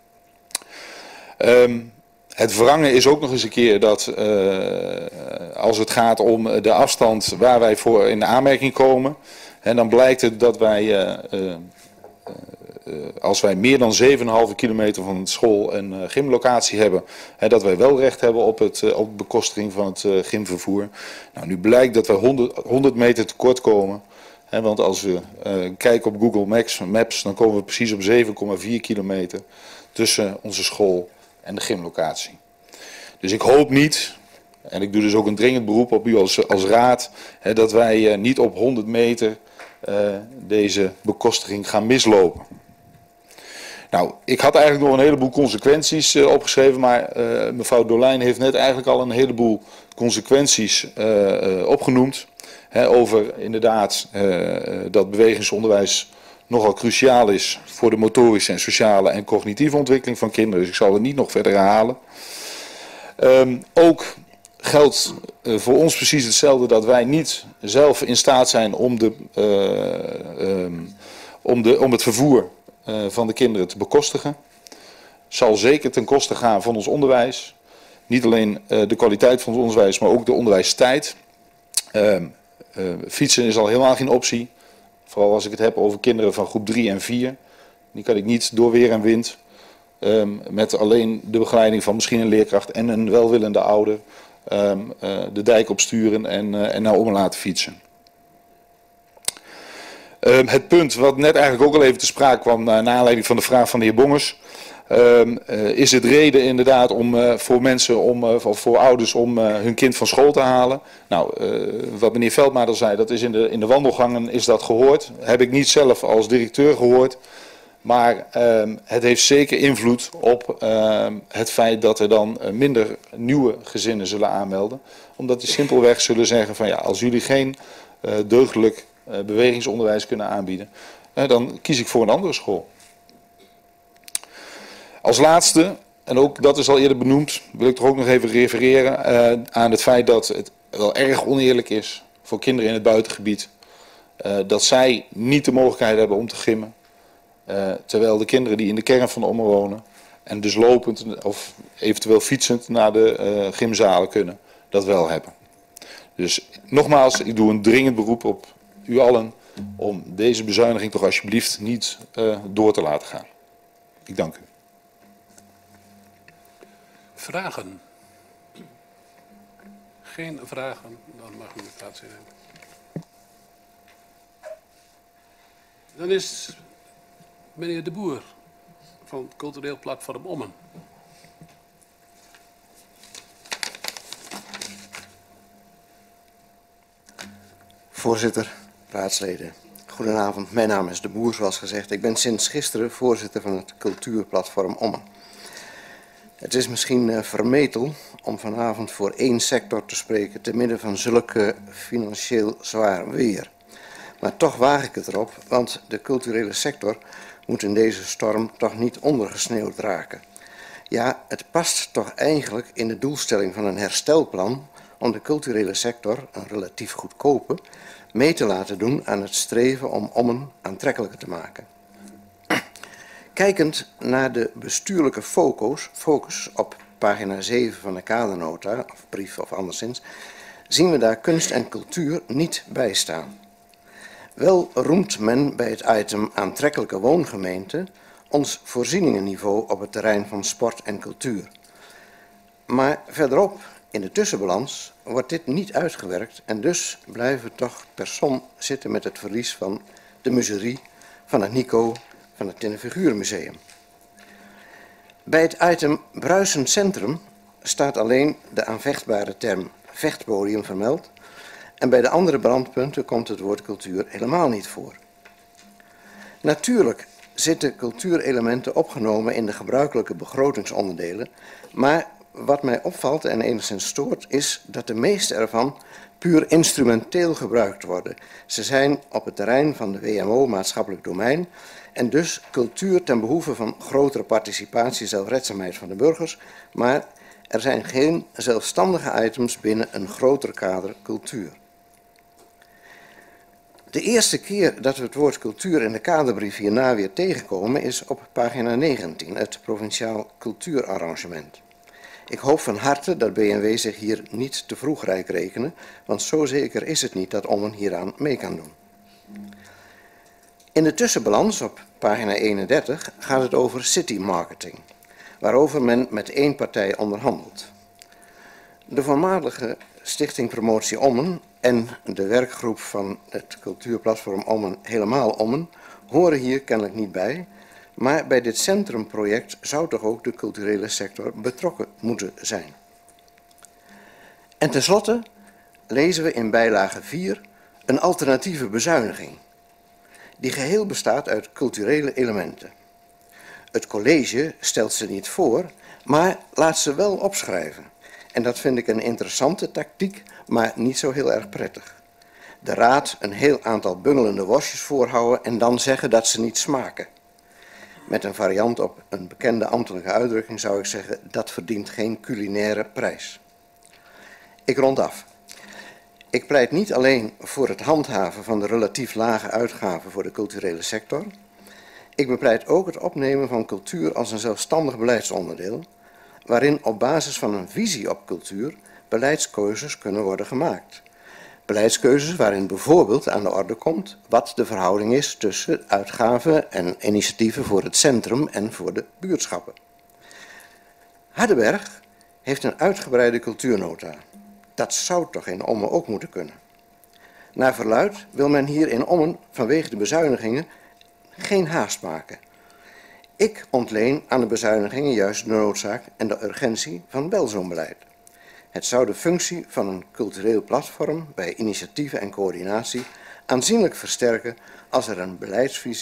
Um, Het wrangen is ook nog eens een keer dat uh, als het gaat om de afstand waar wij voor in de aanmerking komen, en dan blijkt het dat wij, uh, uh, uh, als wij meer dan zeven komma vijf kilometer van het school en uh, gymlocatie hebben, hè, dat wij wel recht hebben op, het, uh, op de bekostiging van het uh, gymvervoer. Nou, nu blijkt dat wij honderd meter tekort komen. Hè, want als we uh, kijken op Google Maps, Maps, dan komen we precies op zeven komma vier kilometer tussen onze school en de gymlocatie. Dus ik hoop niet, en ik doe dus ook een dringend beroep op u als, als raad, hè, dat wij uh, niet op honderd meter uh, deze bekostiging gaan mislopen. Nou, ik had eigenlijk nog een heleboel consequenties uh, opgeschreven, maar uh, mevrouw Dolijn heeft net eigenlijk al een heleboel consequenties uh, uh, opgenoemd. Hè, over inderdaad uh, dat bewegingsonderwijs nogal cruciaal is voor de motorische en sociale en cognitieve ontwikkeling van kinderen. Dus ik zal het niet nog verder herhalen. Um, ook geldt uh, voor ons precies hetzelfde, dat wij niet zelf in staat zijn om, de, uh, um, om, de, om het vervoer uh, van de kinderen te bekostigen. Zal zeker ten koste gaan van ons onderwijs. Niet alleen uh, de kwaliteit van het onderwijs, maar ook de onderwijstijd. Uh, uh, fietsen is al helemaal geen optie. Vooral als ik het heb over kinderen van groep drie en vier. Die kan ik niet door weer en wind. Um, met alleen de begeleiding van misschien een leerkracht en een welwillende ouder. Um, uh, de dijk opsturen en, uh, en naar om laten fietsen. Um, het punt wat net eigenlijk ook al even te sprake kwam uh, naar aanleiding van de vraag van de heer Bongers. Um, uh, is het reden inderdaad om uh, voor mensen, om, uh, of voor ouders om uh, hun kind van school te halen? Nou, uh, wat meneer Veldmaar al zei, dat is in de, in de wandelgangen is dat gehoord. Heb ik niet zelf als directeur gehoord. Maar um, het heeft zeker invloed op um, het feit dat er dan uh, minder nieuwe gezinnen zullen aanmelden. Omdat die simpelweg zullen zeggen van ja, als jullie geen uh, deugdelijk uh, bewegingsonderwijs kunnen aanbieden, uh, dan kies ik voor een andere school. Als laatste, en ook dat is al eerder benoemd, wil ik toch ook nog even refereren uh, aan het feit dat het wel erg oneerlijk is voor kinderen in het buitengebied. Uh, dat zij niet de mogelijkheid hebben om te gymmen. Uh, terwijl de kinderen die in de kern van de Ommen wonen en dus lopend of eventueel fietsend naar de uh, gymzalen kunnen, dat wel hebben. Dus nogmaals, ik doe een dringend beroep op u allen om deze bezuiniging toch alsjeblieft niet uh, door te laten gaan. Ik dank u. Vragen? Geen vragen, dan mag u de plaats innemen. Dan is meneer De Boer van het Cultureel Platform Ommen. Voorzitter, raadsleden, goedenavond. Mijn naam is De Boer, zoals gezegd. Ik ben sinds gisteren voorzitter van het Cultuurplatform Ommen. Het is misschien uh, vermetel om vanavond voor één sector te spreken te midden van zulke financieel zwaar weer. Maar toch waag ik het erop, want de culturele sector moet in deze storm toch niet ondergesneeuwd raken. Ja, het past toch eigenlijk in de doelstelling van een herstelplan om de culturele sector, een relatief goedkope, mee te laten doen aan het streven om Ommen aantrekkelijker te maken. Kijkend naar de bestuurlijke focus, focus op pagina zeven van de kadernota, of brief of anderszins, zien we daar kunst en cultuur niet bij staan. Wel roemt men bij het item aantrekkelijke woongemeente ons voorzieningenniveau op het terrein van sport en cultuur. Maar verderop in de tussenbalans wordt dit niet uitgewerkt en dus blijven we toch per som zitten met het verlies van de muserie, van het Nico, van het Tinnefigurenmuseum. Bij het item Bruisend Centrum staat alleen de aanvechtbare term vechtpodium vermeld en bij de andere brandpunten komt het woord cultuur helemaal niet voor. Natuurlijk zitten cultuurelementen opgenomen in de gebruikelijke begrotingsonderdelen, maar wat mij opvalt en enigszins stoort is dat de meeste ervan puur instrumenteel gebruikt worden. Ze zijn op het terrein van de W M O maatschappelijk domein en dus cultuur ten behoeve van grotere participatie en zelfredzaamheid van de burgers, maar er zijn geen zelfstandige items binnen een groter kader cultuur. De eerste keer dat we het woord cultuur in de kaderbrief hierna weer tegenkomen is op pagina negentien, het provinciaal cultuurarrangement. Ik hoop van harte dat B N W zich hier niet te vroeg rijk rekenen, want zo zeker is het niet dat Ommen hieraan mee kan doen. In de tussenbalans op pagina eenendertig gaat het over city marketing, waarover men met één partij onderhandelt. De voormalige Stichting Promotie Ommen en de werkgroep van het cultuurplatform Ommen Helemaal Ommen horen hier kennelijk niet bij, maar bij dit centrumproject zou toch ook de culturele sector betrokken moeten zijn. En tenslotte lezen we in bijlage vier een alternatieve bezuiniging, die geheel bestaat uit culturele elementen. Het college stelt ze niet voor, maar laat ze wel opschrijven. En dat vind ik een interessante tactiek, maar niet zo heel erg prettig. De raad een heel aantal bungelende worstjes voorhouden en dan zeggen dat ze niet smaken. Met een variant op een bekende ambtelijke uitdrukking zou ik zeggen, dat verdient geen culinaire prijs. Ik rond af. Ik pleit niet alleen voor het handhaven van de relatief lage uitgaven voor de culturele sector. Ik bepleit ook het opnemen van cultuur als een zelfstandig beleidsonderdeel, waarin op basis van een visie op cultuur beleidskeuzes kunnen worden gemaakt. Beleidskeuzes waarin bijvoorbeeld aan de orde komt wat de verhouding is tussen uitgaven en initiatieven voor het centrum en voor de buurtschappen. Hardenberg heeft een uitgebreide cultuurnota. Dat zou toch in Ommen ook moeten kunnen. Naar verluidt wil men hier in Ommen vanwege de bezuinigingen geen haast maken. Ik ontleen aan de bezuinigingen juist de noodzaak en de urgentie van wel zo'n beleid. Het zou de functie van een cultureel platform bij initiatieven en coördinatie aanzienlijk versterken als er een beleidsvisie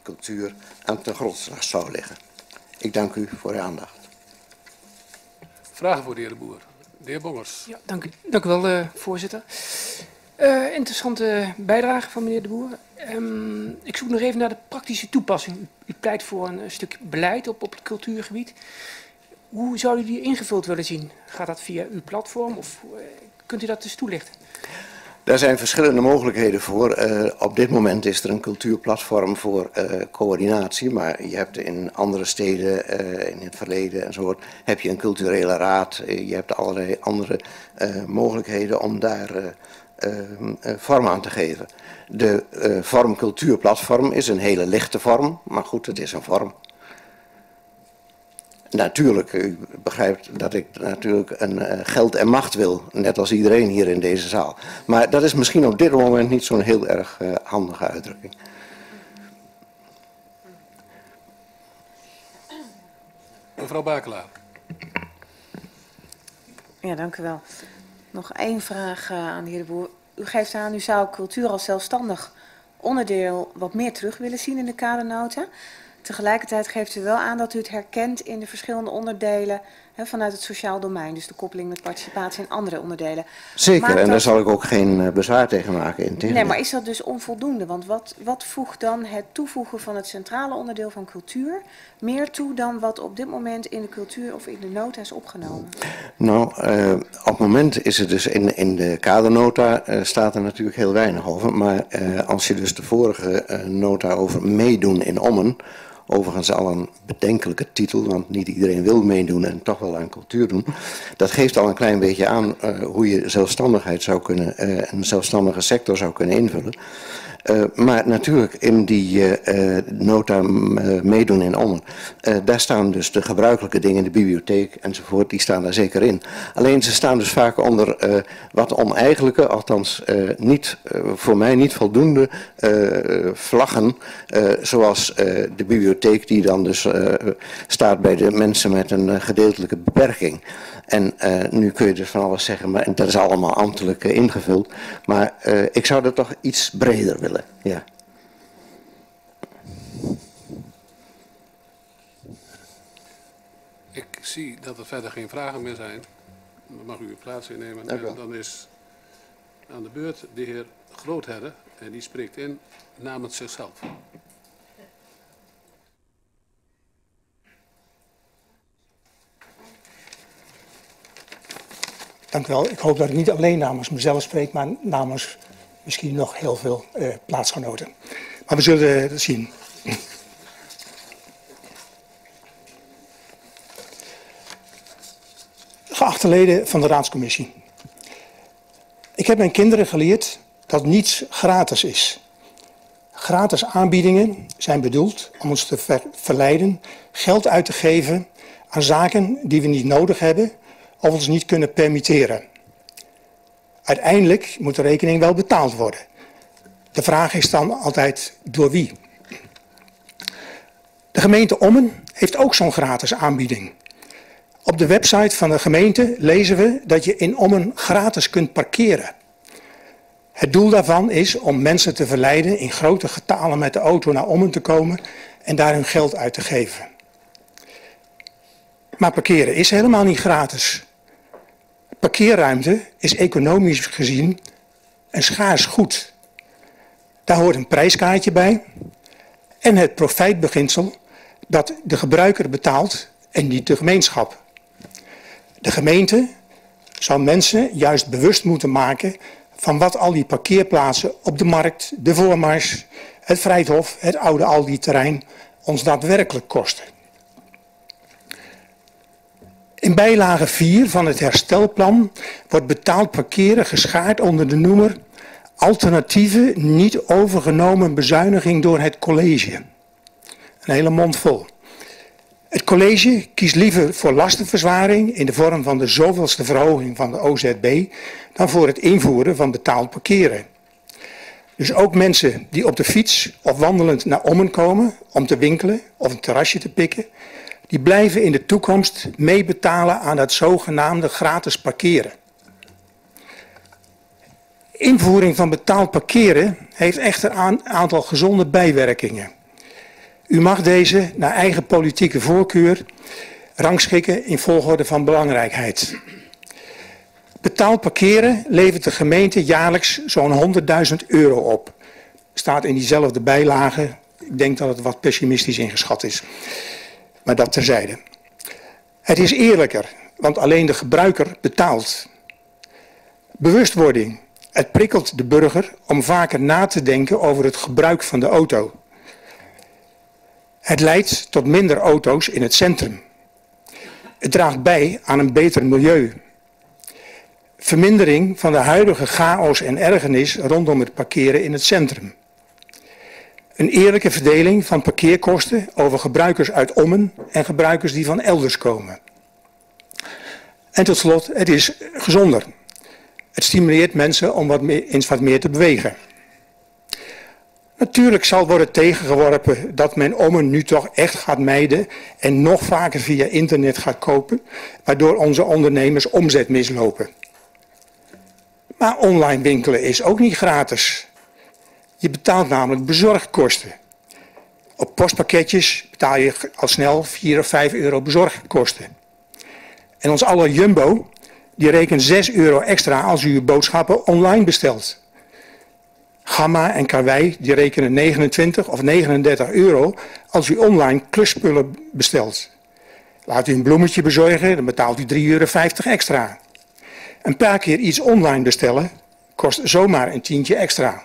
cultuur aan ten grondslag zou liggen. Ik dank u voor uw aandacht. Vragen voor de heer De Boer. De heer Bongers. Ja, dank, u, dank u wel, uh, voorzitter. Uh, interessante bijdrage van meneer De Boer. Um, ik zoek nog even naar de praktische toepassing. U, u pleit voor een, een stuk beleid op, op het cultuurgebied. Hoe zou u die ingevuld willen zien? Gaat dat via uw platform of uh, kunt u dat dus toelichten? Daar zijn verschillende mogelijkheden voor. Uh, op dit moment is er een cultuurplatform voor uh, coördinatie, maar je hebt in andere steden, uh, in het verleden enzovoort, heb je een culturele raad. Uh, je hebt allerlei andere uh, mogelijkheden om daar uh, uh, uh, vorm aan te geven. De uh, vorm cultuurplatform is een hele lichte vorm, maar goed, het is een vorm. Natuurlijk, u begrijpt dat ik natuurlijk een uh, geld en macht wil, net als iedereen hier in deze zaal. Maar dat is misschien op dit moment niet zo'n heel erg uh, handige uitdrukking. Mevrouw Bakelaar. Ja, dank u wel. Nog één vraag uh, aan de heer De Boer. U geeft aan, u zou cultuur als zelfstandig onderdeel wat meer terug willen zien in de kadernota. Tegelijkertijd geeft u wel aan dat u het herkent in de verschillende onderdelen hè, vanuit het sociaal domein. Dus de koppeling met participatie en andere onderdelen. Zeker, Maakt en dat... daar zal ik ook geen uh, bezwaar tegen maken. Integendeel. Nee, maar is dat dus onvoldoende? Want wat, wat voegt dan het toevoegen van het centrale onderdeel van cultuur meer toe dan wat op dit moment in de cultuur of in de nota is opgenomen? Nou, uh, op het moment is het dus in, in de kadernota uh, staat er natuurlijk heel weinig over. Maar uh, als je dus de vorige uh, nota over meedoen in Ommen, overigens al een bedenkelijke titel, want niet iedereen wil meedoen en toch wel aan cultuur doen. Dat geeft al een klein beetje aan uh, hoe je zelfstandigheid zou kunnen, uh, een zelfstandige sector zou kunnen invullen. Uh, maar natuurlijk in die uh, uh, nota uh, meedoen in Ommen, uh, daar staan dus de gebruikelijke dingen, de bibliotheek enzovoort, die staan daar zeker in. Alleen ze staan dus vaak onder uh, wat oneigenlijke, althans uh, niet, uh, voor mij niet voldoende uh, vlaggen, uh, zoals uh, de bibliotheek die dan dus uh, staat bij de mensen met een uh, gedeeltelijke beperking. En uh, nu kun je dus van alles zeggen, maar dat is allemaal ambtelijk uh, ingevuld. Maar uh, ik zou dat toch iets breder willen, ja. Ik zie dat er verder geen vragen meer zijn. Dan mag u uw plaats innemen. En dan is aan de beurt de heer Grootherde en die spreekt in namens zichzelf. Dank u wel. Ik hoop dat ik niet alleen namens mezelf spreek, maar namens misschien nog heel veel uh, plaatsgenoten. Maar we zullen het zien. Geachte leden van de Raadscommissie. Ik heb mijn kinderen geleerd dat niets gratis is. Gratis aanbiedingen zijn bedoeld om ons te ver verleiden geld uit te geven aan zaken die we niet nodig hebben of ons niet kunnen permitteren. Uiteindelijk moet de rekening wel betaald worden. De vraag is dan altijd door wie? De gemeente Ommen heeft ook zo'n gratis aanbieding. Op de website van de gemeente lezen we dat je in Ommen gratis kunt parkeren. Het doel daarvan is om mensen te verleiden in grote getalen met de auto naar Ommen te komen en daar hun geld uit te geven. Maar parkeren is helemaal niet gratis. Parkeerruimte is economisch gezien een schaars goed. Daar hoort een prijskaartje bij en het profijtbeginsel dat de gebruiker betaalt en niet de gemeenschap. De gemeente zou mensen juist bewust moeten maken van wat al die parkeerplaatsen op de markt, de Voormars, het Vrijthof, het oude Aldi-terrein ons daadwerkelijk kosten. In bijlage vier van het herstelplan wordt betaald parkeren geschaard onder de noemer alternatieve niet overgenomen bezuiniging door het college. Een hele mond vol. Het college kiest liever voor lastenverzwaring in de vorm van de zoveelste verhoging van de O Z B dan voor het invoeren van betaald parkeren. Dus ook mensen die op de fiets of wandelend naar Ommen komen om te winkelen of een terrasje te pikken, die blijven in de toekomst meebetalen aan dat zogenaamde gratis parkeren. Invoering van betaald parkeren heeft echter een aantal gezonde bijwerkingen. U mag deze naar eigen politieke voorkeur rangschikken in volgorde van belangrijkheid. Betaald parkeren levert de gemeente jaarlijks zo'n honderdduizend euro op. Staat in diezelfde bijlage. Ik denk dat het wat pessimistisch ingeschat is. Maar dat terzijde. Het is eerlijker, want alleen de gebruiker betaalt. Bewustwording. Het prikkelt de burger om vaker na te denken over het gebruik van de auto. Het leidt tot minder auto's in het centrum. Het draagt bij aan een beter milieu. Vermindering van de huidige chaos en ergernis rondom het parkeren in het centrum. Een eerlijke verdeling van parkeerkosten over gebruikers uit Ommen en gebruikers die van elders komen. En tot slot, het is gezonder. Het stimuleert mensen om wat meer, eens wat meer te bewegen. Natuurlijk zal worden tegengeworpen dat men Ommen nu toch echt gaat mijden en nog vaker via internet gaat kopen, waardoor onze ondernemers omzet mislopen. Maar online winkelen is ook niet gratis. Je betaalt namelijk bezorgkosten. Op postpakketjes betaal je al snel vier of vijf euro bezorgkosten. En ons aller Jumbo, die rekent zes euro extra als u uw boodschappen online bestelt. Gamma en Karwei, die rekenen negenentwintig of negenendertig euro als u online klusspullen bestelt. Laat u een bloemetje bezorgen, dan betaalt u drie euro vijftig extra. Een paar keer iets online bestellen kost zomaar een tientje extra.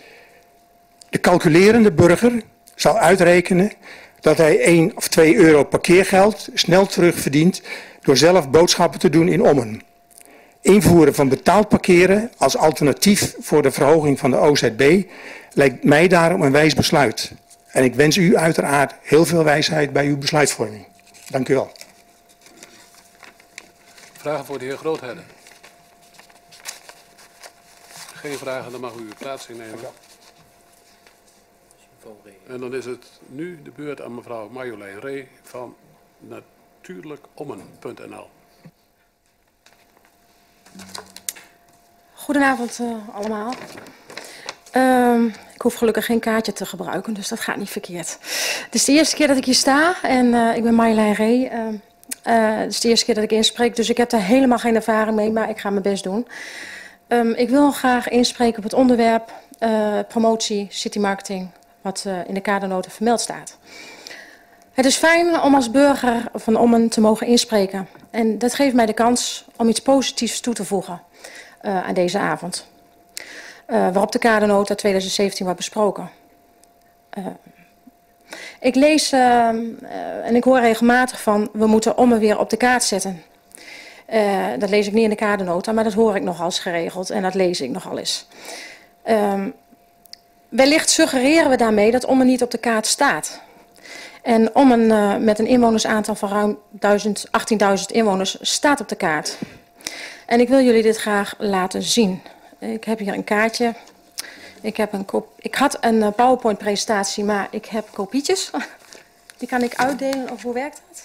De calculerende burger zal uitrekenen dat hij één of twee euro parkeergeld snel terugverdient door zelf boodschappen te doen in Ommen. Invoeren van betaald parkeren als alternatief voor de verhoging van de O Z B lijkt mij daarom een wijs besluit. En ik wens u uiteraard heel veel wijsheid bij uw besluitvorming. Dank u wel. Vragen voor de heer Grootheden? Geen vragen, dan mag u uw plaats innemen. En dan is het nu de beurt aan mevrouw Marjolein Ree van natuurlijkommen punt n l. Goedenavond uh, allemaal. Uh, ik hoef gelukkig geen kaartje te gebruiken, dus dat gaat niet verkeerd. Het is de eerste keer dat ik hier sta en uh, ik ben Marjolein Ree. Uh, uh, het is de eerste keer dat ik inspreek, dus ik heb daar helemaal geen ervaring mee, maar ik ga mijn best doen. Um, ik wil graag inspreken op het onderwerp uh, promotie, citymarketing, wat uh, in de kadernota vermeld staat. Het is fijn om als burger van Ommen te mogen inspreken. En dat geeft mij de kans om iets positiefs toe te voegen uh, aan deze avond. Uh, waarop de kadernota twintig zeventien wordt besproken. Uh, ik lees uh, uh, en ik hoor regelmatig van we moeten Ommen weer op de kaart zetten. Uh, dat lees ik niet in de kadernota, maar dat hoor ik nogal eens geregeld en dat lees ik nogal eens. Uh, wellicht suggereren we daarmee dat Ommen niet op de kaart staat. En Ommen uh, met een inwonersaantal van ruim achttienduizend inwoners staat op de kaart. En ik wil jullie dit graag laten zien. Ik heb hier een kaartje. Ik, heb een kop ik had een uh, PowerPoint-presentatie, maar ik heb kopietjes. Die kan ik uitdelen, of hoe werkt dat?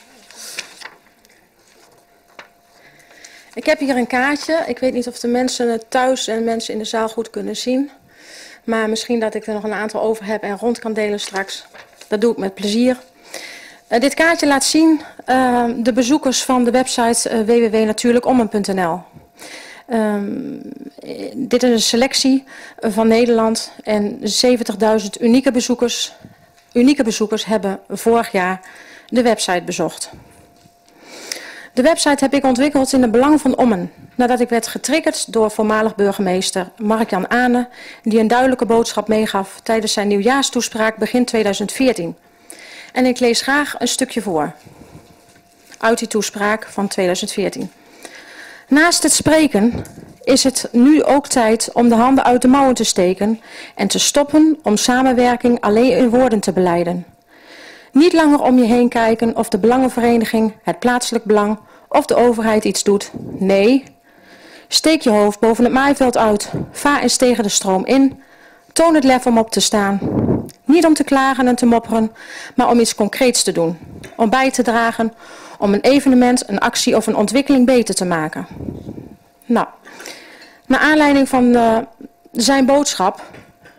Ik heb hier een kaartje. Ik weet niet of de mensen thuis en mensen in de zaal goed kunnen zien. Maar misschien dat ik er nog een aantal over heb en rond kan delen straks. Dat doe ik met plezier. Uh, dit kaartje laat zien uh, de bezoekers van de website uh, w w w punt natuurlijkommen punt n l. Um, dit is een selectie van Nederland en zeventigduizend unieke bezoekers, unieke bezoekers hebben vorig jaar de website bezocht. De website heb ik ontwikkeld in het belang van Ommen, nadat ik werd getriggerd door voormalig burgemeester Mark-Jan Ane, die een duidelijke boodschap meegaf tijdens zijn nieuwjaarstoespraak begin tweeduizend veertien. En ik lees graag een stukje voor uit die toespraak van tweeduizend veertien. Naast het spreken is het nu ook tijd om de handen uit de mouwen te steken en te stoppen om samenwerking alleen in woorden te belijden. Niet langer om je heen kijken of de belangenvereniging, het plaatselijk belang of de overheid iets doet. Nee, steek je hoofd boven het maaiveld uit, vaar eens tegen de stroom in, toon het lef om op te staan. Niet om te klagen en te mopperen, maar om iets concreets te doen. Om bij te dragen, om een evenement, een actie of een ontwikkeling beter te maken. Nou, naar aanleiding van uh, zijn boodschap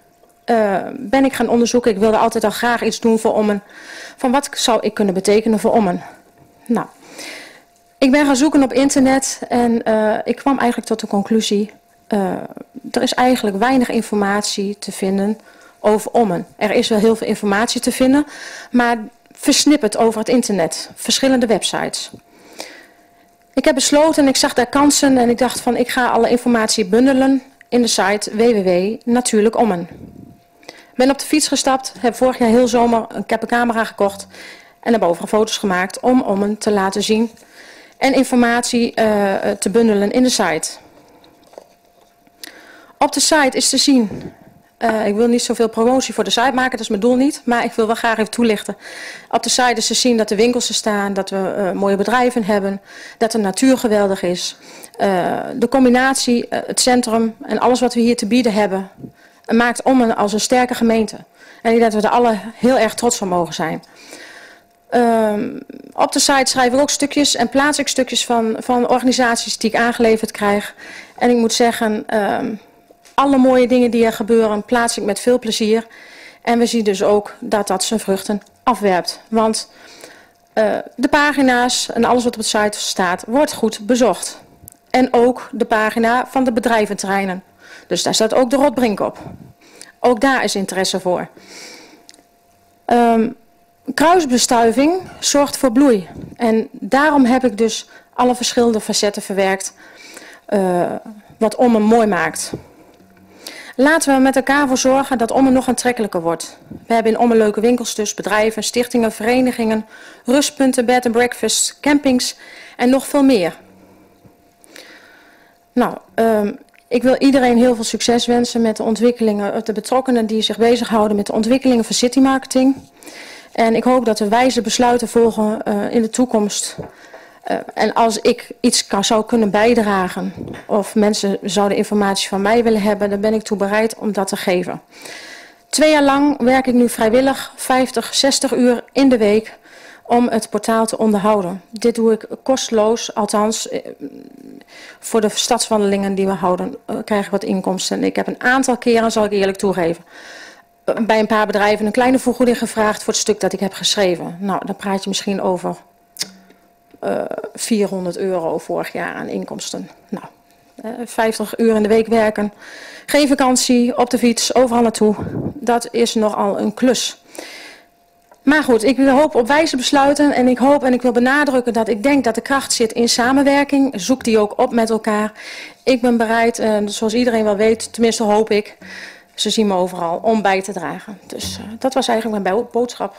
uh, ben ik gaan onderzoeken. Ik wilde altijd al graag iets doen voor Ommen. Van wat zou ik kunnen betekenen voor Ommen? Nou, ik ben gaan zoeken op internet en uh, ik kwam eigenlijk tot de conclusie. Uh, er is eigenlijk weinig informatie te vinden over Ommen. Er is wel heel veel informatie te vinden, maar versnipperd over het internet. Verschillende websites. Ik heb besloten en ik zag daar kansen en ik dacht van ik ga alle informatie bundelen in de site w w w punt natuurlijk ommen. Ik ben op de fiets gestapt, heb vorig jaar heel zomer een, ik heb een camera gekocht en heb overal foto's gemaakt om Ommen te laten zien en informatie uh, te bundelen in de site. Op de site is te zien, uh, ik wil niet zoveel promotie voor de site maken, dat is mijn doel niet, maar ik wil wel graag even toelichten. Op de site is te zien dat de winkels er staan, dat we uh, mooie bedrijven hebben, dat de natuur geweldig is. Uh, de combinatie, uh, het centrum en alles wat we hier te bieden hebben, uh, maakt Ommen als een sterke gemeente. En ik denk dat we er alle heel erg trots van mogen zijn. Uh, op de site schrijf ik ook stukjes en plaats ik stukjes van, van organisaties die ik aangeleverd krijg. En ik moet zeggen, uh, alle mooie dingen die er gebeuren plaats ik met veel plezier. En we zien dus ook dat dat zijn vruchten afwerpt. Want uh, de pagina's en alles wat op de site staat wordt goed bezocht. En ook de pagina van de bedrijventerreinen. Dus daar staat ook de Rotbrink op. Ook daar is interesse voor. Um, kruisbestuiving zorgt voor bloei. En daarom heb ik dus alle verschillende facetten verwerkt. Uh, wat Ommen mooi maakt. Laten we met elkaar voor zorgen dat Ommen nog aantrekkelijker wordt. We hebben in Ommen leuke winkels dus, bedrijven, stichtingen, verenigingen, rustpunten, bed and breakfast, campings en nog veel meer. Nou, um, ik wil iedereen heel veel succes wensen met de ontwikkelingen, de betrokkenen die zich bezighouden met de ontwikkelingen van citymarketing. En ik hoop dat we wijze besluiten volgen uh, in de toekomst. Uh, en als ik iets kan, zou kunnen bijdragen of mensen zouden informatie van mij willen hebben, dan ben ik toe bereid om dat te geven. Twee jaar lang werk ik nu vrijwillig vijftig, zestig uur in de week om het portaal te onderhouden. Dit doe ik kosteloos, althans voor de stadswandelingen die we houden uh, krijg ik wat inkomsten. En ik heb een aantal keren, zal ik eerlijk toegeven, uh, bij een paar bedrijven een kleine vergoeding gevraagd voor het stuk dat ik heb geschreven. Nou, dan praat je misschien over Uh, vierhonderd euro vorig jaar aan inkomsten. Nou, uh, vijftig uur in de week werken, geen vakantie, op de fiets, overal naartoe. Dat is nogal een klus. Maar goed, ik hoop op wijze besluiten en ik hoop en ik wil benadrukken dat ik denk dat de kracht zit in samenwerking. Zoek die ook op met elkaar. Ik ben bereid, uh, zoals iedereen wel weet, tenminste hoop ik, ze zien me overal, om bij te dragen. Dus uh, dat was eigenlijk mijn boodschap.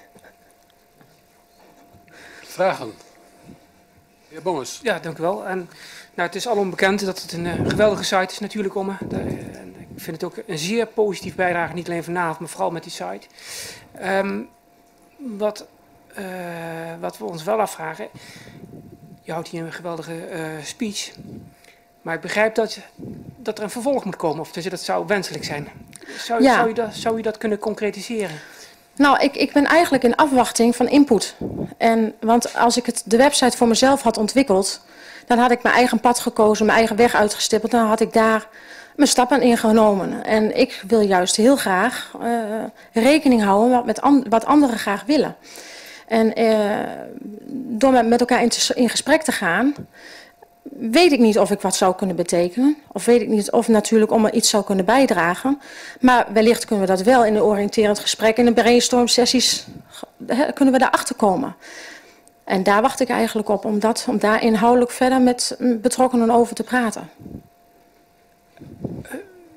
Vragen? Ja, Bongens. Ja, dank u wel. En, nou, het is alom bekend dat het een uh, geweldige site is natuurlijk, Ommen. De, uh, ik vind het ook een zeer positief bijdrage, niet alleen vanavond, maar vooral met die site. Um, wat, uh, wat we ons wel afvragen, je houdt hier een geweldige uh, speech, maar ik begrijp dat, dat er een vervolg moet komen, of dus dat zou wenselijk zijn. Zou, Ja. zou, je dat, zou je dat kunnen concretiseren? Nou, ik, ik ben eigenlijk in afwachting van input. En, want als ik het, de website voor mezelf had ontwikkeld, dan had ik mijn eigen pad gekozen, mijn eigen weg uitgestippeld. Dan had ik daar mijn stappen in genomen. En ik wil juist heel graag uh, rekening houden met an, wat anderen graag willen. En uh, door met, met elkaar in, te, in gesprek te gaan, weet ik niet of ik wat zou kunnen betekenen. Of weet ik niet of natuurlijk om er iets zou kunnen bijdragen. Maar wellicht kunnen we dat wel in een oriënterend gesprek, in de brainstorm sessies, kunnen we daarachter komen. En daar wacht ik eigenlijk op, om, dat, om daar inhoudelijk verder met betrokkenen over te praten. Uh,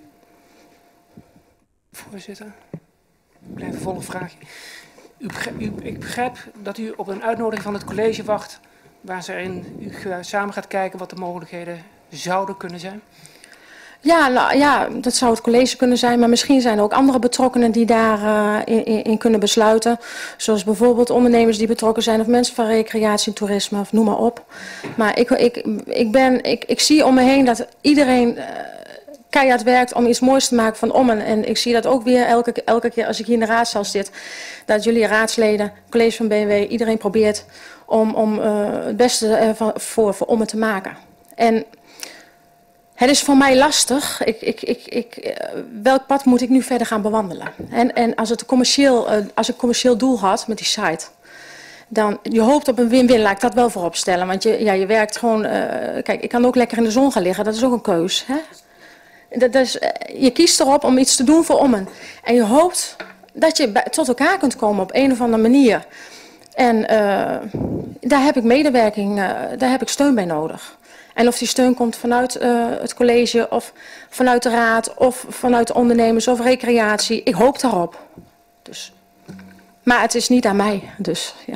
voorzitter, een klein vervolgvraagje. U begrijp, u, ik begrijp dat u op een uitnodiging van het college wacht, waar ze in, u samen gaat kijken wat de mogelijkheden zouden kunnen zijn? Ja, nou, ja, dat zou het college kunnen zijn, maar misschien zijn er ook andere betrokkenen die daarin uh, in, in kunnen besluiten. Zoals bijvoorbeeld ondernemers die betrokken zijn of mensen van recreatie en toerisme of noem maar op. Maar ik, ik, ik, ben, ik, ik zie om me heen dat iedereen uh, keihard werkt om iets moois te maken van Ommen. En ik zie dat ook weer elke, elke keer als ik hier in de raadzaal zit, dat jullie raadsleden, college van B N W, iedereen probeert om, om uh, het beste uh, voor, voor Ommen te maken. En Het is voor mij lastig. Ik, ik, ik, ik, welk pad moet ik nu verder gaan bewandelen? En, en als, het commercieel, als ik een commercieel doel had met die site, dan je hoopt op een win-win, laat ik dat wel voorop stellen. Want je, ja, je werkt gewoon... Uh, kijk, ik kan ook lekker in de zon gaan liggen. Dat is ook een keus. Hè? Dat is, je kiest erop om iets te doen voor Ommen. En je hoopt dat je bij, tot elkaar kunt komen op een of andere manier. En uh, daar heb ik medewerking, uh, daar heb ik steun bij nodig. En of die steun komt vanuit uh, het college of vanuit de raad of vanuit de ondernemers of recreatie. Ik hoop daarop. Dus. Maar het is niet aan mij, dus ja.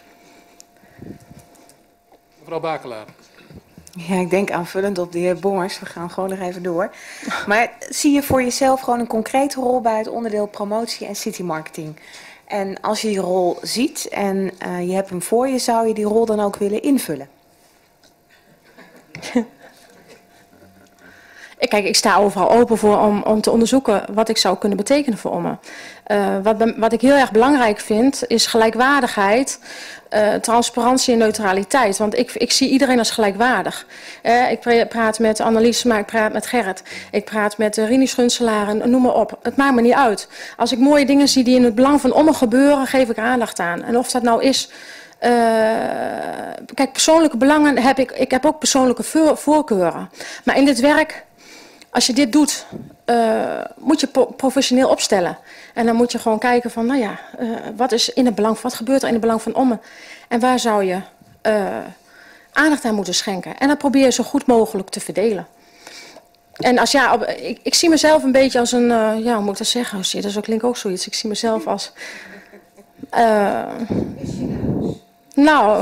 Mevrouw Bakelaar. Ja, ik denk aanvullend op de heer Bongers. We gaan gewoon nog even door. Maar zie je voor jezelf gewoon een concrete rol bij het onderdeel promotie en citymarketing? En als je die rol ziet en uh, je hebt hem voor je, zou je die rol dan ook willen invullen? Kijk, ik sta overal open voor om, om te onderzoeken wat ik zou kunnen betekenen voor Ommen. Uh, wat, wat ik heel erg belangrijk vind, is gelijkwaardigheid, uh, transparantie en neutraliteit. Want ik, ik zie iedereen als gelijkwaardig. Uh, ik praat met Annelies, maar ik praat met Gerrit. Ik praat met uh, Rini Schunselaar en noem maar op. Het maakt me niet uit. Als ik mooie dingen zie die in het belang van Ommen gebeuren, geef ik er aandacht aan. En of dat nou is... Uh, kijk, persoonlijke belangen heb ik... Ik heb ook persoonlijke voorkeuren. Maar in dit werk... Als je dit doet, uh, moet je professioneel opstellen. En dan moet je gewoon kijken van, nou ja, uh, wat is in het belang, wat gebeurt er in het belang van Ommen? En waar zou je uh, aandacht aan moeten schenken? En dat probeer je zo goed mogelijk te verdelen. En als ja, op, ik, ik zie mezelf een beetje als een, uh, ja, hoe moet ik dat zeggen? Oh, dat klinkt ook zoiets. Ik zie mezelf als, uh, nou...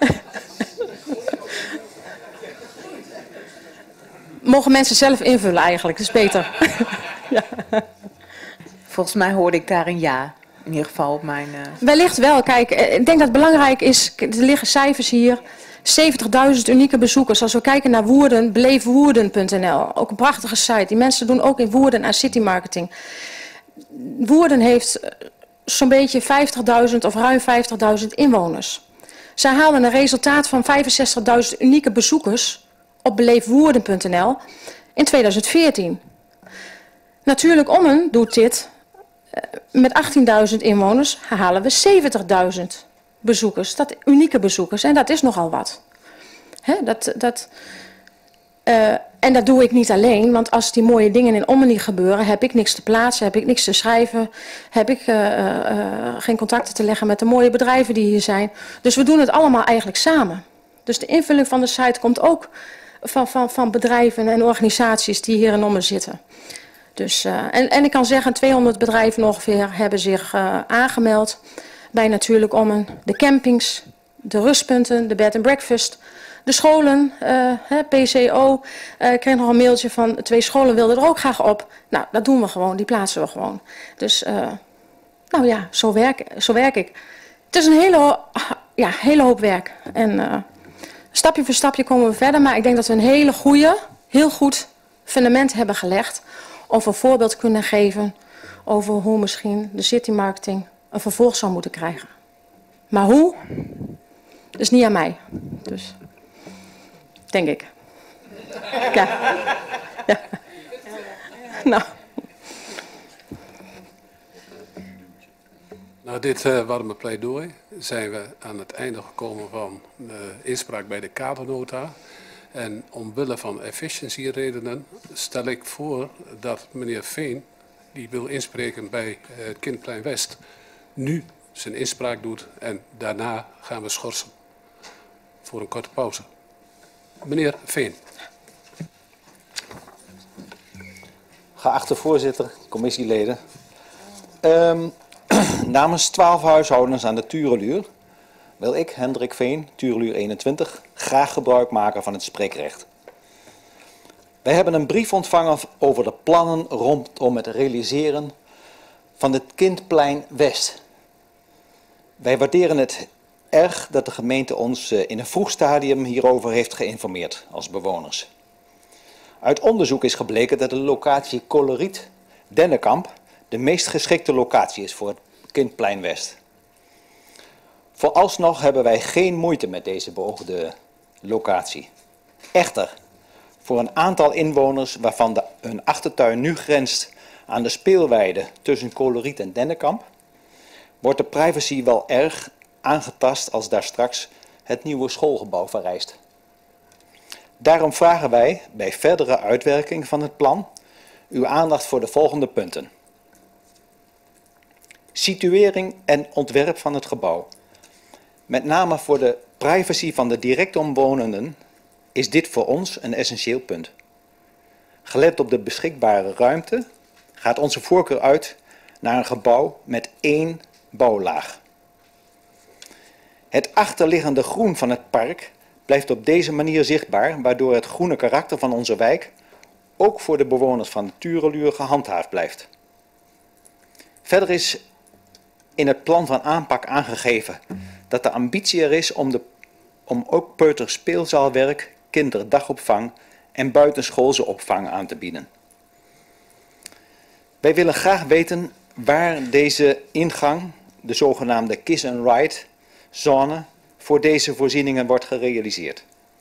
Mogen mensen zelf invullen eigenlijk, dat is beter. Ja. Volgens mij hoorde ik daar een ja, in ieder geval op mijn... Uh... Wellicht wel, kijk, ik denk dat het belangrijk is, er liggen cijfers hier, zeventigduizend unieke bezoekers. Als we kijken naar Woerden, beleef woerden punt n l, ook een prachtige site. Die mensen doen ook in Woerden aan citymarketing. Woerden heeft zo'n beetje vijftigduizend of ruim vijftigduizend inwoners. Zij haalden een resultaat van vijfenzestigduizend unieke bezoekers op beleef woerden punt n l in tweeduizend veertien. Natuurlijk Ommen doet dit met achttienduizend inwoners, halen we zeventigduizend bezoekers, dat unieke bezoekers, en dat is nogal wat. Hè, dat, dat, uh, en dat doe ik niet alleen, want als die mooie dingen in Ommen niet gebeuren, heb ik niks te plaatsen, heb ik niks te schrijven, heb ik uh, uh, geen contacten te leggen met de mooie bedrijven die hier zijn. Dus we doen het allemaal eigenlijk samen. Dus de invulling van de site komt ook Van, van, van bedrijven en organisaties die hier in Ommen zitten. Dus, uh, en, en ik kan zeggen, tweehonderd bedrijven ongeveer hebben zich uh, aangemeld bij Natuurlijk Ommen. De campings, de rustpunten, de bed and breakfast, de scholen, uh, hè, P C O. Uh, ik kreeg nog een mailtje van twee scholen wilden er ook graag op. Nou, dat doen we gewoon, die plaatsen we gewoon. Dus, uh, nou ja, zo werk, zo werk ik. Het is een hele, ja, hele hoop werk. En... Uh, Stapje voor stapje komen we verder, maar ik denk dat we een hele goede, heel goed fundament hebben gelegd of een voorbeeld kunnen geven over hoe misschien de citymarketing een vervolg zou moeten krijgen. Maar hoe? Dat is niet aan mij. Dus, denk ik. Ja. Ja. Nou. Na dit uh, warme pleidooi zijn we aan het einde gekomen van de inspraak bij de kadernota. En omwille van efficiëntieredenen stel ik voor dat meneer Veen, die wil inspreken bij uh, Kindplein West, nu zijn inspraak doet en daarna gaan we schorsen voor een korte pauze. Meneer Veen. Geachte voorzitter, commissieleden. Um, Namens twaalf huishoudens aan de Tureluur wil ik, Hendrik Veen, Tureluur eenentwintig, graag gebruik maken van het spreekrecht. Wij hebben een brief ontvangen over de plannen rondom het realiseren van het Kindplein West. Wij waarderen het erg dat de gemeente ons in een vroeg stadium hierover heeft geïnformeerd als bewoners. Uit onderzoek is gebleken dat de locatie Coloriet Dennekamp de meest geschikte locatie is voor het Kindplein West. Vooralsnog hebben wij geen moeite met deze beoogde locatie. Echter, Voor een aantal inwoners waarvan de, hun achtertuin nu grenst aan de speelweide tussen Coloriet en Dennekamp, wordt de privacy wel erg aangetast als daar straks het nieuwe schoolgebouw verrijst. Daarom vragen wij bij verdere uitwerking van het plan uw aandacht voor de volgende punten. Situering en ontwerp van het gebouw. Met name voor de privacy van de direct omwonenden is dit voor ons een essentieel punt. Gelet op de beschikbare ruimte gaat onze voorkeur uit naar een gebouw met één bouwlaag. Het achterliggende groen van het park blijft op deze manier zichtbaar, waardoor het groene karakter van onze wijk ook voor de bewoners van de Tureluur gehandhaafd blijft. Verder is in het plan van aanpak aangegeven dat de ambitie er is om, de, om ook peuterspeelzaalwerk, kinderdagopvang en buitenschoolse opvang aan te bieden. Wij willen graag weten waar deze ingang, de zogenaamde kiss and ride zone, voor deze voorzieningen wordt gerealiseerd.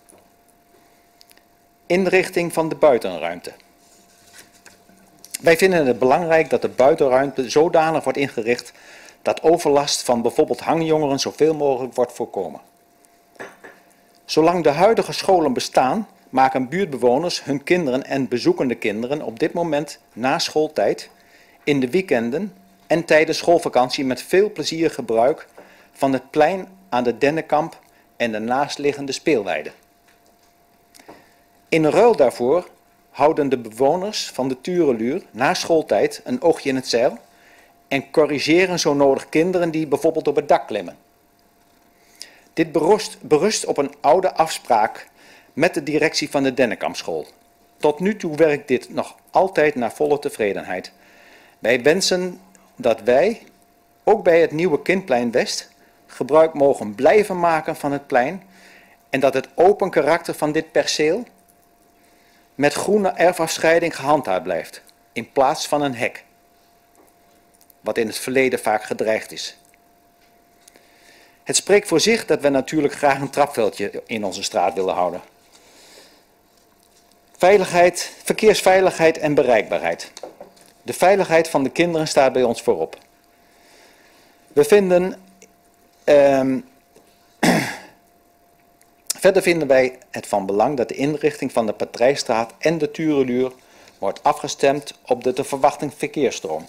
Inrichting van de buitenruimte. Wij vinden het belangrijk dat de buitenruimte zodanig wordt ingericht dat overlast van bijvoorbeeld hangjongeren zoveel mogelijk wordt voorkomen. Zolang de huidige scholen bestaan, maken buurtbewoners hun kinderen en bezoekende kinderen op dit moment na schooltijd, in de weekenden en tijdens schoolvakantie met veel plezier gebruik van het plein aan de Dennekamp en de naastliggende speelweide. In ruil daarvoor houden de bewoners van de Tureluur na schooltijd een oogje in het zeil en corrigeren zo nodig kinderen die bijvoorbeeld op het dak klimmen. Dit berust, berust op een oude afspraak met de directie van de Dennekampschool. Tot nu toe werkt dit nog altijd naar volle tevredenheid. Wij wensen dat wij, ook bij het nieuwe Kindplein West, gebruik mogen blijven maken van het plein en dat het open karakter van dit perceel met groene erfafscheiding gehandhaafd blijft, in plaats van een hek, wat in het verleden vaak gedreigd is. Het spreekt voor zich dat we natuurlijk graag een trapveldje in onze straat willen houden. Veiligheid, verkeersveiligheid en bereikbaarheid. De veiligheid van de kinderen staat bij ons voorop. We vinden, um, verder vinden wij het van belang dat de inrichting van de Patrijsstraat en de Tureluur wordt afgestemd op de te verwachten verkeersstroom.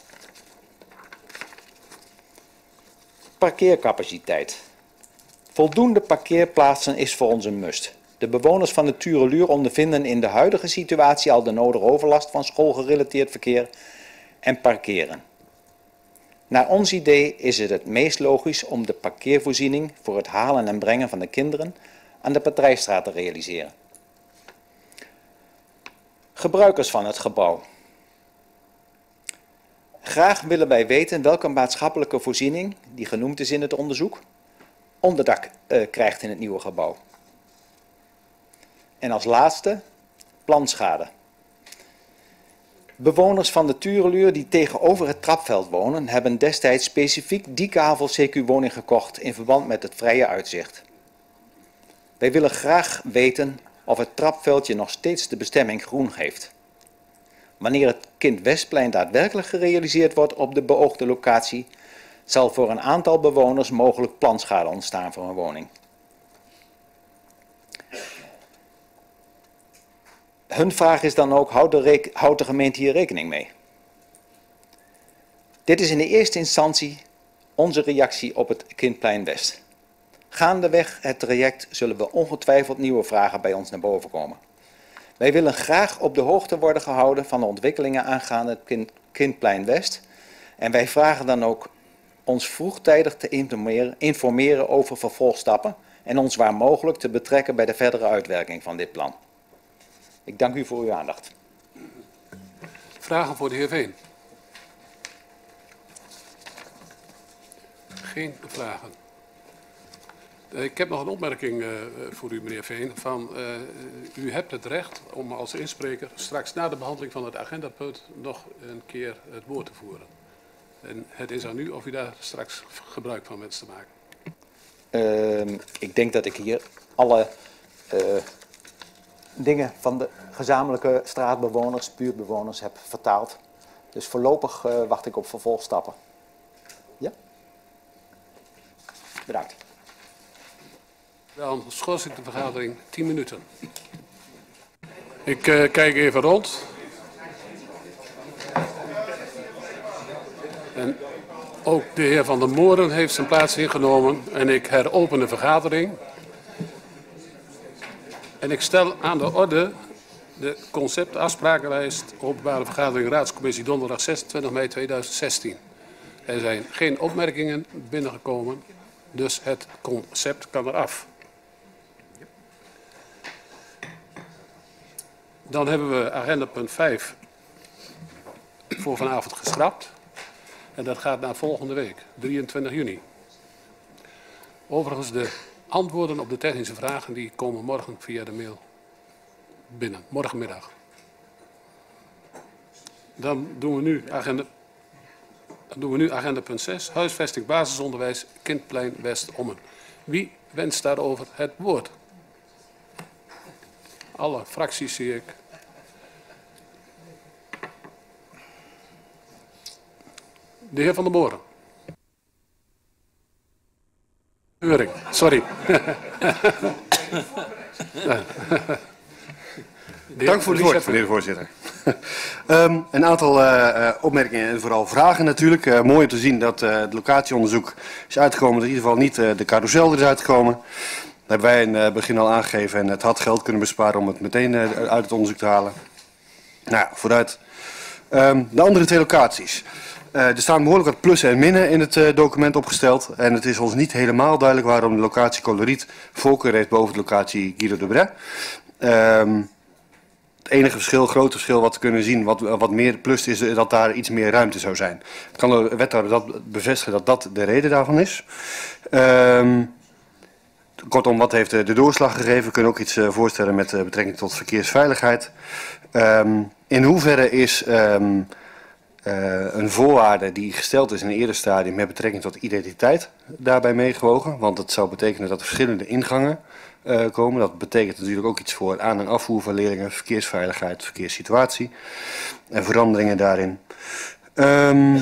Parkeercapaciteit. Voldoende parkeerplaatsen is voor ons een must. De bewoners van de Tureluur ondervinden in de huidige situatie al de nodige overlast van schoolgerelateerd verkeer en parkeren. Naar ons idee is het het meest logisch om de parkeervoorziening voor het halen en brengen van de kinderen aan de Patrijsstraat te realiseren. Gebruikers van het gebouw. Graag willen wij weten welke maatschappelijke voorziening, die genoemd is in het onderzoek, onderdak uh, krijgt in het nieuwe gebouw. En als laatste, planschade. Bewoners van de Tureluur die tegenover het trapveld wonen, hebben destijds specifiek die kavel C Q-woning gekocht in verband met het vrije uitzicht. Wij willen graag weten of het trapveldje nog steeds de bestemming groen heeft. Wanneer het Kind Westplein daadwerkelijk gerealiseerd wordt op de beoogde locatie, zal voor een aantal bewoners mogelijk planschade ontstaan voor een woning. Hun vraag is dan ook, houdt de, houdt de gemeente hier rekening mee? Dit is in de eerste instantie onze reactie op het Kindplein West. Gaandeweg het traject zullen we ongetwijfeld nieuwe vragen bij ons naar boven komen. Wij willen graag op de hoogte worden gehouden van de ontwikkelingen aangaande het kind, Kindplein West. En wij vragen dan ook ons vroegtijdig te informeren, informeren over vervolgstappen en ons waar mogelijk te betrekken bij de verdere uitwerking van dit plan. Ik dank u voor uw aandacht. Vragen voor de heer Veen? Geen vragen. Ik heb nog een opmerking uh, voor u, meneer Veen. Van, uh, u hebt het recht om als inspreker straks na de behandeling van het agendapunt nog een keer het woord te voeren. En het is aan u of u daar straks gebruik van wenst te maken. Uh, ik denk dat ik hier alle uh, dingen van de gezamenlijke straatbewoners, buurtbewoners heb vertaald. Dus voorlopig uh, wacht ik op vervolgstappen. Ja? Bedankt. Dan schors ik de vergadering tien minuten. Ik uh, kijk even rond. En ook de heer Van der Moren heeft zijn plaats ingenomen en ik heropen de vergadering. En ik stel aan de orde de conceptafsprakenlijst openbare vergadering raadscommissie donderdag zesentwintig mei tweeduizend zestien. Er zijn geen opmerkingen binnengekomen, dus het concept kan eraf. Dan hebben we agenda punt vijf voor vanavond geschrapt. En dat gaat naar volgende week, drieëntwintig juni. Overigens, de antwoorden op de technische vragen die komen morgen via de mail binnen, morgenmiddag. Dan doen we nu agenda, dan doen we nu agenda punt zes, huisvesting basisonderwijs, Kindplein West-Ommen. Wie wenst daarover het woord? Alle fracties zie ik. De heer Van der Moren. Euring, sorry. Dank voor het woord, meneer de voorzitter. um, een aantal uh, opmerkingen en vooral vragen natuurlijk. Uh, mooi om te zien dat uh, het locatieonderzoek is uitgekomen, dat in ieder geval niet uh, de carousel er is uitgekomen. Dat hebben wij in het uh, begin al aangegeven en het had geld kunnen besparen om het meteen uh, uit het onderzoek te halen. Nou ja, vooruit. Um, de andere twee locaties. Uh, er staan behoorlijk wat plussen en minnen in het uh, document opgesteld. En het is ons niet helemaal duidelijk waarom de locatie Coloriet voorkeur heeft boven de locatie Guido de Bray. Um, het enige verschil, grote verschil wat we kunnen zien, wat, wat meer plus is dat daar iets meer ruimte zou zijn. Kan de wethouder dat bevestigen dat dat de reden daarvan is? Um, kortom, wat heeft de, de doorslag gegeven? We kunnen ook iets uh, voorstellen met uh, betrekking tot verkeersveiligheid. Um, in hoeverre is... Um, Uh, een voorwaarde die gesteld is in een eerder stadium met betrekking tot identiteit daarbij meegewogen. Want het zou betekenen dat er verschillende ingangen uh, komen. Dat betekent natuurlijk ook iets voor aan- en afvoer van leerlingen, verkeersveiligheid, verkeerssituatie en veranderingen daarin. Um,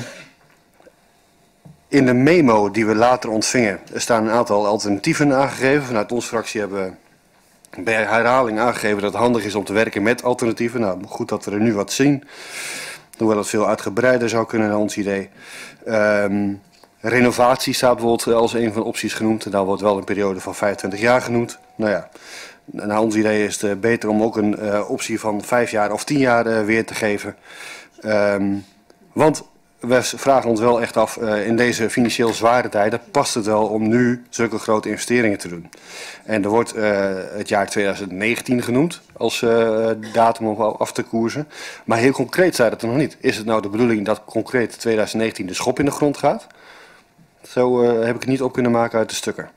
in de memo die we later ontvingen staan een aantal alternatieven aangegeven. Vanuit onze fractie hebben we bij herhaling aangegeven dat het handig is om te werken met alternatieven. Nou, goed dat we er nu wat zien. Hoewel het veel uitgebreider zou kunnen naar ons idee. Um, renovatie staat bijvoorbeeld als een van de opties genoemd. En daar wordt wel een periode van vijfentwintig jaar genoemd. Nou ja, naar ons idee is het beter om ook een uh, optie van vijf jaar of tien jaar uh, weer te geven. Um, want we vragen ons wel echt af, uh, in deze financieel zware tijden past het wel om nu zulke grote investeringen te doen. En er wordt uh, het jaar tweeduizend negentien genoemd als uh, datum om af te koersen. Maar heel concreet staat het er nog niet. Is het nou de bedoeling dat concreet tweeduizend negentien de schop in de grond gaat? Zo uh, heb ik het niet op kunnen maken uit de stukken.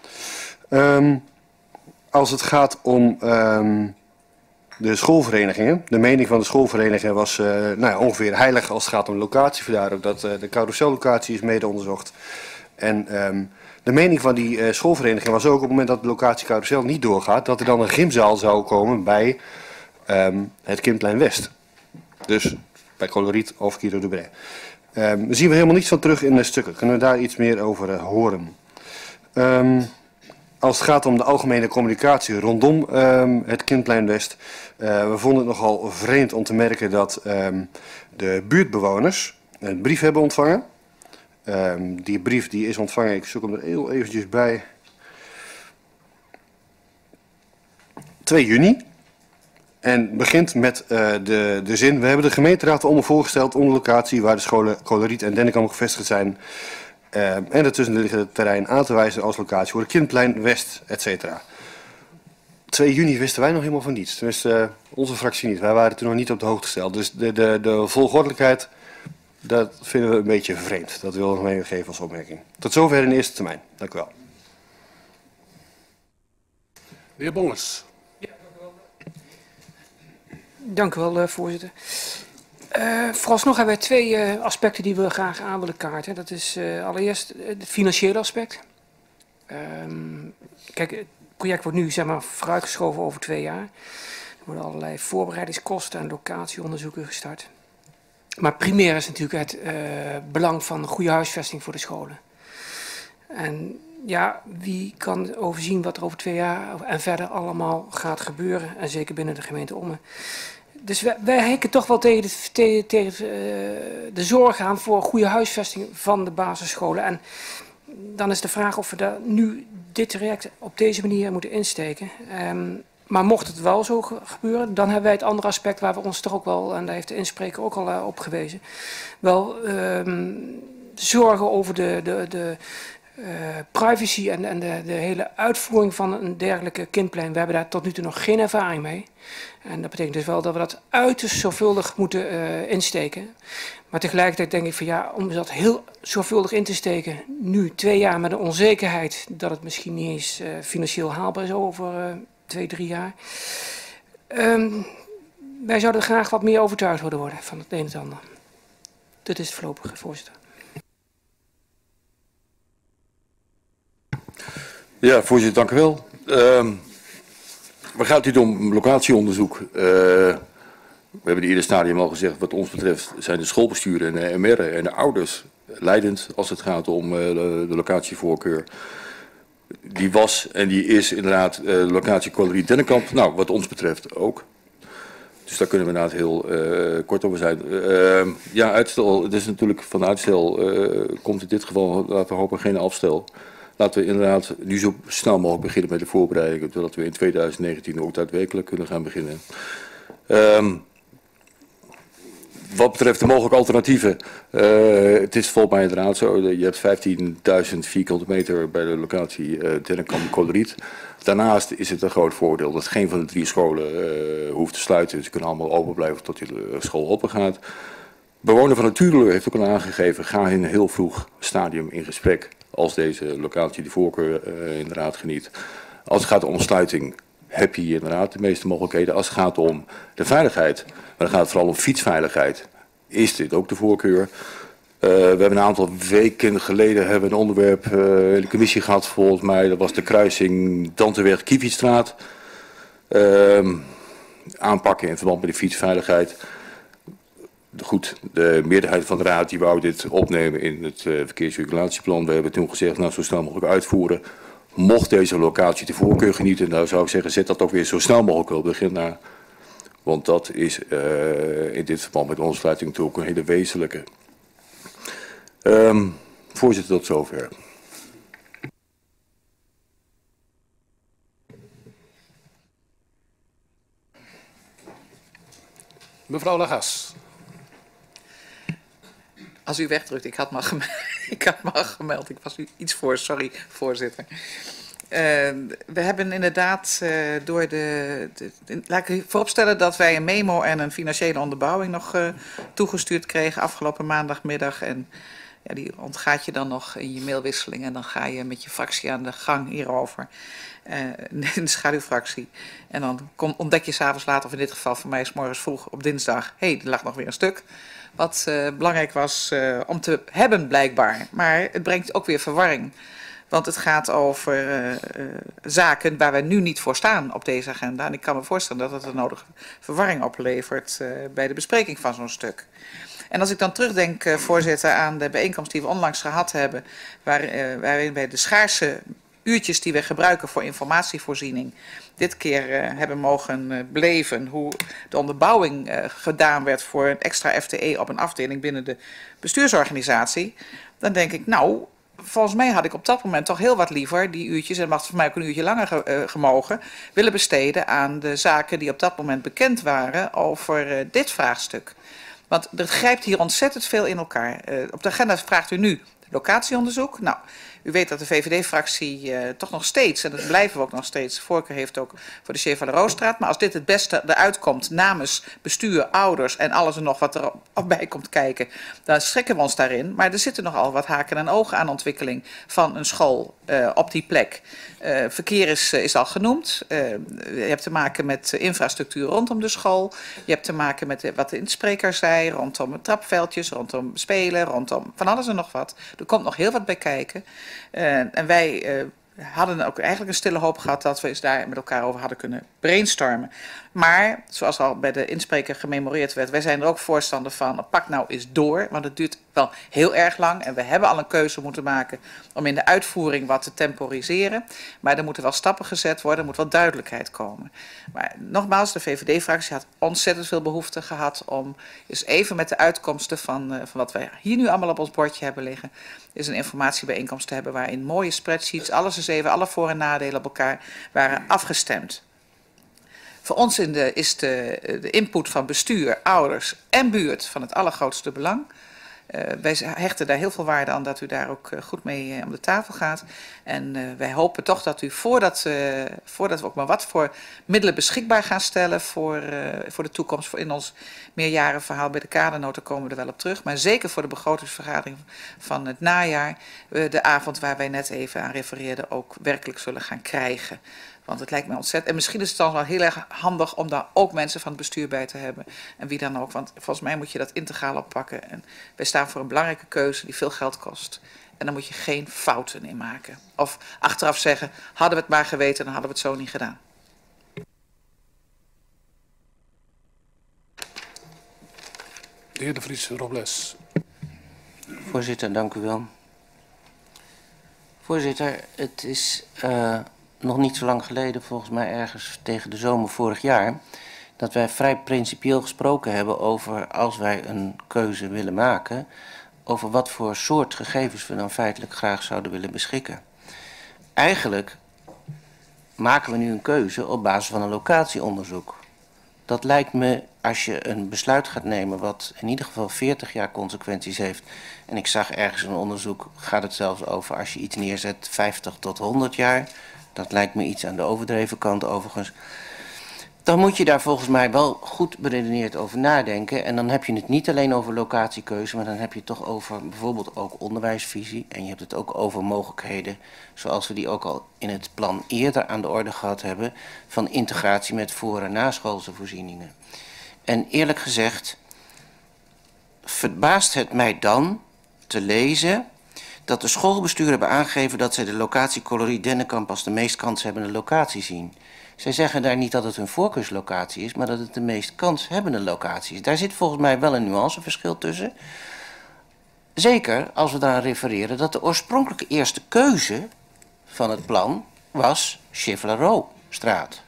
Um, als het gaat om um, de schoolverenigingen. De mening van de schoolverenigingen was uh, nou ja, ongeveer heilig als het gaat om de locatie. Vandaar ook dat uh, de carousellocatie is mede onderzocht. En um, de mening van die uh, schoolvereniging was ook op het moment dat de locatie carousel niet doorgaat, dat er dan een gymzaal zou komen bij um, het Kindplein West. Dus bij Coloriet of Guido de Bray. Um, daar zien we helemaal niets van terug in de stukken. Kunnen we daar iets meer over uh, horen? Um, Als het gaat om de algemene communicatie rondom um, het Kindplein West. Uh, we vonden het nogal vreemd om te merken dat um, de buurtbewoners een brief hebben ontvangen. Um, die brief die is ontvangen, ik zoek hem er heel eventjes bij. twee juni. En begint met uh, de, de zin. We hebben de gemeenteraad om voorgesteld om de locatie waar de scholen Coloriet en Dennekamp gevestigd zijn. Uh, en het tussenliggende terrein aan te wijzen als locatie voor het Kindplein West, et cetera. twee juni wisten wij nog helemaal van niets. Tenminste, uh, onze fractie niet. Wij waren toen nog niet op de hoogte gesteld. Dus de, de, de volgordelijkheid, dat vinden we een beetje vreemd. Dat wil ik nog meegeven als opmerking. Tot zover in de eerste termijn. Dank u wel. De heer Bongers. Ja, dank u wel, uh, voorzitter. Uh, vooralsnog hebben wij twee uh, aspecten die we graag aan willen kaarten. Dat is uh, allereerst het financiële aspect. Um, kijk, het project wordt nu zeg maar vooruitgeschoven over twee jaar. worden allerlei voorbereidingskosten en locatieonderzoeken gestart. Maar primair is natuurlijk het uh, belang van goede huisvesting voor de scholen. En ja, wie kan overzien wat er over twee jaar en verder allemaal gaat gebeuren. En zeker binnen de gemeente Ommen. Dus wij, wij hikken toch wel tegen, de, tegen, tegen uh, de zorg aan voor goede huisvesting van de basisscholen. En dan is de vraag of we daar nu dit traject op deze manier moeten insteken. Um, maar mocht het wel zo gebeuren, dan hebben wij het andere aspect waar we ons toch ook wel, en daar heeft de inspreker ook al uh, op gewezen, wel um, zorgen over de, de, de uh, privacy en, en de, de hele uitvoering van een dergelijke kindplein. We hebben daar tot nu toe nog geen ervaring mee. En dat betekent dus wel dat we dat uiterst zorgvuldig moeten uh, insteken. Maar tegelijkertijd denk ik van ja, om dat heel zorgvuldig in te steken, nu twee jaar met een onzekerheid dat het misschien niet eens uh, financieel haalbaar is over uh, twee, drie jaar. Um, wij zouden graag wat meer overtuigd willen worden van het een en het ander. Dit is het voorlopige, voorzitter. Ja, voorzitter, dank u wel. Uh, waar gaat het om locatieonderzoek? Uh, we hebben in het eerste stadium al gezegd, wat ons betreft zijn de schoolbesturen en de M R'en en de ouders leidend als het gaat om uh, de, de locatievoorkeur. Die was en die is inderdaad uh, de locatie Colorie Dennenkamp, nou wat ons betreft ook. Dus daar kunnen we inderdaad heel uh, kort over zijn. Uh, ja, uitstel, het is natuurlijk van uitstel uh, komt in dit geval, laten we hopen, geen afstel. Laten we inderdaad nu zo snel mogelijk beginnen met de voorbereidingen, zodat we in tweeduizend negentien ook daadwerkelijk kunnen gaan beginnen. Um, wat betreft de mogelijke alternatieven, uh, het is volgens mij inderdaad zo, je hebt vijftienduizend vierkante meter bij de locatie uh, Dennenkamp Coloriet. Daarnaast is het een groot voordeel dat geen van de drie scholen uh, hoeft te sluiten. Ze kunnen allemaal open blijven tot die school open gaat. Bewoner van de Tureluur heeft ook al aangegeven, ga in een heel vroeg stadium in gesprek als deze locatie de voorkeur uh, inderdaad geniet. Als het gaat om sluiting heb je hier inderdaad de meeste mogelijkheden. Als het gaat om de veiligheid, maar dan gaat het vooral om fietsveiligheid, is dit ook de voorkeur. Uh, we hebben een aantal weken geleden hebben we een onderwerp uh, in de commissie gehad, volgens mij, dat was de kruising Danteweg-Kievitstraat. Uh, aanpakken in verband met de fietsveiligheid. Goed, de meerderheid van de raad die wou dit opnemen in het uh, verkeersregulatieplan. We hebben toen gezegd, nou zo snel mogelijk uitvoeren. Mocht deze locatie de voorkeur genieten, nou zou ik zeggen, zet dat ook weer zo snel mogelijk op de agenda. Want dat is uh, in dit verband met onze sluiting natuurlijk een hele wezenlijke. Um, voorzitter, tot zover. Mevrouw Lagas. Als u wegdrukt, ik had me gemeld, ik had me gemeld. Ik was u iets voor, sorry, voorzitter. Uh, we hebben inderdaad uh, door de, de, de... Laat ik vooropstellen dat wij een memo en een financiële onderbouwing nog uh, toegestuurd kregen afgelopen maandagmiddag. En ja, die ontgaat je dan nog in je mailwisseling en dan ga je met je fractie aan de gang hierover. Uh, in de schaduwfractie. En dan kom, ontdek je s'avonds later, of in dit geval voor mij is morgens vroeg op dinsdag, hé, hey, er lag nog weer een stuk. Wat uh, belangrijk was uh, om te hebben blijkbaar. Maar het brengt ook weer verwarring. Want het gaat over uh, uh, zaken waar we nu niet voor staan op deze agenda. En ik kan me voorstellen dat het een nodige verwarring oplevert uh, bij de bespreking van zo'n stuk. En als ik dan terugdenk, uh, voorzitter, aan de bijeenkomst die we onlangs gehad hebben, waar, uh, waarin wij de schaarse uurtjes die we gebruiken voor informatievoorziening dit keer uh, hebben mogen uh, beleven, hoe de onderbouwing uh, gedaan werd voor een extra F T E op een afdeling binnen de bestuursorganisatie, dan denk ik, nou, volgens mij had ik op dat moment toch heel wat liever die uurtjes, en mag voor mij ook een uurtje langer ge, uh, gemogen, willen besteden aan de zaken die op dat moment bekend waren over uh, dit vraagstuk. Want er grijpt hier ontzettend veel in elkaar. Uh, op de agenda vraagt u nu locatieonderzoek. Nou, u weet dat de V V D-fractie uh, toch nog steeds, en dat blijven we ook nog steeds, voorkeur heeft ook voor de Chevalerostraat. Maar als dit het beste eruit komt namens bestuur, ouders en alles en nog wat er op bij komt kijken, dan schrikken we ons daarin. Maar er zitten nogal wat haken en ogen aan ontwikkeling van een school uh, op die plek. Uh, verkeer is, is al genoemd. Uh, je hebt te maken met infrastructuur rondom de school. Je hebt te maken met wat de inspreker zei, rondom trapveldjes, rondom spelen, rondom van alles en nog wat. Er komt nog heel wat bij kijken. Uh, en wij uh, hadden ook eigenlijk een stille hoop gehad dat we eens daar met elkaar over hadden kunnen brainstormen. Maar, zoals al bij de inspreker gememoreerd werd, wij zijn er ook voorstander van, pak nou eens door, want het duurt wel heel erg lang en we hebben al een keuze moeten maken om in de uitvoering wat te temporiseren. Maar er moeten wel stappen gezet worden, er moet wel duidelijkheid komen. Maar nogmaals, de V V D-fractie had ontzettend veel behoefte gehad om eens even met de uitkomsten van, uh, van wat wij hier nu allemaal op ons bordje hebben liggen, is een informatiebijeenkomst te hebben waarin mooie spreadsheets, alles eens even, alle voor- en nadelen op elkaar waren afgestemd. Voor ons in de, is de, de input van bestuur, ouders en buurt van het allergrootste belang. Uh, wij hechten daar heel veel waarde aan dat u daar ook uh, goed mee uh, om de tafel gaat. En uh, wij hopen toch dat u, voordat, uh, voordat we ook maar wat voor middelen beschikbaar gaan stellen voor, uh, voor de toekomst, voor in ons meerjarenverhaal bij de kadernoten komen we er wel op terug. Maar zeker voor de begrotingsvergadering van het najaar, uh, de avond waar wij net even aan refereerden, ook werkelijk zullen gaan krijgen. Want het lijkt me ontzettend. En misschien is het dan wel heel erg handig om daar ook mensen van het bestuur bij te hebben. En wie dan ook. Want volgens mij moet je dat integraal oppakken. En wij staan voor een belangrijke keuze die veel geld kost. En daar moet je geen fouten in maken. Of achteraf zeggen, hadden we het maar geweten, dan hadden we het zo niet gedaan. De heer De Vries, Robles. Voorzitter, dank u wel. Voorzitter, het is uh, nog niet zo lang geleden, volgens mij ergens tegen de zomer vorig jaar, dat wij vrij principieel gesproken hebben over, als wij een keuze willen maken, over wat voor soort gegevens we dan feitelijk graag zouden willen beschikken. Eigenlijk maken we nu een keuze op basis van een locatieonderzoek. Dat lijkt me, als je een besluit gaat nemen wat in ieder geval veertig jaar consequenties heeft, en ik zag ergens een onderzoek, gaat het zelfs over als je iets neerzet vijftig tot honderd jaar, dat lijkt me iets aan de overdreven kant overigens, dan moet je daar volgens mij wel goed beredeneerd over nadenken. En dan heb je het niet alleen over locatiekeuze, maar dan heb je het toch over bijvoorbeeld ook onderwijsvisie. En je hebt het ook over mogelijkheden, zoals we die ook al in het plan eerder aan de orde gehad hebben, van integratie met voor- en naschoolse voorzieningen. En eerlijk gezegd, verbaast het mij dan te lezen dat de schoolbesturen hebben aangegeven dat zij de locatie Colorie Dennekamp als de meest kanshebbende locatie zien. Zij zeggen daar niet dat het hun voorkeurslocatie is, maar dat het de meest kanshebbende locatie is. Daar zit volgens mij wel een nuanceverschil tussen. Zeker als we daaraan refereren dat de oorspronkelijke eerste keuze van het plan was Chevalerostraat.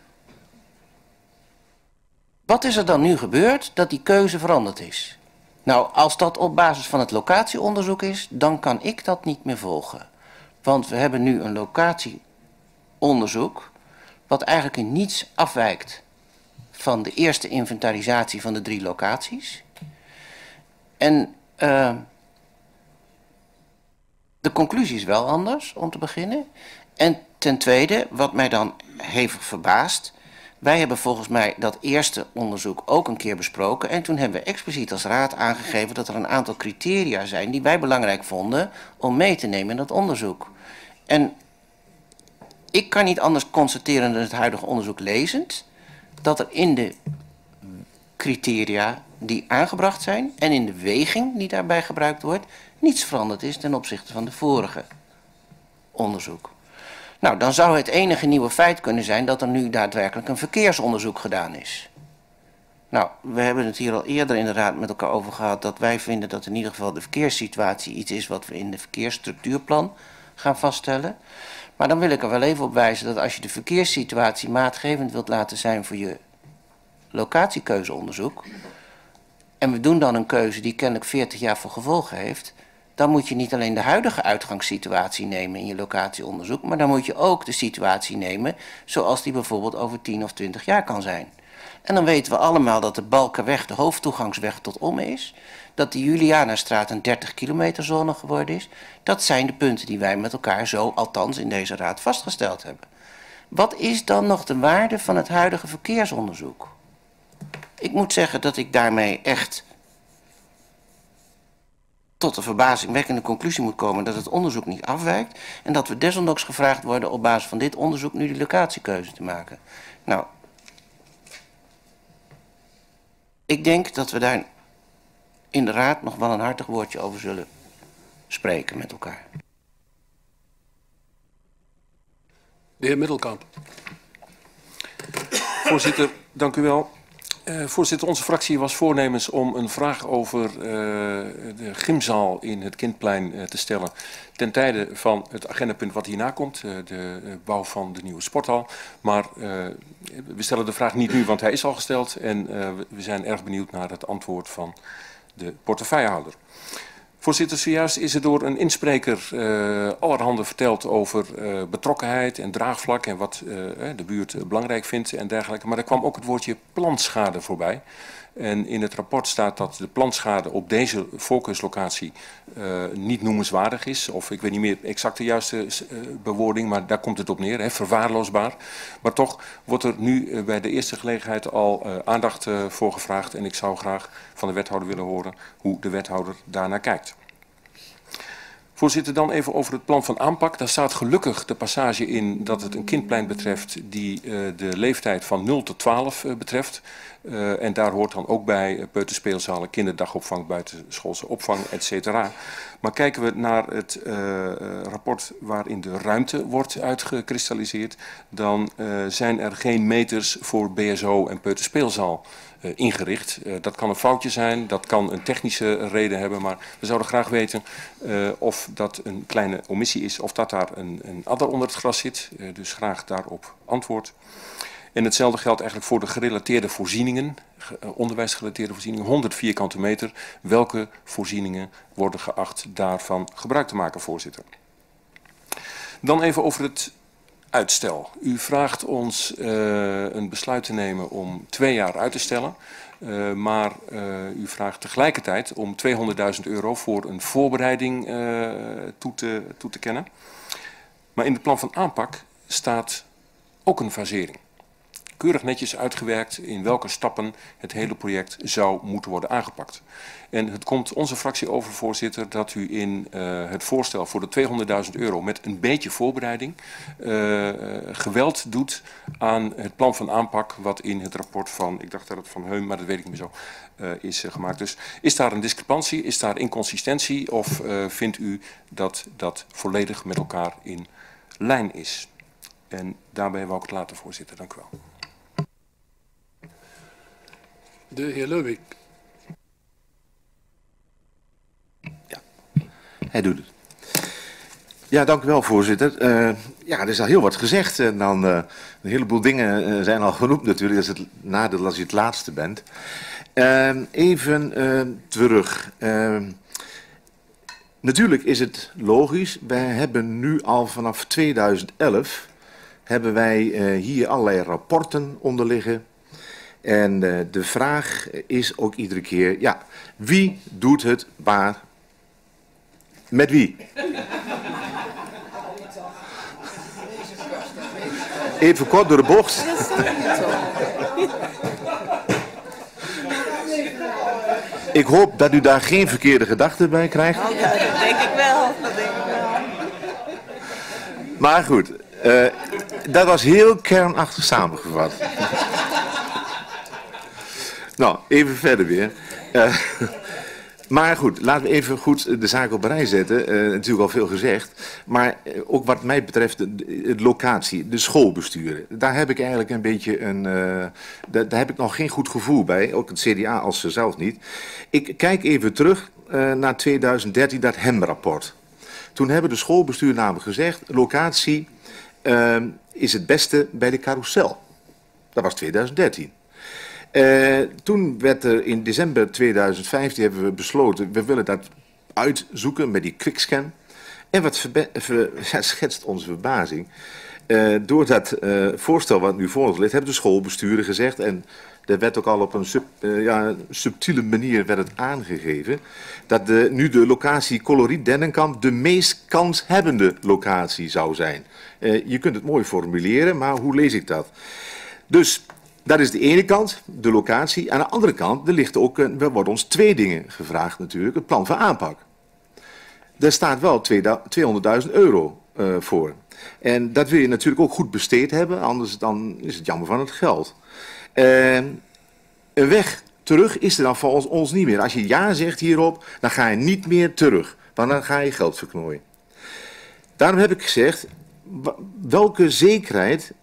Wat is er dan nu gebeurd dat die keuze veranderd is? Nou, als dat op basis van het locatieonderzoek is, dan kan ik dat niet meer volgen. Want we hebben nu een locatieonderzoek wat eigenlijk in niets afwijkt van de eerste inventarisatie van de drie locaties. En uh, de conclusie is wel anders, om te beginnen. En ten tweede, wat mij dan hevig verbaast, wij hebben volgens mij dat eerste onderzoek ook een keer besproken en toen hebben we expliciet als raad aangegeven dat er een aantal criteria zijn die wij belangrijk vonden om mee te nemen in dat onderzoek. En ik kan niet anders constateren dan het huidige onderzoek lezend, dat er in de criteria die aangebracht zijn en in de weging die daarbij gebruikt wordt, niets veranderd is ten opzichte van de vorige onderzoek. Nou, dan zou het enige nieuwe feit kunnen zijn dat er nu daadwerkelijk een verkeersonderzoek gedaan is. Nou, we hebben het hier al eerder in de raad met elkaar over gehad dat wij vinden dat in ieder geval de verkeerssituatie iets is wat we in de verkeersstructuurplan gaan vaststellen. Maar dan wil ik er wel even op wijzen dat als je de verkeerssituatie maatgevend wilt laten zijn voor je locatiekeuzeonderzoek, en we doen dan een keuze die kennelijk veertig jaar voor gevolgen heeft, dan moet je niet alleen de huidige uitgangssituatie nemen in je locatieonderzoek, maar dan moet je ook de situatie nemen zoals die bijvoorbeeld over tien of twintig jaar kan zijn. En dan weten we allemaal dat de Balkenweg de hoofdtoegangsweg tot Ommen is, dat de Julianastraat een dertig kilometer zone geworden is. Dat zijn de punten die wij met elkaar zo, althans in deze raad, vastgesteld hebben. Wat is dan nog de waarde van het huidige verkeersonderzoek? Ik moet zeggen dat ik daarmee echt tot de verbazingwekkende conclusie moet komen dat het onderzoek niet afwijkt en dat we desondanks gevraagd worden op basis van dit onderzoek nu die locatiekeuze te maken. Nou, ik denk dat we daar in de raad nog wel een hartig woordje over zullen spreken met elkaar. De heer Middelkamp. Voorzitter, Dank u wel. Uh, voorzitter, onze fractie was voornemens om een vraag over uh, de gymzaal in het Kindplein uh, te stellen. Ten tijde van het agendapunt wat hierna komt, uh, de uh, bouw van de nieuwe sporthal. Maar uh, we stellen de vraag niet nu, want hij is al gesteld. En uh, we zijn erg benieuwd naar het antwoord van de portefeuillehouder. Voorzitter, zojuist is er door een inspreker uh, allerhande verteld over uh, betrokkenheid en draagvlak en wat uh, de buurt uh, belangrijk vindt en dergelijke. Maar er kwam ook het woordje plantschade voorbij. En in het rapport staat dat de plantschade op deze voorkeurslocatie uh, niet noemenswaardig is. Of ik weet niet meer exact de juiste uh, bewoording, maar daar komt het op neer, hè, verwaarloosbaar. Maar toch wordt er nu uh, bij de eerste gelegenheid al uh, aandacht uh, voor gevraagd. En ik zou graag van de wethouder willen horen hoe de wethouder daarnaar kijkt. Voorzitter, dan even over het plan van aanpak. Daar staat gelukkig de passage in dat het een kindplein betreft die uh, de leeftijd van nul tot twaalf uh, betreft. Uh, en daar hoort dan ook bij uh, peuterspeelzalen, kinderdagopvang, buitenschoolse opvang, et cetera. Maar kijken we naar het uh, uh, rapport waarin de ruimte wordt uitgekristalliseerd, dan uh, zijn er geen meters voor B S O en peuterspeelzaal uh, ingericht. Uh, dat kan een foutje zijn, dat kan een technische reden hebben, maar we zouden graag weten uh, of dat een kleine omissie is, of dat daar een, een adder onder het gras zit. Uh, dus graag daarop antwoord. En hetzelfde geldt eigenlijk voor de gerelateerde voorzieningen, onderwijsgerelateerde voorzieningen, honderd vierkante meter. Welke voorzieningen worden geacht daarvan gebruik te maken, voorzitter? Dan even over het uitstel. U vraagt ons uh, een besluit te nemen om twee jaar uit te stellen. Uh, maar uh, u vraagt tegelijkertijd om tweehonderdduizend euro voor een voorbereiding uh, toe, te, toe te kennen. Maar in het plan van aanpak staat ook een fasering. Keurig netjes uitgewerkt in welke stappen het hele project zou moeten worden aangepakt. En het komt onze fractie over, voorzitter, dat u in uh, het voorstel voor de tweehonderdduizend euro met een beetje voorbereiding uh, geweld doet aan het plan van aanpak wat in het rapport van, ik dacht dat het van Heum, maar dat weet ik niet meer zo, uh, is uh, gemaakt. Dus is daar een discrepantie, is daar inconsistentie of uh, vindt u dat dat volledig met elkaar in lijn is? En daarbij wou ik het laten, voorzitter. Dank u wel. De heer Leuwik. Ja, hij doet het. Ja, dank u wel, voorzitter. Uh, ja, er is al heel wat gezegd en dan uh, een heleboel dingen uh, zijn al genoemd natuurlijk. Dat is het nadeel als je het laatste bent. Uh, even uh, terug. Uh, natuurlijk is het logisch. Wij hebben nu al vanaf tweeduizend elf hebben wij uh, hier allerlei rapporten onder liggen. En uh, de vraag is ook iedere keer, ja, wie doet het waar? Met wie? Even kort door de bocht. Ik hoop dat u daar geen verkeerde gedachten bij krijgt. Oh, ja, dat denk ik wel. Dat denk ik wel. Maar goed, uh, dat was heel kernachtig samengevat. Nou, even verder weer. Uh, maar goed, laten we even goed de zaak op een rij zetten. Uh, natuurlijk al veel gezegd. Maar uh, ook wat mij betreft de, de locatie, de schoolbesturen. Daar heb ik eigenlijk een beetje een... Uh, daar, daar heb ik nog geen goed gevoel bij. Ook het C D A als zelf niet. Ik kijk even terug uh, naar tweeduizend dertien, dat H E M-rapport. Toen hebben de schoolbesturen namelijk gezegd... locatie uh, is het beste bij de carousel. Dat was tweeduizend dertien. Uh, toen werd er in december tweeduizend vijftien hebben we besloten, we willen dat uitzoeken met die quickscan. En wat ver, ja, schetst onze verbazing. Uh, door dat uh, voorstel wat nu voor ons ligt, hebben de schoolbesturen gezegd, en er werd ook al op een sub, uh, ja, subtiele manier werd het aangegeven, dat de, nu de locatie Coloriet Dennenkamp de meest kanshebbende locatie zou zijn. Uh, je kunt het mooi formuleren, maar hoe lees ik dat? Dus... dat is de ene kant, de locatie. Aan de andere kant, er ligt ook, er worden ons twee dingen gevraagd natuurlijk. Het plan van aanpak. Daar staat wel tweehonderdduizend euro uh, voor. En dat wil je natuurlijk ook goed besteed hebben, anders dan is het jammer van het geld. Uh, een weg terug is er dan voor ons, ons niet meer. Als je ja zegt hierop, dan ga je niet meer terug. Want dan ga je geld verknooien. Daarom heb ik gezegd, welke zekerheid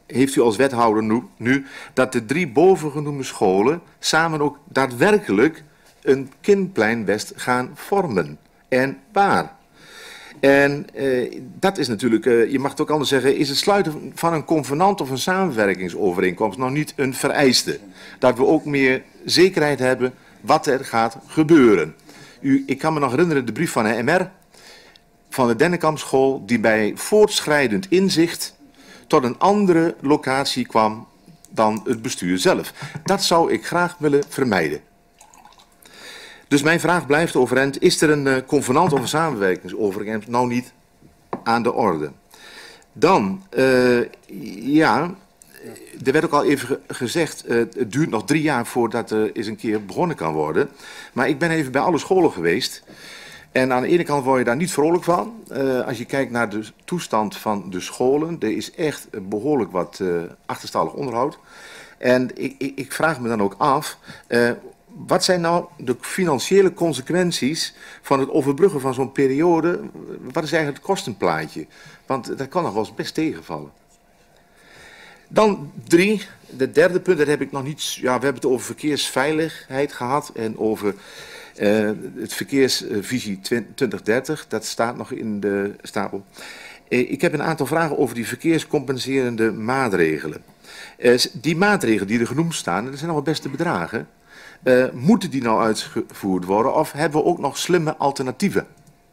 heeft u als wethouder nu, nu dat de drie bovengenoemde scholen samen ook daadwerkelijk een Kindplein West gaan vormen? En waar? En uh, dat is natuurlijk, uh, je mag het ook anders zeggen, is het sluiten van een convenant of een samenwerkingsovereenkomst nog niet een vereiste? Dat we ook meer zekerheid hebben wat er gaat gebeuren. U, ik kan me nog herinneren de brief van de M R, van de Dennekampschool, die bij voortschrijdend inzicht tot een andere locatie kwam dan het bestuur zelf. Dat zou ik graag willen vermijden. Dus mijn vraag blijft overeind, is er een uh, convenant of een samenwerkingsovereenkomst nou niet aan de orde? Dan, uh, ja, er werd ook al even ge gezegd, uh, het duurt nog drie jaar voordat er eens een keer begonnen kan worden. Maar ik ben even bij alle scholen geweest. En aan de ene kant word je daar niet vrolijk van. Uh, als je kijkt naar de toestand van de scholen, er is echt behoorlijk wat uh, achterstallig onderhoud. En ik, ik, ik vraag me dan ook af, uh, wat zijn nou de financiële consequenties van het overbruggen van zo'n periode? Wat is eigenlijk het kostenplaatje? Want dat kan nog wel eens best tegenvallen. Dan drie, de derde punt, dat heb ik nog niet. Ja, we hebben het over verkeersveiligheid gehad en over uh, het verkeersvisie twintig dertig. Dat staat nog in de stapel. Uh, ik heb een aantal vragen over die verkeerscompenserende maatregelen. Uh, die maatregelen die er genoemd staan, dat zijn nog wel beste bedragen. Uh, moeten die nou uitgevoerd worden of hebben we ook nog slimme alternatieven?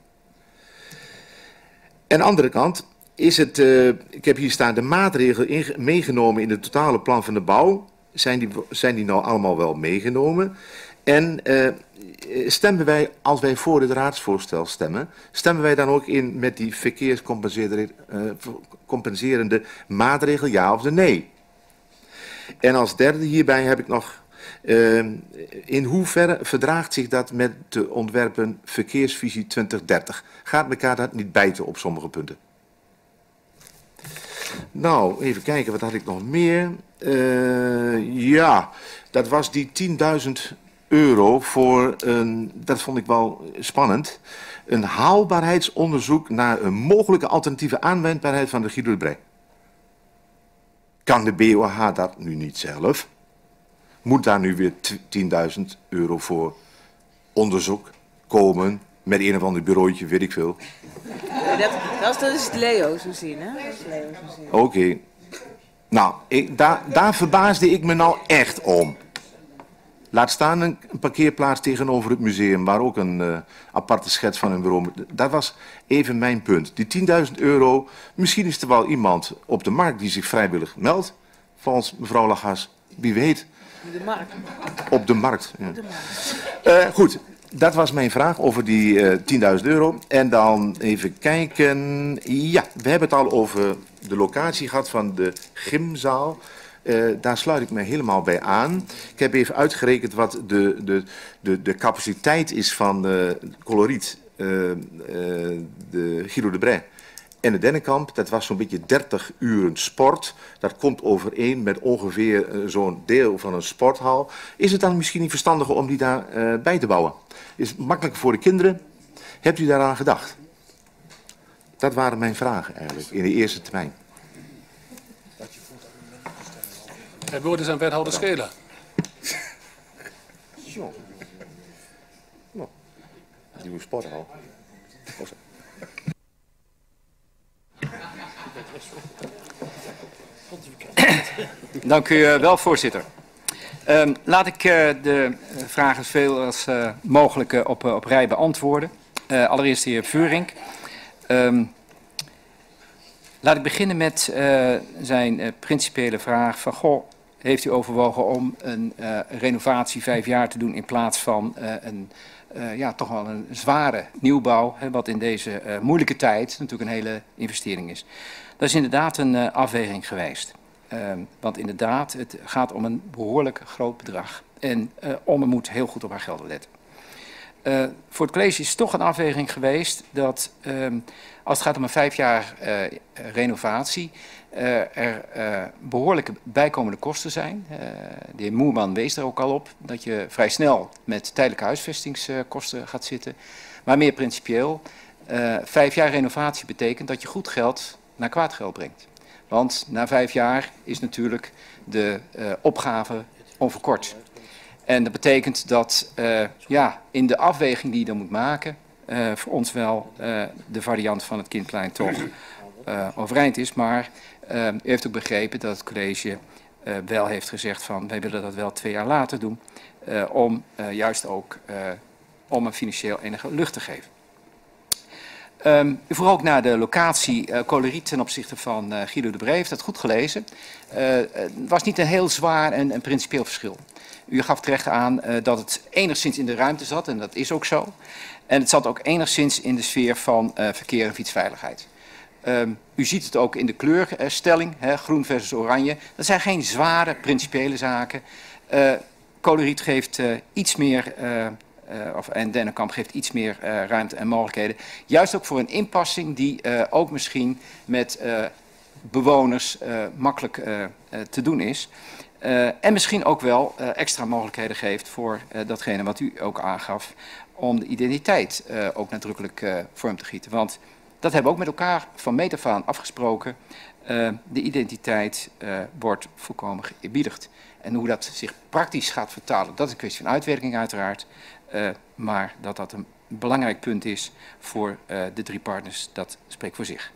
Aan de andere kant is het, uh, ik heb hier staan de maatregelen meegenomen in het totale plan van de bouw. Zijn die, zijn die nou allemaal wel meegenomen? En uh, stemmen wij, als wij voor het raadsvoorstel stemmen, stemmen wij dan ook in met die verkeerscompenserende uh, maatregel, ja of de nee? En als derde hierbij heb ik nog, uh, in hoeverre verdraagt zich dat met de ontwerpen verkeersvisie twintig dertig? Gaat elkaar dat niet bijten op sommige punten? Nou, even kijken, wat had ik nog meer? Uh, ja, dat was die tienduizend euro voor een, dat vond ik wel spannend, een haalbaarheidsonderzoek naar een mogelijke alternatieve aanwendbaarheid van de Guido de Brij. Kan de B O H dat nu niet zelf? Moet daar nu weer tienduizend euro voor onderzoek komen met een of ander bureautje, weet ik veel? Dat, dat, is, dat is het Leo zo zien, hè? Oké. Okay. Nou, ik, daar, daar verbaasde ik me nou echt om. Laat staan een, een parkeerplaats tegenover het museum, waar ook een uh, aparte schets van een bureau. Dat was even mijn punt. Die tienduizend euro, misschien is er wel iemand op de markt die zich vrijwillig meldt. Volgens mevrouw Lagas, wie weet. De markt. Op de markt. Ja. Uh, goed, dat was mijn vraag over die uh, tienduizend euro. En dan even kijken. Ja, we hebben het al over de locatie gehad van de gymzaal. Uh, daar sluit ik me helemaal bij aan. Ik heb even uitgerekend wat de, de, de, de capaciteit is van uh, Coloriet, uh, uh, de Guido de Brij en de Dennenkamp. Dat was zo'n beetje dertig uren sport. Dat komt overeen met ongeveer uh, zo'n deel van een sporthal. Is het dan misschien niet verstandiger om die daar uh, bij te bouwen? Is het makkelijker voor de kinderen? Hebt u daaraan gedacht? Dat waren mijn vragen eigenlijk in de eerste termijn. Het woord is aan wethouder Schelen. Zo. Nou, nieuwe sporthal. Dank u uh, wel, voorzitter. Um, laat ik uh, de vragen zoveel als uh, mogelijk uh, op, uh, op rij beantwoorden. Uh, allereerst de heer Vuurink. Um, laat ik beginnen met uh, zijn uh, principiële vraag van, goh, heeft u overwogen om een uh, renovatie vijf jaar te doen in plaats van uh, een, uh, ja, toch wel een zware nieuwbouw, hè, wat in deze uh, moeilijke tijd natuurlijk een hele investering is. Dat is inderdaad een uh, afweging geweest. Uh, want inderdaad, het gaat om een behoorlijk groot bedrag. En uh, Omme moet heel goed op haar geld letten. Uh, voor het college is het toch een afweging geweest dat uh, als het gaat om een vijf jaar uh, renovatie, uh, er uh, behoorlijke bijkomende kosten zijn. Uh, de heer Moerman wees er ook al op dat je vrij snel met tijdelijke huisvestingskosten gaat zitten. Maar meer principieel, uh, vijf jaar renovatie betekent dat je goed geld naar kwaad geld brengt. Want na vijf jaar is natuurlijk de uh, opgave onverkort. En dat betekent dat uh, ja, in de afweging die je dan moet maken, uh, voor ons wel uh, de variant van het Kindplein toch uh, overeind is. Maar uh, u heeft ook begrepen dat het college uh, wel heeft gezegd van wij willen dat wel twee jaar later doen. Uh, om uh, juist ook uh, om een financieel enige lucht te geven. Um, u vroeg ook naar de locatie uh, Coloriet ten opzichte van uh, Guido de Bree. Heeft dat goed gelezen? Uh, het was niet een heel zwaar en, en principieel verschil. U gaf terecht aan uh, dat het enigszins in de ruimte zat, en dat is ook zo. En het zat ook enigszins in de sfeer van uh, verkeer en fietsveiligheid. Um, u ziet het ook in de kleurstelling, hè, groen versus oranje. Dat zijn geen zware principiële zaken. Uh, Coloriet geeft uh, iets meer... Uh, Uh, of, en Dennekamp geeft iets meer uh, ruimte en mogelijkheden. Juist ook voor een inpassing die uh, ook misschien met uh, bewoners uh, makkelijk uh, uh, te doen is. Uh, en misschien ook wel uh, extra mogelijkheden geeft voor uh, datgene wat u ook aangaf. Om de identiteit uh, ook nadrukkelijk uh, vorm te gieten. Want dat hebben we ook met elkaar van meet af aan afgesproken. Uh, de identiteit uh, wordt volkomen geëerbiedigd. En hoe dat zich praktisch gaat vertalen, dat is een kwestie van uitwerking uiteraard. Uh, maar dat dat een belangrijk punt is voor uh, de drie partners, dat spreekt voor zich.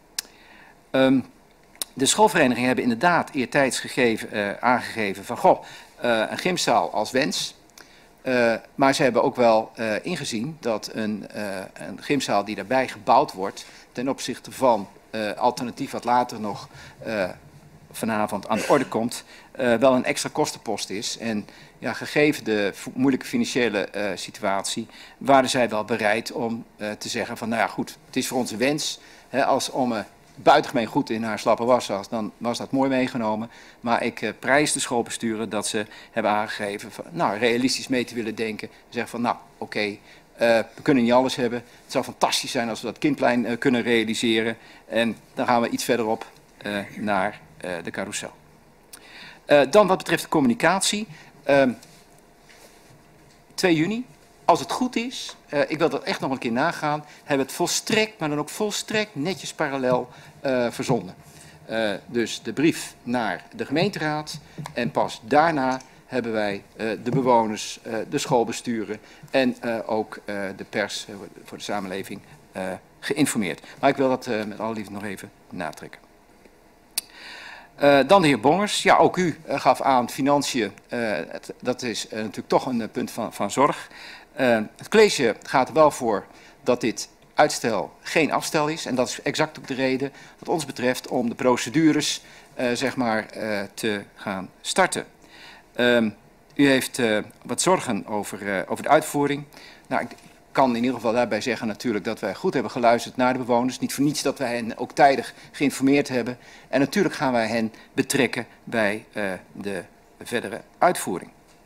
Um, de schoolverenigingen hebben inderdaad eertijds gegeven, uh, aangegeven van goh, uh, een gymzaal als wens. Uh, maar ze hebben ook wel uh, ingezien dat een, uh, een gymzaal die daarbij gebouwd wordt ten opzichte van uh, alternatief wat later nog uh, vanavond aan de orde komt, uh, wel een extra kostenpost is. En ja, gegeven de moeilijke financiële uh, situatie, waren zij wel bereid om uh, te zeggen van, nou ja goed, het is voor onze wens, hè, als Omme buitengemeen goed in haar slappe was was, dan was dat mooi meegenomen. Maar ik uh, prijs de schoolbesturen dat ze hebben aangegeven, van, nou, realistisch mee te willen denken. Zeggen van, nou, oké, okay, uh, we kunnen niet alles hebben. Het zou fantastisch zijn als we dat Kindplein uh, kunnen realiseren. En dan gaan we iets verderop uh, naar uh, de carousel. Uh, dan wat betreft de communicatie. Uh, twee juni, als het goed is, uh, ik wil dat echt nog een keer nagaan, hebben we het volstrekt, maar dan ook volstrekt netjes parallel uh, verzonden. Uh, dus de brief naar de gemeenteraad en pas daarna hebben wij uh, de bewoners, uh, de schoolbesturen en uh, ook uh, de pers uh, voor de samenleving uh, geïnformeerd. Maar ik wil dat uh, met alle liefde nog even natrekken. Uh, dan de heer Bongers. Ja, ook u uh, gaf aan financiën. Uh, het, dat is uh, natuurlijk toch een uh, punt van, van zorg. Uh, het college gaat er wel voor dat dit uitstel geen afstel is. En dat is exact ook de reden wat ons betreft om de procedures uh, zeg maar, uh, te gaan starten. Uh, u heeft uh, wat zorgen over, uh, over de uitvoering. Nou, ik kan in ieder geval daarbij zeggen natuurlijk dat wij goed hebben geluisterd naar de bewoners. Niet voor niets dat wij hen ook tijdig geïnformeerd hebben. En natuurlijk gaan wij hen betrekken bij uh, de verdere uitvoering.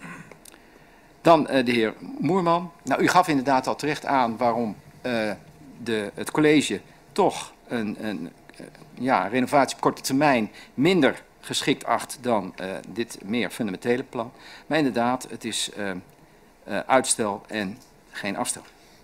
Dan uh, de heer Moerman. Nou, u gaf inderdaad al terecht aan waarom uh, de, het college toch een, een uh, ja, renovatie op korte termijn minder geschikt acht dan uh, dit meer fundamentele plan. Maar inderdaad, het is uh, uh, uitstel en geen afstel.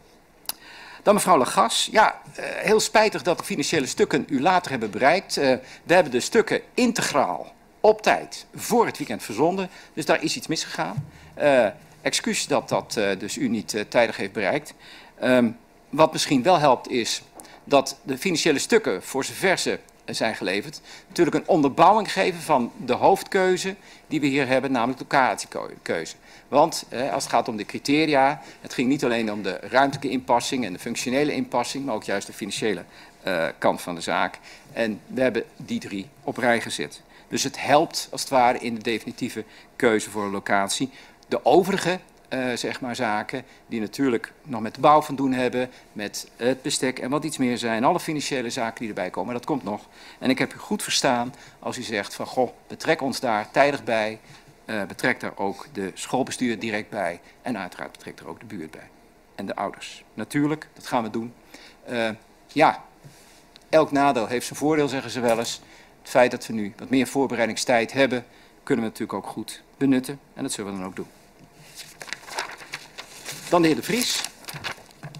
Dan mevrouw Lagas. Ja, uh, heel spijtig dat de financiële stukken u later hebben bereikt. Uh, we hebben de stukken integraal op tijd voor het weekend verzonden. Dus daar is iets misgegaan. Uh, excuus dat dat uh, dus u niet uh, tijdig heeft bereikt. Um, wat misschien wel helpt is dat de financiële stukken voor zover ze zijn geleverd natuurlijk een onderbouwing geven van de hoofdkeuze die we hier hebben, namelijk de locatiekeuze. Want eh, als het gaat om de criteria, het ging niet alleen om de ruimtelijke inpassing en de functionele inpassing, maar ook juist de financiële uh, kant van de zaak. En we hebben die drie op rij gezet. Dus het helpt als het ware in de definitieve keuze voor een locatie. De overige uh, zeg maar zaken die natuurlijk nog met de bouw van doen hebben, met het bestek en wat iets meer zijn, alle financiële zaken die erbij komen, dat komt nog. En ik heb u goed verstaan als u zegt van goh, betrek ons daar tijdig bij. Uh, betrek daar ook de schoolbestuur direct bij en uiteraard betrekt er ook de buurt bij en de ouders. Natuurlijk, dat gaan we doen. Uh, ja, elk nadeel heeft zijn voordeel, zeggen ze wel eens. Het feit dat we nu wat meer voorbereidingstijd hebben, kunnen we natuurlijk ook goed benutten en dat zullen we dan ook doen. Dan de heer De Vries.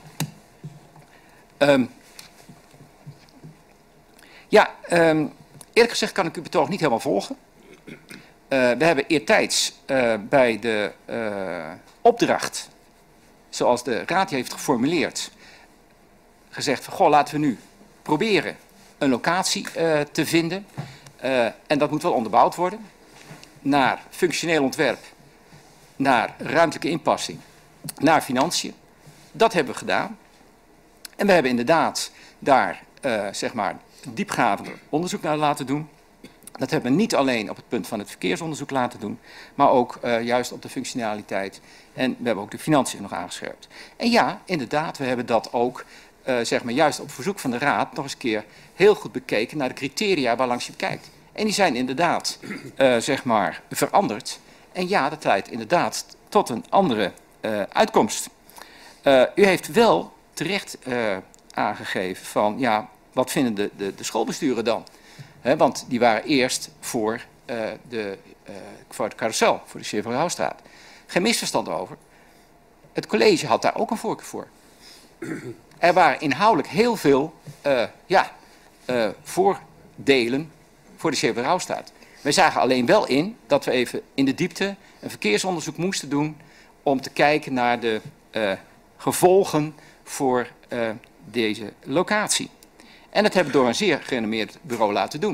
Um, ja, um, eerlijk gezegd kan ik uw betoog niet helemaal volgen. Uh, we hebben eertijds uh, bij de uh, opdracht, zoals de raad die heeft geformuleerd, gezegd van, goh, laten we nu proberen een locatie uh, te vinden. Uh, en dat moet wel onderbouwd worden naar functioneel ontwerp, naar ruimtelijke inpassing, naar financiën. Dat hebben we gedaan. En we hebben inderdaad daar, uh, zeg maar, diepgaand onderzoek naar laten doen. Dat hebben we niet alleen op het punt van het verkeersonderzoek laten doen, maar ook uh, juist op de functionaliteit. En we hebben ook de financiën nog aangescherpt. En ja, inderdaad, we hebben dat ook, uh, zeg maar, juist op verzoek van de Raad nog eens een keer heel goed bekeken naar de criteria waarlangs je kijkt. En die zijn inderdaad, uh, zeg maar, veranderd. En ja, dat leidt inderdaad tot een andere uh, uitkomst. Uh, u heeft wel terecht uh, aangegeven van, ja, wat vinden de, de, de schoolbesturen dan? He, want die waren eerst voor, uh, de, uh, voor het carousel, voor de Chevreulstraat. Geen misverstand over. Het college had daar ook een voorkeur voor. Er waren inhoudelijk heel veel uh, ja, uh, voordelen voor de Chevreulstraat. Wij zagen alleen wel in dat we even in de diepte een verkeersonderzoek moesten doen om te kijken naar de uh, gevolgen voor uh, deze locatie. En dat hebben we door een zeer gerenommeerd bureau laten doen.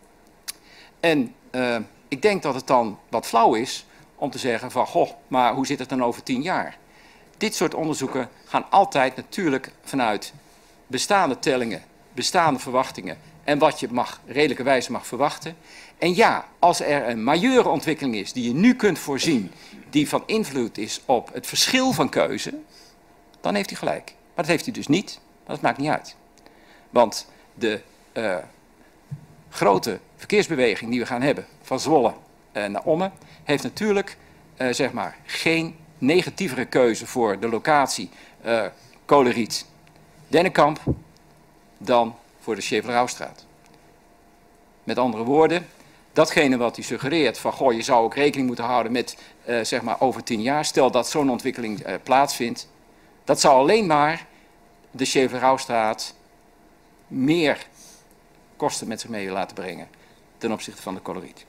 En uh, ik denk dat het dan wat flauw is om te zeggen van, goh, maar hoe zit het dan over tien jaar? Dit soort onderzoeken gaan altijd natuurlijk vanuit bestaande tellingen, bestaande verwachtingen en wat je mag, redelijkerwijze mag verwachten. En ja, als er een majeure ontwikkeling is die je nu kunt voorzien, die van invloed is op het verschil van keuze, dan heeft u gelijk. Maar dat heeft u dus niet, maar dat maakt niet uit. Want de uh, grote verkeersbeweging die we gaan hebben van Zwolle uh, naar Ommen heeft natuurlijk uh, zeg maar geen negatievere keuze voor de locatie uh, Koleriet Dennekamp dan voor de Chevreulstraat. Met andere woorden, datgene wat u suggereert van, goh, je zou ook rekening moeten houden met uh, zeg maar over tien jaar, stel dat zo'n ontwikkeling uh, plaatsvindt, dat zou alleen maar de Chevreulstraat meer kosten met zich mee laten brengen ten opzichte van de Koleriet.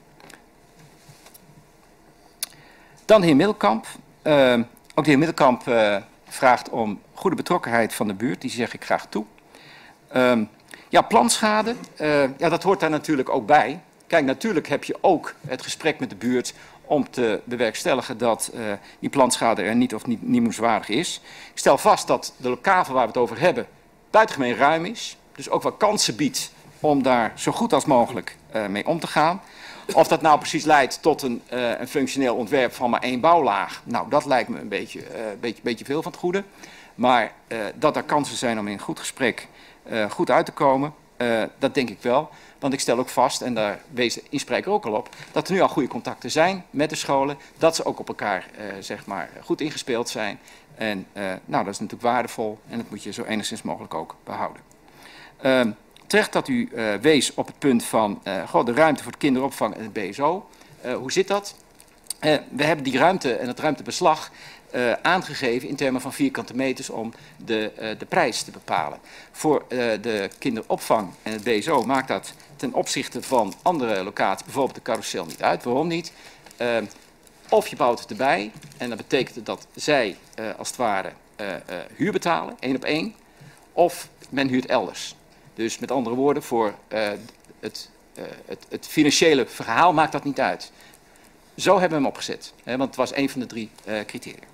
Dan de heer Middelkamp. Uh, ook de heer Middelkamp uh, vraagt om goede betrokkenheid van de buurt. Die zeg ik graag toe. Uh, ja, planschade. Uh, ja, dat hoort daar natuurlijk ook bij. Kijk, natuurlijk heb je ook het gesprek met de buurt om te bewerkstelligen dat uh, die planschade er niet of niet, niet moedswaardig is. Ik stel vast dat de kavel waar we het over hebben buitengemeen ruim is. Dus ook wel kansen biedt om daar zo goed als mogelijk uh, mee om te gaan. Of dat nou precies leidt tot een, uh, een functioneel ontwerp van maar één bouwlaag. Nou, dat lijkt me een beetje, uh, beetje, beetje veel van het goede. Maar uh, dat er kansen zijn om in een goed gesprek uh, goed uit te komen, uh, dat denk ik wel. Want ik stel ook vast, en daar wees de inspreker ook al op, dat er nu al goede contacten zijn met de scholen. Dat ze ook op elkaar uh, zeg maar, goed ingespeeld zijn. En uh, nou, dat is natuurlijk waardevol en dat moet je zo enigszins mogelijk ook behouden. Uh, terecht dat u uh, wees op het punt van uh, goh, de ruimte voor de kinderopvang en het B S O. Uh, hoe zit dat? Uh, we hebben die ruimte en het ruimtebeslag uh, aangegeven in termen van vierkante meters om de, uh, de prijs te bepalen. Voor uh, de kinderopvang en het B S O maakt dat ten opzichte van andere locaties, bijvoorbeeld de carousel, niet uit. Waarom niet? Uh, of je bouwt het erbij en dat betekent dat zij uh, als het ware uh, uh, huur betalen, één op één. Of men huurt elders. Dus met andere woorden, voor uh, het, uh, het, het financiële verhaal maakt dat niet uit. Zo hebben we hem opgezet, hè, want het was een van de drie uh, criteria.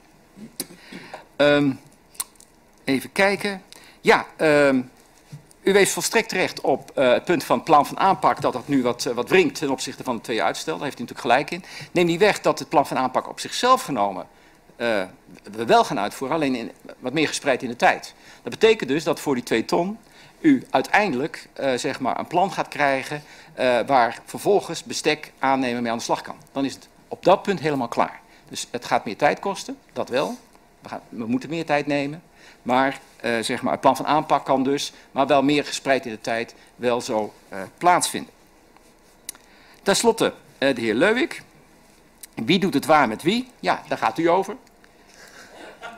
Um, even kijken. Ja, um, u wees volstrekt terecht op uh, het punt van het plan van aanpak, dat dat nu wat, uh, wat wringt ten opzichte van de twee uitstel. Daar heeft u natuurlijk gelijk in. Neem niet weg dat het plan van aanpak op zichzelf genomen uh, we wel gaan uitvoeren, alleen in, wat meer gespreid in de tijd. Dat betekent dus dat voor die twee ton u uiteindelijk uh, zeg maar een plan gaat krijgen uh, waar vervolgens bestek aannemen mee aan de slag kan. Dan is het op dat punt helemaal klaar. Dus het gaat meer tijd kosten, dat wel. We, gaan, we moeten meer tijd nemen. Maar, uh, zeg maar het plan van aanpak kan dus, maar wel meer gespreid in de tijd, wel zo uh, plaatsvinden. Ten slotte uh, de heer Leuwik. Wie doet het waar met wie? Ja, daar gaat u over.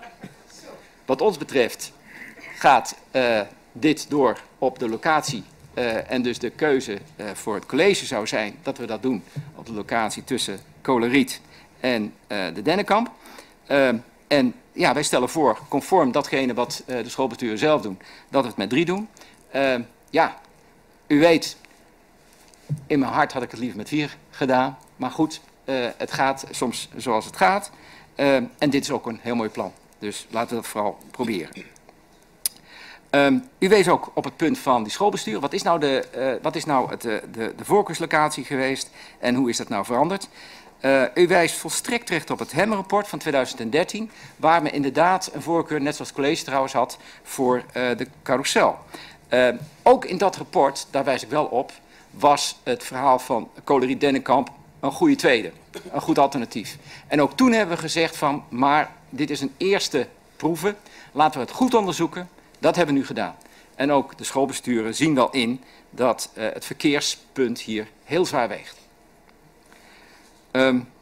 Wat ons betreft gaat uh, dit door op de locatie uh, en dus de keuze uh, voor het college zou zijn dat we dat doen op de locatie tussen Koleriet en uh, de Dennenkamp. Uh, en ja, wij stellen voor, conform datgene wat uh, de schoolbesturen zelf doen, dat we het met drie doen. Uh, ja, u weet, in mijn hart had ik het liever met vier gedaan. Maar goed, uh, het gaat soms zoals het gaat. Uh, en dit is ook een heel mooi plan. Dus laten we dat vooral proberen. Um, u wees ook op het punt van die schoolbestuur. Wat is nou de, uh, wat is nou het, uh, de, de voorkeurslocatie geweest en hoe is dat nou veranderd? Uh, u wijst volstrekt terecht op het Hemmer-rapport van tweeduizend dertien... waar men inderdaad een voorkeur, net zoals het college trouwens had, voor uh, de carousel. Uh, ook in dat rapport, daar wijs ik wel op, was het verhaal van Koleriet-Dennenkamp een goede tweede. Een goed alternatief. En ook toen hebben we gezegd van, maar dit is een eerste proeve. Laten we het goed onderzoeken. Dat hebben we nu gedaan. En ook de schoolbesturen zien wel in dat uh, het verkeerspunt hier heel zwaar weegt. Um,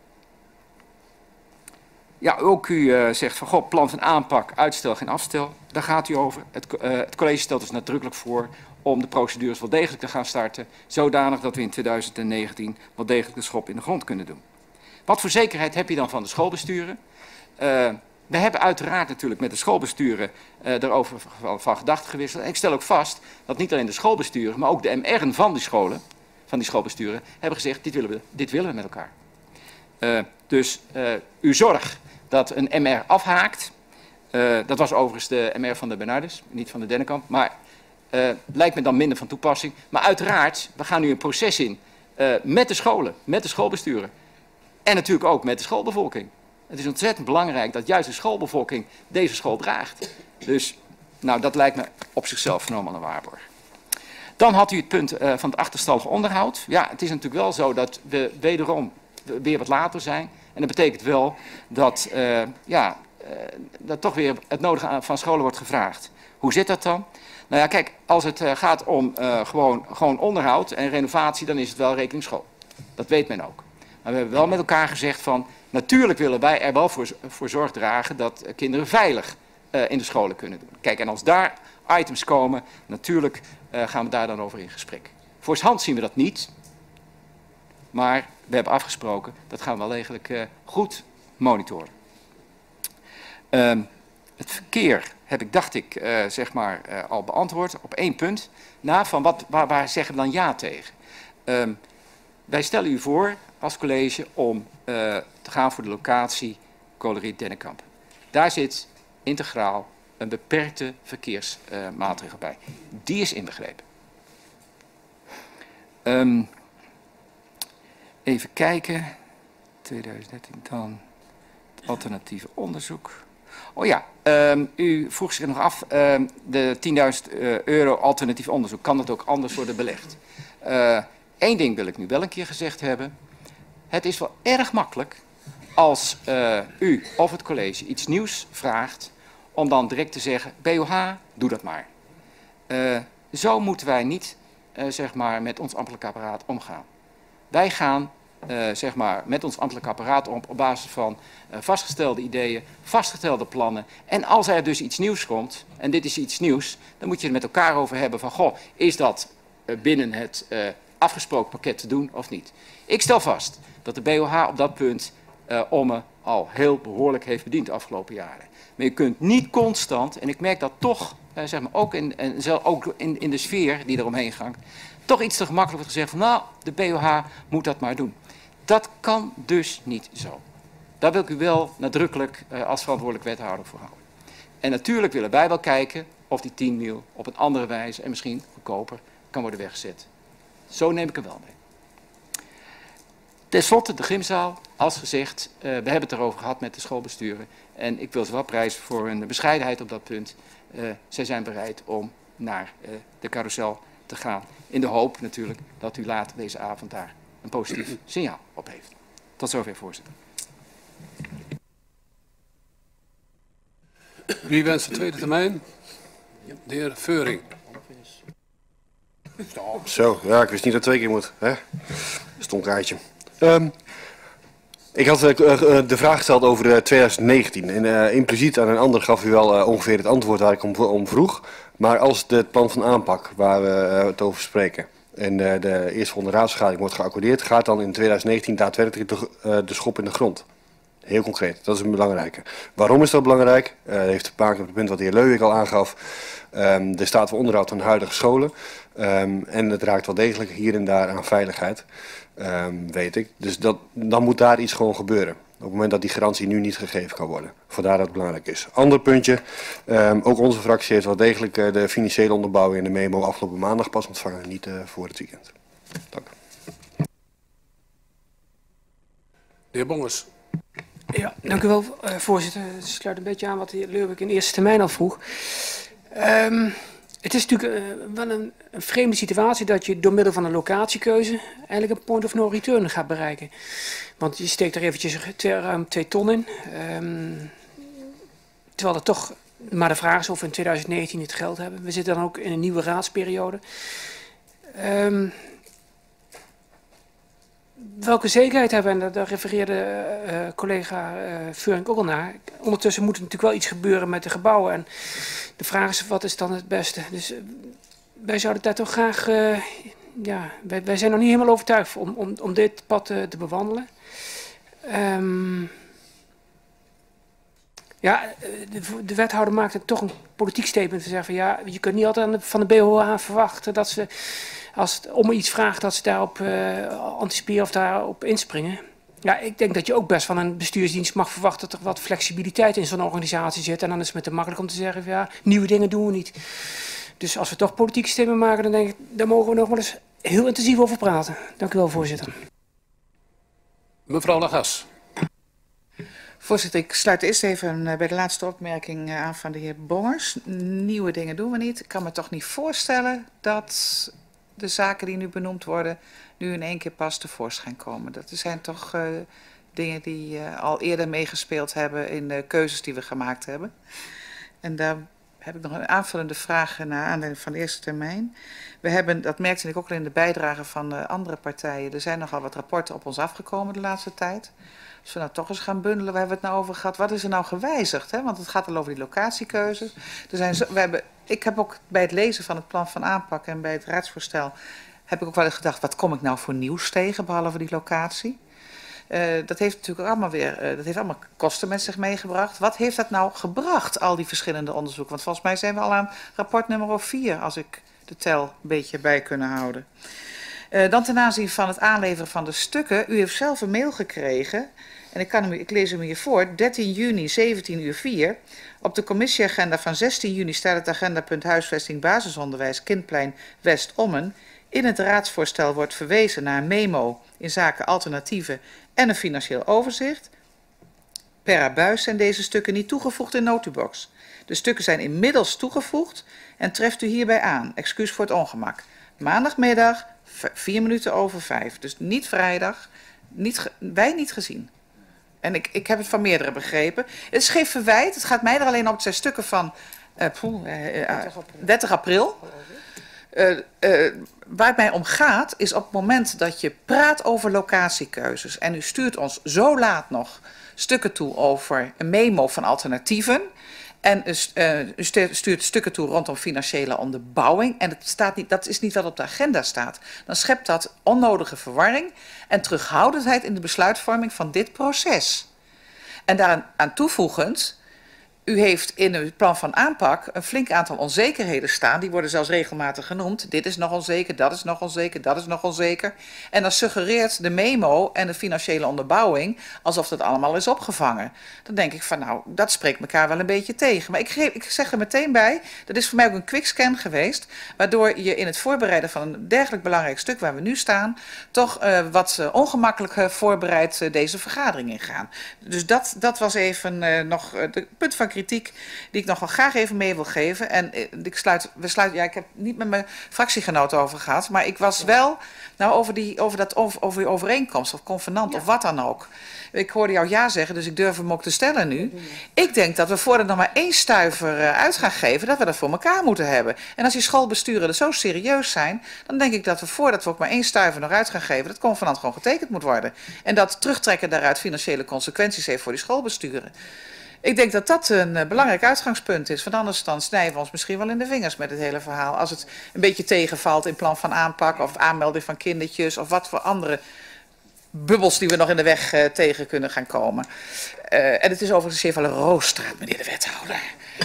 ja, ook u uh, zegt van, goh, plan van aanpak, uitstel, geen afstel. Daar gaat u over. Het, uh, het college stelt dus nadrukkelijk voor om de procedures wel degelijk te gaan starten, zodanig dat we in tweeduizend negentien wel degelijk de schop in de grond kunnen doen. Wat voor zekerheid heb je dan van de schoolbesturen? Uh, we hebben uiteraard natuurlijk met de schoolbesturen uh, daarover van, van gedachten gewisseld. En ik stel ook vast dat niet alleen de schoolbesturen, maar ook de M R'en van die scholen, van die schoolbesturen, hebben gezegd, dit willen we, dit willen we met elkaar. Uh, dus uh, u zorgt dat een M R afhaakt. Uh, dat was overigens de M R van de Bernardus, niet van de Dennenkamp. Maar uh, lijkt me dan minder van toepassing. Maar uiteraard, we gaan nu een proces in uh, met de scholen, met de schoolbesturen. En natuurlijk ook met de schoolbevolking. Het is ontzettend belangrijk dat juist de schoolbevolking deze school draagt. Dus nou, dat lijkt me op zichzelf genomen een waarborg. Dan had u het punt uh, van het achterstallig onderhoud. Ja, het is natuurlijk wel zo dat we wederom weer wat later zijn. En dat betekent wel dat, uh, ja, uh, dat toch weer het nodige van scholen wordt gevraagd. Hoe zit dat dan? Nou ja, kijk, als het uh, gaat om uh, gewoon, gewoon onderhoud en renovatie, dan is het wel rekening school. Dat weet men ook. Maar we hebben wel met elkaar gezegd van, natuurlijk willen wij er wel voor, voor zorg dragen dat uh, kinderen veilig uh, in de scholen kunnen doen. Kijk, en als daar items komen, natuurlijk uh, gaan we daar dan over in gesprek. Voor zijn hand zien we dat niet. Maar we hebben afgesproken, dat gaan we wel eigenlijk uh, goed monitoren. Um, het verkeer heb ik, dacht ik, uh, zeg maar, uh, al beantwoord op één punt. Na van wat, waar, waar zeggen we dan ja tegen? Um, wij stellen u voor als college om uh, te gaan voor de locatie Koleriet-Dennenkamp. Daar zit integraal een beperkte verkeersmaatregel uh, bij. Die is inbegrepen. Um, Even kijken, tweeduizend dertien dan, alternatieve onderzoek. Oh ja, um, u vroeg zich nog af, um, de tienduizend uh, euro alternatief onderzoek, kan dat ook anders worden belegd? Eén uh, ding wil ik nu wel een keer gezegd hebben. Het is wel erg makkelijk als uh, u of het college iets nieuws vraagt, om dan direct te zeggen, B O H, doe dat maar. Uh, zo moeten wij niet, uh, zeg maar, met ons ambtelijk apparaat omgaan. Wij gaan uh, zeg maar, met ons ambtelijk apparaat om op basis van uh, vastgestelde ideeën, vastgestelde plannen. En als er dus iets nieuws komt, en dit is iets nieuws, dan moet je het met elkaar over hebben van, goh, is dat uh, binnen het uh, afgesproken pakket te doen of niet? Ik stel vast dat de B O H op dat punt uh, Omme al heel behoorlijk heeft bediend de afgelopen jaren. Maar je kunt niet constant, en ik merk dat toch, uh, zeg maar, ook, in, en zelf ook in, in de sfeer die eromheen hangt, toch iets te gemakkelijk wordt gezegd van, nou, de B O H moet dat maar doen. Dat kan dus niet zo. Daar wil ik u wel nadrukkelijk uh, als verantwoordelijk wethouder voor houden. En natuurlijk willen wij wel kijken of die tien mil op een andere wijze en misschien goedkoper kan worden weggezet. Zo neem ik er wel mee. Ten slotte de gymzaal. Als gezegd, uh, we hebben het erover gehad met de schoolbesturen. En ik wil ze wel prijzen voor hun bescheidenheid op dat punt. Uh, zij zijn bereid om naar uh, de carousel te gaan. In de hoop natuurlijk dat u later deze avond daar een positief signaal op heeft. Tot zover, voorzitter. Wie wenst de tweede termijn? De heer Veuring. Zo, ja, ik wist niet dat het twee keer moet. Hè? Stom kaartje. Um, ik had uh, uh, de vraag gesteld over uh, tweeduizend negentien. En uh, impliciet aan een ander gaf u wel uh, ongeveer het antwoord waar ik om, om vroeg. Maar als het plan van aanpak waar we het over spreken en de, de eerstvolgende raadsvergadering wordt geaccordeerd, gaat dan in tweeduizend negentien daadwerkelijk de, uh, de schop in de grond. Heel concreet, dat is een belangrijke. Waarom is dat belangrijk? Uh, dat heeft te maken met het punt wat de heer Leuwik al aangaf. Um, de staat van onderhoud van de huidige scholen. Um, en het raakt wel degelijk hier en daar aan veiligheid, um, weet ik. Dus dat, dan moet daar iets gewoon gebeuren. Op het moment dat die garantie nu niet gegeven kan worden. Vandaar dat het belangrijk is. Ander puntje. Um, ook onze fractie heeft wel degelijk uh, de financiële onderbouwing en de memo afgelopen maandag pas ontvangen. Niet uh, voor het weekend. Dank. De heer Bongers. Ja, dank u wel, uh, voorzitter. Het sluit een beetje aan wat de heer Leuwik in eerste termijn al vroeg. Um, het is natuurlijk uh, wel een, een vreemde situatie dat je door middel van een locatiekeuze eigenlijk een point of no return gaat bereiken. Want je steekt er eventjes twee, ruim twee ton in. Um, terwijl er toch maar de vraag is of we in tweeduizend negentien het geld hebben. We zitten dan ook in een nieuwe raadsperiode. Um, welke zekerheid hebben we, en daar refereerde uh, collega uh, Vuring ook al naar. Ondertussen moet er natuurlijk wel iets gebeuren met de gebouwen. En de vraag is, wat is dan het beste? Dus uh, wij zouden daar toch graag... Uh, ja, wij, wij zijn nog niet helemaal overtuigd om, om, om dit pad uh, te bewandelen. Um, ja, de, de wethouder maakt het toch een politiek statement te zeggen van ja, je kunt niet altijd aan de, van de B O H verwachten dat ze, als het om iets vraagt, dat ze daarop uh, anticiperen of daarop inspringen. Ja, ik denk dat je ook best van een bestuursdienst mag verwachten dat er wat flexibiliteit in zo'n organisatie zit. En dan is het met te makkelijk om te zeggen van ja, nieuwe dingen doen we niet. Dus als we toch politieke stemmen maken, dan denk ik, daar mogen we nog wel eens heel intensief over praten. Dank u wel, voorzitter. Mevrouw Lagas. Voorzitter, ik sluit eerst even bij de laatste opmerking aan van de heer Bongers. Nieuwe dingen doen we niet. Ik kan me toch niet voorstellen dat de zaken die nu benoemd worden nu in één keer pas tevoorschijn komen. Dat zijn toch uh, dingen die uh, al eerder meegespeeld hebben in de keuzes die we gemaakt hebben. En daar heb ik nog een aanvullende vraag naar aanleiding van de eerste termijn. We hebben, dat merkte ik ook al in de bijdrage van de andere partijen, er zijn nogal wat rapporten op ons afgekomen de laatste tijd. Als we nou toch eens gaan bundelen, waar hebben we het nou over gehad? Wat is er nou gewijzigd? Hè? Want het gaat al over die locatiekeuzes. Er zijn zo, we hebben, ik heb ook bij het lezen van het plan van aanpak en bij het raadsvoorstel heb ik ook wel eens gedacht, wat kom ik nou voor nieuws tegen, behalve die locatie? Uh, dat heeft natuurlijk ook allemaal weer, uh, dat heeft allemaal kosten met zich meegebracht. Wat heeft dat nou gebracht, al die verschillende onderzoeken? Want volgens mij zijn we al aan rapport nummer vier, als ik de tel een beetje bij kunnen houden. Uh, dan ten aanzien van het aanleveren van de stukken. U heeft zelf een mail gekregen, en ik, kan hem, ik lees hem hier voor, dertien juni, zeventien uur vier. Op de commissieagenda van zestien juni staat het agendapunt huisvesting basisonderwijs Kindplein West-Ommen. In het raadsvoorstel wordt verwezen naar een memo in zaken alternatieven en een financieel overzicht. Per abuis zijn deze stukken niet toegevoegd in notubox. De stukken zijn inmiddels toegevoegd en treft u hierbij aan. Excuus voor het ongemak. Maandagmiddag, vier minuten over vijf. Dus niet vrijdag, niet wij niet gezien. En ik, ik heb het van meerdere begrepen. Het is geen verwijt, het gaat mij er alleen op. Het zijn stukken van uh, poeh, uh, uh, dertig april. Uh, uh, waar het mij om gaat is op het moment dat je praat over locatiekeuzes en u stuurt ons zo laat nog stukken toe over een memo van alternatieven en uh, u stuurt stukken toe rondom financiële onderbouwing en het staat niet, dat is niet wat op de agenda staat, dan schept dat onnodige verwarring en terughoudendheid in de besluitvorming van dit proces. En daaraan toevoegend, u heeft in uw plan van aanpak een flink aantal onzekerheden staan. Die worden zelfs regelmatig genoemd. Dit is nog onzeker, dat is nog onzeker, dat is nog onzeker. En dan suggereert de memo en de financiële onderbouwing alsof dat allemaal is opgevangen. Dan denk ik van nou, dat spreekt elkaar wel een beetje tegen. Maar ik, geef, ik zeg er meteen bij, dat is voor mij ook een quickscan geweest. Waardoor je in het voorbereiden van een dergelijk belangrijk stuk waar we nu staan, toch uh, wat uh, ongemakkelijk uh, voorbereid uh, deze vergadering ingaan. Dus dat, dat was even uh, nog uh, de punt van kritiek die ik nog wel graag even mee wil geven. En ik sluit, we sluiten, ja, ik heb niet met mijn fractiegenoten over gehad, maar ik was wel nou, over, die, over, dat, over, over die overeenkomst of convenant ja. of wat dan ook. Ik hoorde jou ja zeggen, dus ik durf hem ook te stellen nu. Ik denk dat we voordat nog maar één stuiver uit gaan geven, dat we dat voor elkaar moeten hebben. En als die schoolbesturen er zo serieus zijn, dan denk ik dat we voordat we ook maar één stuiver nog uit gaan geven, dat convenant gewoon getekend moet worden. En dat terugtrekken daaruit financiële consequenties heeft voor die schoolbesturen. Ik denk dat dat een uh, belangrijk uitgangspunt is. Want anders dan snijden we ons misschien wel in de vingers met het hele verhaal. Als het een beetje tegenvalt in plan van aanpak of aanmelding van kindertjes of wat voor andere bubbels die we nog in de weg uh, tegen kunnen gaan komen. Uh, en het is overigens Chevalier Roosstraat, meneer de wethouder.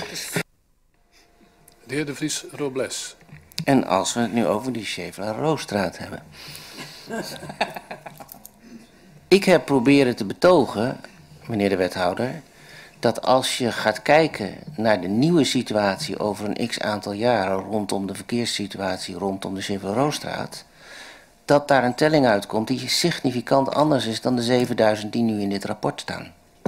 De heer De Vries Robles. En als we het nu over die Chevalier Roosstraat hebben. Ik heb proberen te betogen, meneer de wethouder, dat als je gaat kijken naar de nieuwe situatie over een x aantal jaren rondom de verkeerssituatie rondom de Chevalier Roosstraat, dat daar een telling uitkomt die significant anders is dan de zevenduizend die nu in dit rapport staan.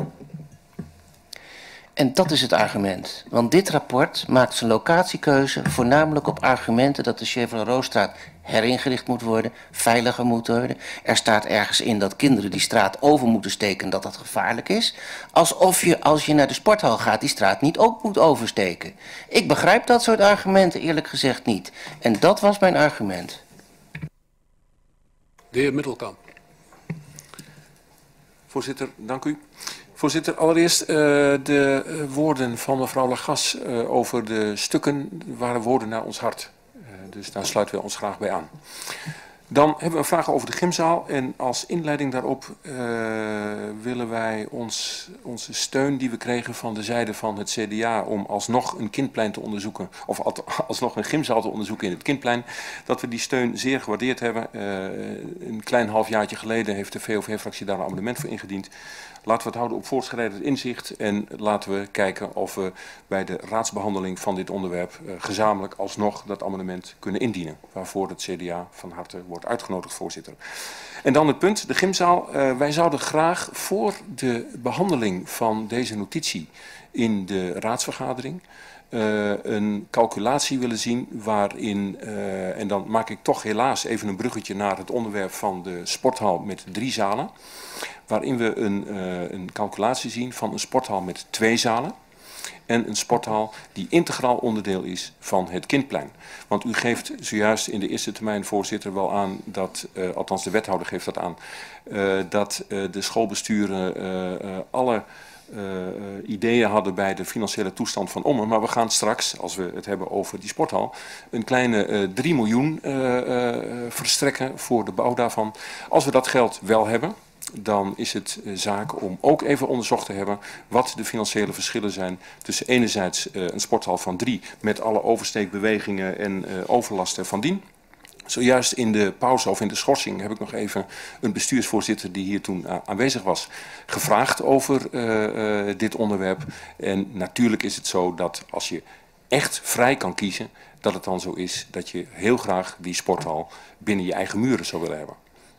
En dat is het argument. Want dit rapport maakt zijn locatiekeuze voornamelijk op argumenten dat de Chevalier Roosstraat heringericht moet worden, veiliger moet worden. Er staat ergens in dat kinderen die straat over moeten steken, dat dat gevaarlijk is. Alsof je, als je naar de sporthal gaat, die straat niet ook moet oversteken. Ik begrijp dat soort argumenten eerlijk gezegd niet. En dat was mijn argument. De heer Middelkamp. Voorzitter, dank u. Voorzitter, allereerst uh, de uh, woorden van mevrouw Lagas uh, over de stukken waren woorden naar ons hart. Uh, dus daar sluiten we ons graag bij aan. Dan hebben we een vraag over de gymzaal en als inleiding daarop uh, willen wij ons, onze steun die we kregen van de zijde van het C D A om alsnog een kindplein te onderzoeken, of alsnog een gymzaal te onderzoeken in het kindplein, dat we die steun zeer gewaardeerd hebben. Uh, een klein halfjaartje geleden heeft de V O V-fractie daar een amendement voor ingediend. Laten we het houden op voortschrijdend inzicht en laten we kijken of we bij de raadsbehandeling van dit onderwerp uh, gezamenlijk alsnog dat amendement kunnen indienen. Waarvoor het C D A van harte wordt uitgenodigd, voorzitter. En dan het punt, de gymzaal. Uh, wij zouden graag voor de behandeling van deze notitie in de raadsvergadering Uh, een calculatie willen zien waarin, uh, en dan maak ik toch helaas even een bruggetje naar het onderwerp van de sporthal met drie zalen, waarin we een, uh, een calculatie zien van een sporthal met twee zalen en een sporthal die integraal onderdeel is van het kindplein. Want u geeft zojuist in de eerste termijn, voorzitter, wel aan dat, uh, althans de wethouder geeft dat aan, uh, dat uh, de schoolbesturen uh, uh, alle Uh, uh, ideeën hadden bij de financiële toestand van Ommen. Maar we gaan straks, als we het hebben over die sporthal, een kleine uh, drie miljoen uh, uh, verstrekken voor de bouw daarvan. Als we dat geld wel hebben, dan is het uh, zaak om ook even onderzocht te hebben wat de financiële verschillen zijn tussen enerzijds uh, een sporthal van drie met alle oversteekbewegingen en uh, overlasten van dien. Zojuist in de pauze of in de schorsing heb ik nog even een bestuursvoorzitter die hier toen aanwezig was gevraagd over uh, uh, dit onderwerp. En natuurlijk is het zo dat als je echt vrij kan kiezen, dat het dan zo is dat je heel graag die sporthal binnen je eigen muren zou willen hebben.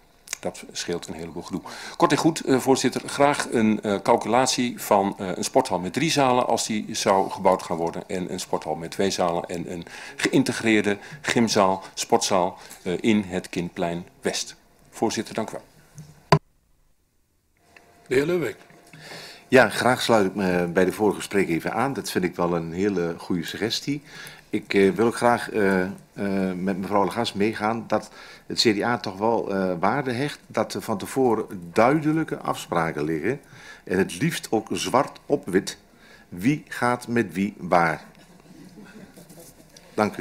Dat scheelt een heleboel gedoe. Kort en goed, uh, voorzitter, graag een uh, calculatie van uh, een sporthal met drie zalen als die zou gebouwd gaan worden. En een sporthal met twee zalen en een geïntegreerde gymzaal, sportzaal uh, in het Kindplein West. Voorzitter, dank u wel. De heer Leuwijk. Ja, graag sluit ik me bij de vorige spreker even aan. Dat vind ik wel een hele goede suggestie. Ik uh, wil ook graag uh, uh, met mevrouw Lagas meegaan dat het C D A toch wel uh, waarde hecht dat er van tevoren duidelijke afspraken liggen. En het liefst ook zwart op wit. Wie gaat met wie waar. Dank u.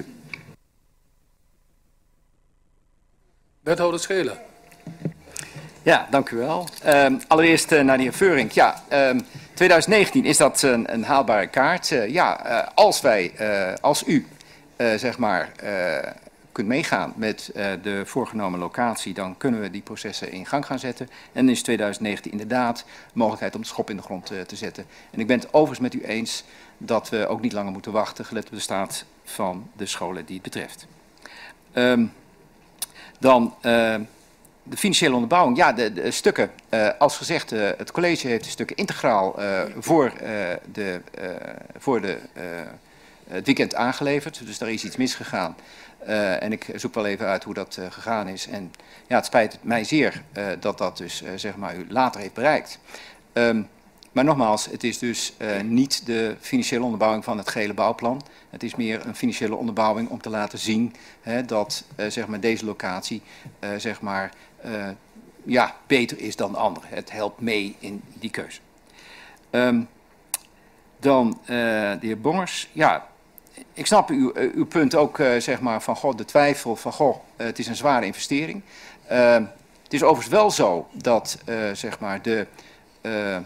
Wethouder Schelen. Ja, dank u wel. Um, allereerst uh, naar de heer Veurink. Ja, um, twintig negentien is dat een, een haalbare kaart. Uh, ja, uh, als wij, uh, als u, uh, zeg maar, uh, kunt meegaan met uh, de voorgenomen locatie, dan kunnen we die processen in gang gaan zetten. En is twintig negentien inderdaad de mogelijkheid om de schop in de grond uh, te zetten. En ik ben het overigens met u eens dat we ook niet langer moeten wachten, gelet op de staat van de scholen die het betreft. Um, dan... Uh, De financiële onderbouwing, ja, de, de stukken, uh, als gezegd, uh, het college heeft de stukken integraal uh, voor, uh, de, uh, voor de, uh, het weekend aangeleverd. Dus daar is iets misgegaan. Uh, en ik zoek wel even uit hoe dat uh, gegaan is. En ja, het spijt mij zeer uh, dat dat dus, uh, zeg maar, u later heeft bereikt. Um, maar nogmaals, het is dus uh, niet de financiële onderbouwing van het gehele bouwplan. Het is meer een financiële onderbouwing om te laten zien hè, dat uh, zeg maar deze locatie uh, zeg maar, uh, ja, beter is dan de andere. Het helpt mee in die keuze. Um, dan uh, de heer Bongers. Ja, ik snap uw, uh, uw punt ook, uh, zeg maar, van goh, de twijfel van goh, uh, het is een zware investering. Uh, het is overigens wel zo dat, uh, zeg maar, de uh,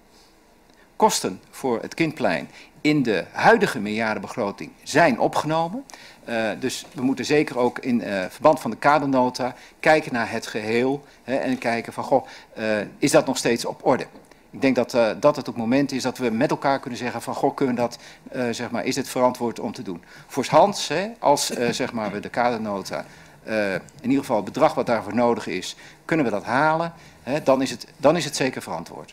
kosten voor het Kindplein in de huidige meerjarenbegroting zijn opgenomen. Uh, dus we moeten zeker ook in uh, verband van de kadernota kijken naar het geheel, hè, en kijken van, goh, uh, is dat nog steeds op orde? Ik denk dat, uh, dat het het moment is dat we met elkaar kunnen zeggen van, goh, kunnen dat, uh, zeg maar, is het verantwoord om te doen? Voorshands, hè, als uh, zeg maar, we de kadernota, uh, in ieder geval het bedrag wat daarvoor nodig is, kunnen we dat halen, hè, dan, is het, dan is het zeker verantwoord.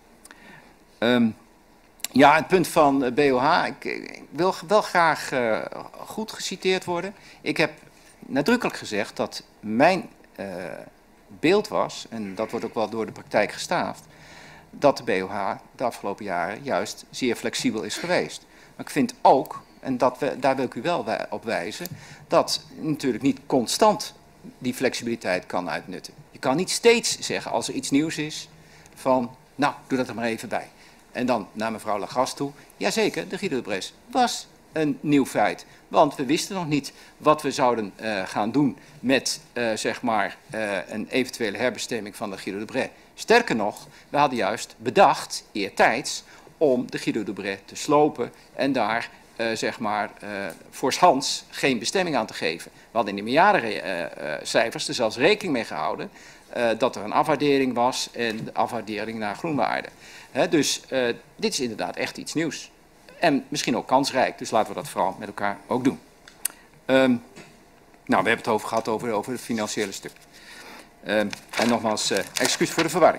Um, Ja, het punt van B O H, ik, ik wil wel graag uh, goed geciteerd worden. Ik heb nadrukkelijk gezegd dat mijn uh, beeld was, en dat wordt ook wel door de praktijk gestaafd, dat de B O H de afgelopen jaren juist zeer flexibel is geweest. Maar ik vind ook, en dat we, daar wil ik u wel op wijzen, dat natuurlijk niet constant die flexibiliteit kan uitnutten. Je kan niet steeds zeggen als er iets nieuws is van, nou, doe dat er maar even bij. En dan naar mevrouw Lagras toe. Jazeker, de Guido de Bres was een nieuw feit. Want we wisten nog niet wat we zouden uh, gaan doen met uh, zeg maar, uh, een eventuele herbestemming van de Guido de Bres. Sterker nog, we hadden juist bedacht, eertijds, om de Guido de Bres te slopen en daar uh, zeg maar, uh, voorshands geen bestemming aan te geven. We hadden in de meerjarencijfers uh, uh, er zelfs rekening mee gehouden uh, dat er een afwaardering was en de afwaardering naar groenwaarde. He, dus uh, dit is inderdaad echt iets nieuws. En misschien ook kansrijk, dus laten we dat vooral met elkaar ook doen. Um, nou, we hebben het over gehad over, over het financiële stuk. Um, en nogmaals, uh, excuus voor de verwarring.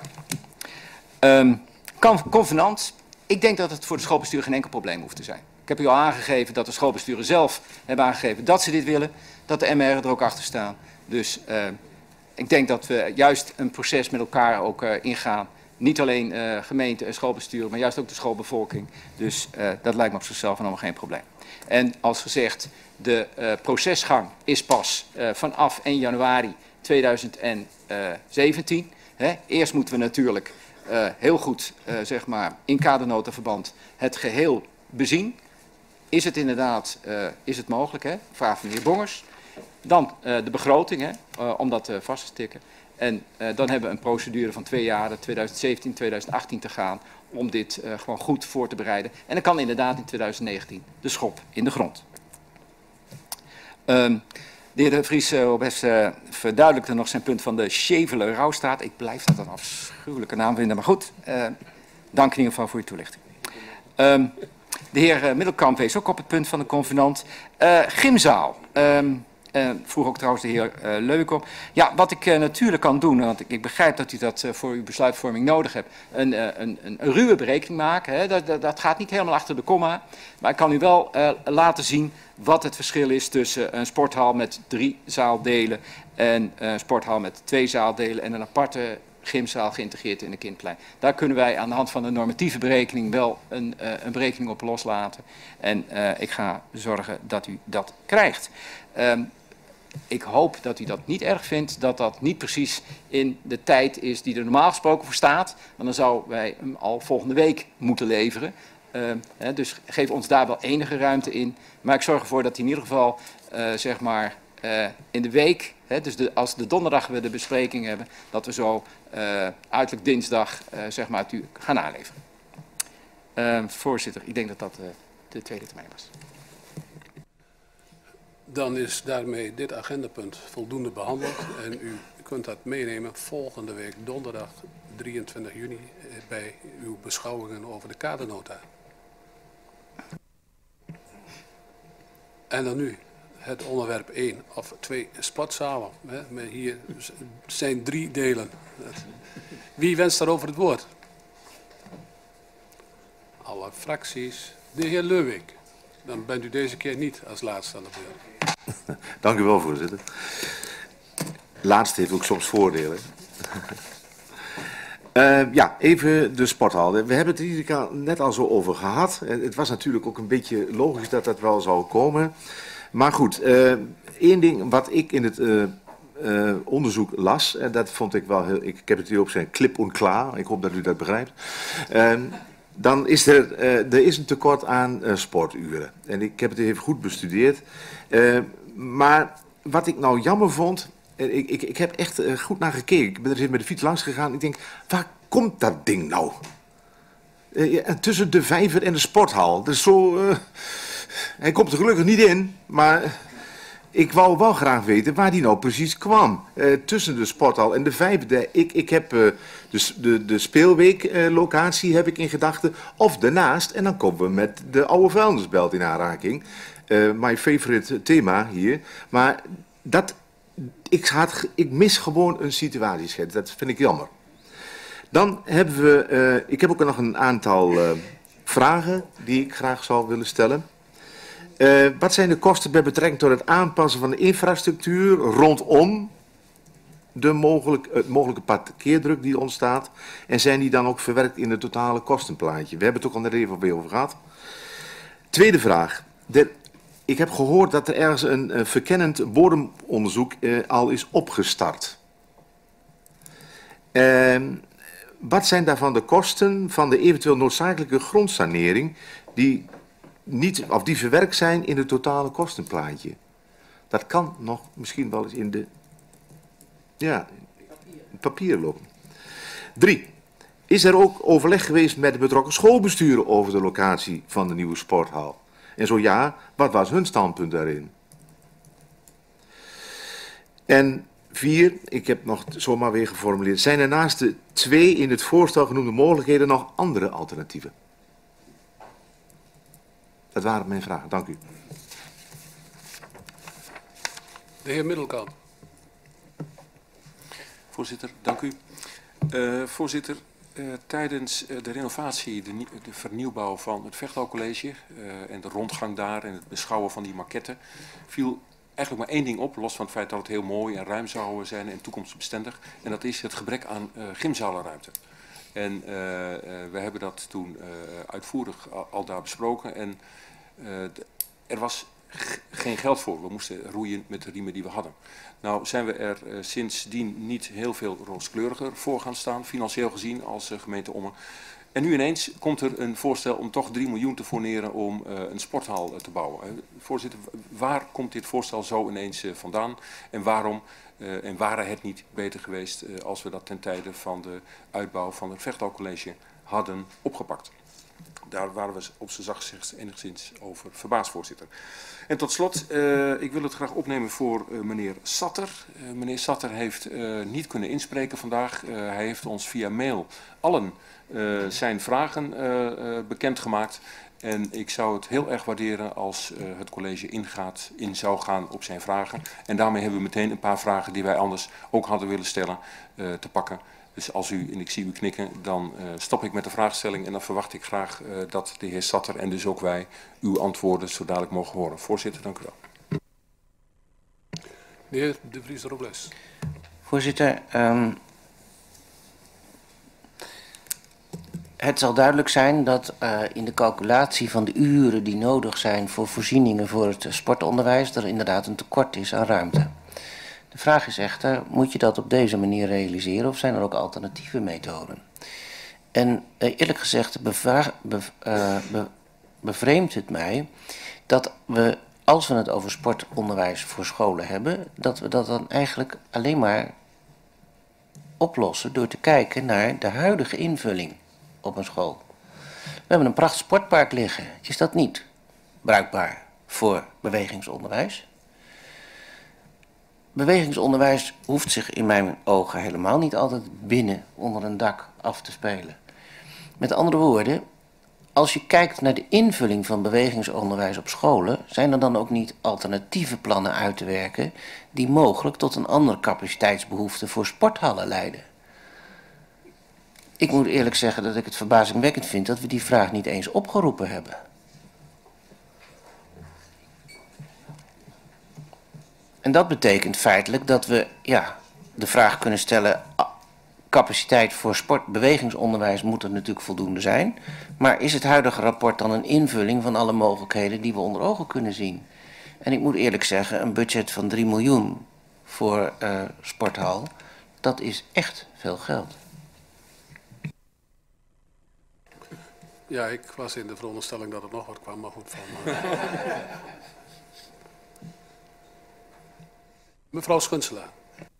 Um, convenant, ik denk dat het voor de schoolbestuur geen enkel probleem hoeft te zijn. Ik heb u al aangegeven dat de schoolbesturen zelf hebben aangegeven dat ze dit willen. Dat de M R er ook achter staan. Dus uh, ik denk dat we juist een proces met elkaar ook uh, ingaan. Niet alleen uh, gemeente en schoolbesturen, maar juist ook de schoolbevolking. Dus uh, dat lijkt me op zichzelf helemaal geen probleem. En als gezegd, de uh, procesgang is pas uh, vanaf één januari tweeduizend zeventien. Hè. Eerst moeten we natuurlijk uh, heel goed, uh, zeg maar, in kadernotenverband het geheel bezien. Is het inderdaad, uh, is het mogelijk, hè? Vraag van de heer Bongers. Dan uh, de begroting, hè? Uh, om dat uh, vast te stikken. En uh, dan hebben we een procedure van twee jaar, tweeduizend zeventien, tweeduizend achttien te gaan, om dit uh, gewoon goed voor te bereiden. En dan kan inderdaad in tweeduizend negentien de schop in de grond. Um, de heer De Vries uh, uh, verduidelijkte nog zijn punt van de Scheveler Rouwstraat. Ik blijf dat een afschuwelijke naam vinden, maar goed. Uh, dank in ieder geval voor uw toelichting. Um, de heer uh, Middelkamp wees ook op het punt van de convenant. Uh, gymzaal. Um, Uh, vroeg ook trouwens de heer uh, Leuk op. Ja, wat ik uh, natuurlijk kan doen, want ik, ik begrijp dat u dat uh, voor uw besluitvorming nodig hebt, een, uh, een, een, een ruwe berekening maken. Hè. Dat, dat, dat gaat niet helemaal achter de komma. Maar ik kan u wel uh, laten zien wat het verschil is tussen een sporthal met drie zaaldelen en een sporthal met twee zaaldelen en een aparte gymzaal geïntegreerd in de Kindplein. Daar kunnen wij aan de hand van de normatieve berekening wel een, uh, een berekening op loslaten. En uh, ik ga zorgen dat u dat krijgt. Um, ik hoop dat u dat niet erg vindt, dat dat niet precies in de tijd is die er normaal gesproken voor staat. Want dan zouden wij hem al volgende week moeten leveren. Uh, hè, dus geef ons daar wel enige ruimte in. Maar ik zorg ervoor dat hij in ieder geval, uh, zeg maar, uh, in de week, hè, dus de, als de donderdag we de bespreking hebben, dat we zo uh, uiterlijk dinsdag, uh, zeg maar, het u gaan aanleveren. Uh, voorzitter, ik denk dat dat uh, de tweede termijn was. Dan is daarmee dit agendapunt voldoende behandeld en u kunt dat meenemen volgende week donderdag drieëntwintig juni bij uw beschouwingen over de kadernota. En dan nu het onderwerp één of twee sportzalen. Hè. Hier zijn drie delen. Wie wenst daarover het woord? Alle fracties. De heer Leuwink. Dan bent u deze keer niet als laatste aan de beurt. Dank u wel, voorzitter. Laatste heeft ook soms voordelen. Uh, ja, even de sporthal. We hebben het hier net al zo over gehad. Het was natuurlijk ook een beetje logisch dat dat wel zou komen. Maar goed, uh, één ding wat ik in het uh, uh, onderzoek las, en dat vond ik wel heel... Ik, ik heb het hier op zijn clip en klaar. Ik hoop dat u dat begrijpt. Uh, Dan is er, uh, er is een tekort aan uh, sporturen. En ik heb het even goed bestudeerd. Uh, maar wat ik nou jammer vond... Uh, ik, ik, ik heb echt uh, goed naar gekeken. Ik ben er even met de fiets langs gegaan. Ik denk, waar komt dat ding nou? Uh, ja, tussen de vijver en de sporthal. Dat is zo... Uh, hij komt er gelukkig niet in, maar... Ik wou wel graag weten waar die nou precies kwam. Uh, tussen de sporthal en de vijver. De, ik, ik heb uh, de, de, de speelweeklocatie uh, heb ik in gedachten. Of daarnaast. En dan komen we met de oude vuilnisbelt in aanraking. Uh, my favorite thema hier. Maar dat, ik, had, ik mis gewoon een situatieschets. Dat vind ik jammer. Dan hebben we... Uh, ik heb ook nog een aantal uh, vragen die ik graag zou willen stellen. Uh, wat zijn de kosten bij betrekking tot het aanpassen van de infrastructuur rondom de mogelijk, het mogelijke parkeerdruk die ontstaat? En zijn die dan ook verwerkt in het totale kostenplaatje? We hebben het ook al net even over gehad. Tweede vraag. De, ik heb gehoord dat er ergens een, een verkennend bodemonderzoek uh, al is opgestart. Uh, wat zijn daarvan de kosten van de eventueel noodzakelijke grondsanering die... Niet, of die verwerkt zijn in het totale kostenplaatje. Dat kan nog misschien wel eens in de ja, papier lopen. Drie. Is er ook overleg geweest met de betrokken schoolbesturen over de locatie van de nieuwe sporthal? En zo ja, wat was hun standpunt daarin? En vier, ik heb nog zomaar weer geformuleerd. Zijn er naast de twee in het voorstel genoemde mogelijkheden nog andere alternatieven? Dat waren mijn vragen. Dank u. De heer Middelkamp. Voorzitter, dank u. Uh, voorzitter, uh, tijdens uh, de renovatie, de, de vernieuwbouw van het Vechthalcollege uh, en de rondgang daar en het beschouwen van die maquette, viel eigenlijk maar één ding op, los van het feit dat het heel mooi en ruim zou zijn en toekomstbestendig. En dat is het gebrek aan uh, gymzalenruimte. En uh, uh, we hebben dat toen uh, uitvoerig al, al daar besproken. En uh, de, er was geen geld voor. We moesten roeien met de riemen die we hadden. Nou zijn we er uh, sindsdien niet heel veel rooskleuriger voor gaan staan, financieel gezien, als uh, gemeente Ommen. En nu ineens komt er een voorstel om toch drie miljoen te fourneren om uh, een sporthal uh, te bouwen. Uh, voorzitter, waar komt dit voorstel zo ineens uh, vandaan? En waarom? Uh, en waren het niet beter geweest uh, als we dat ten tijde van de uitbouw van het Vechthalcollege hadden opgepakt? Daar waren we op z'n zacht gezegd enigszins over verbaasd, voorzitter. En tot slot, uh, ik wil het graag opnemen voor uh, meneer Satter. Uh, meneer Satter heeft uh, niet kunnen inspreken vandaag. Uh, hij heeft ons via mail allen uh, zijn vragen uh, uh, bekendgemaakt. En ik zou het heel erg waarderen als uh, het college ingaat, in zou gaan op zijn vragen. En daarmee hebben we meteen een paar vragen die wij anders ook hadden willen stellen uh, te pakken. Dus als u, en ik zie u knikken, dan uh, stop ik met de vraagstelling en dan verwacht ik graag uh, dat de heer Satter en dus ook wij uw antwoorden zo dadelijk mogen horen. Voorzitter, dank u wel. De heer De Vries Robles. Voorzitter, um, het zal duidelijk zijn dat uh, in de calculatie van de uren die nodig zijn voor voorzieningen voor het sportonderwijs er inderdaad een tekort is aan ruimte. De vraag is echter, moet je dat op deze manier realiseren of zijn er ook alternatieve methoden? En uh, eerlijk gezegd bevraag, be, uh, be, bevreemdt het mij dat we, als we het over sportonderwijs voor scholen hebben, dat we dat dan eigenlijk alleen maar oplossen door te kijken naar de huidige invulling op een school. We hebben een prachtig sportpark liggen. Is dat niet bruikbaar voor bewegingsonderwijs? Bewegingsonderwijs hoeft zich in mijn ogen helemaal niet altijd binnen onder een dak af te spelen. Met andere woorden, als je kijkt naar de invulling van bewegingsonderwijs op scholen, zijn er dan ook niet alternatieve plannen uit te werken die mogelijk tot een andere capaciteitsbehoefte voor sporthallen leiden? Ik moet eerlijk zeggen dat ik het verbazingwekkend vind dat we die vraag niet eens opgeroepen hebben. En dat betekent feitelijk dat we ja, de vraag kunnen stellen, capaciteit voor sportbewegingsonderwijs moet er natuurlijk voldoende zijn. Maar is het huidige rapport dan een invulling van alle mogelijkheden die we onder ogen kunnen zien? En ik moet eerlijk zeggen, een budget van drie miljoen voor uh, sporthal, dat is echt veel geld. Ja, ik was in de veronderstelling dat er nog wat kwam, maar goed. Van, uh... Mevrouw Schunselaar.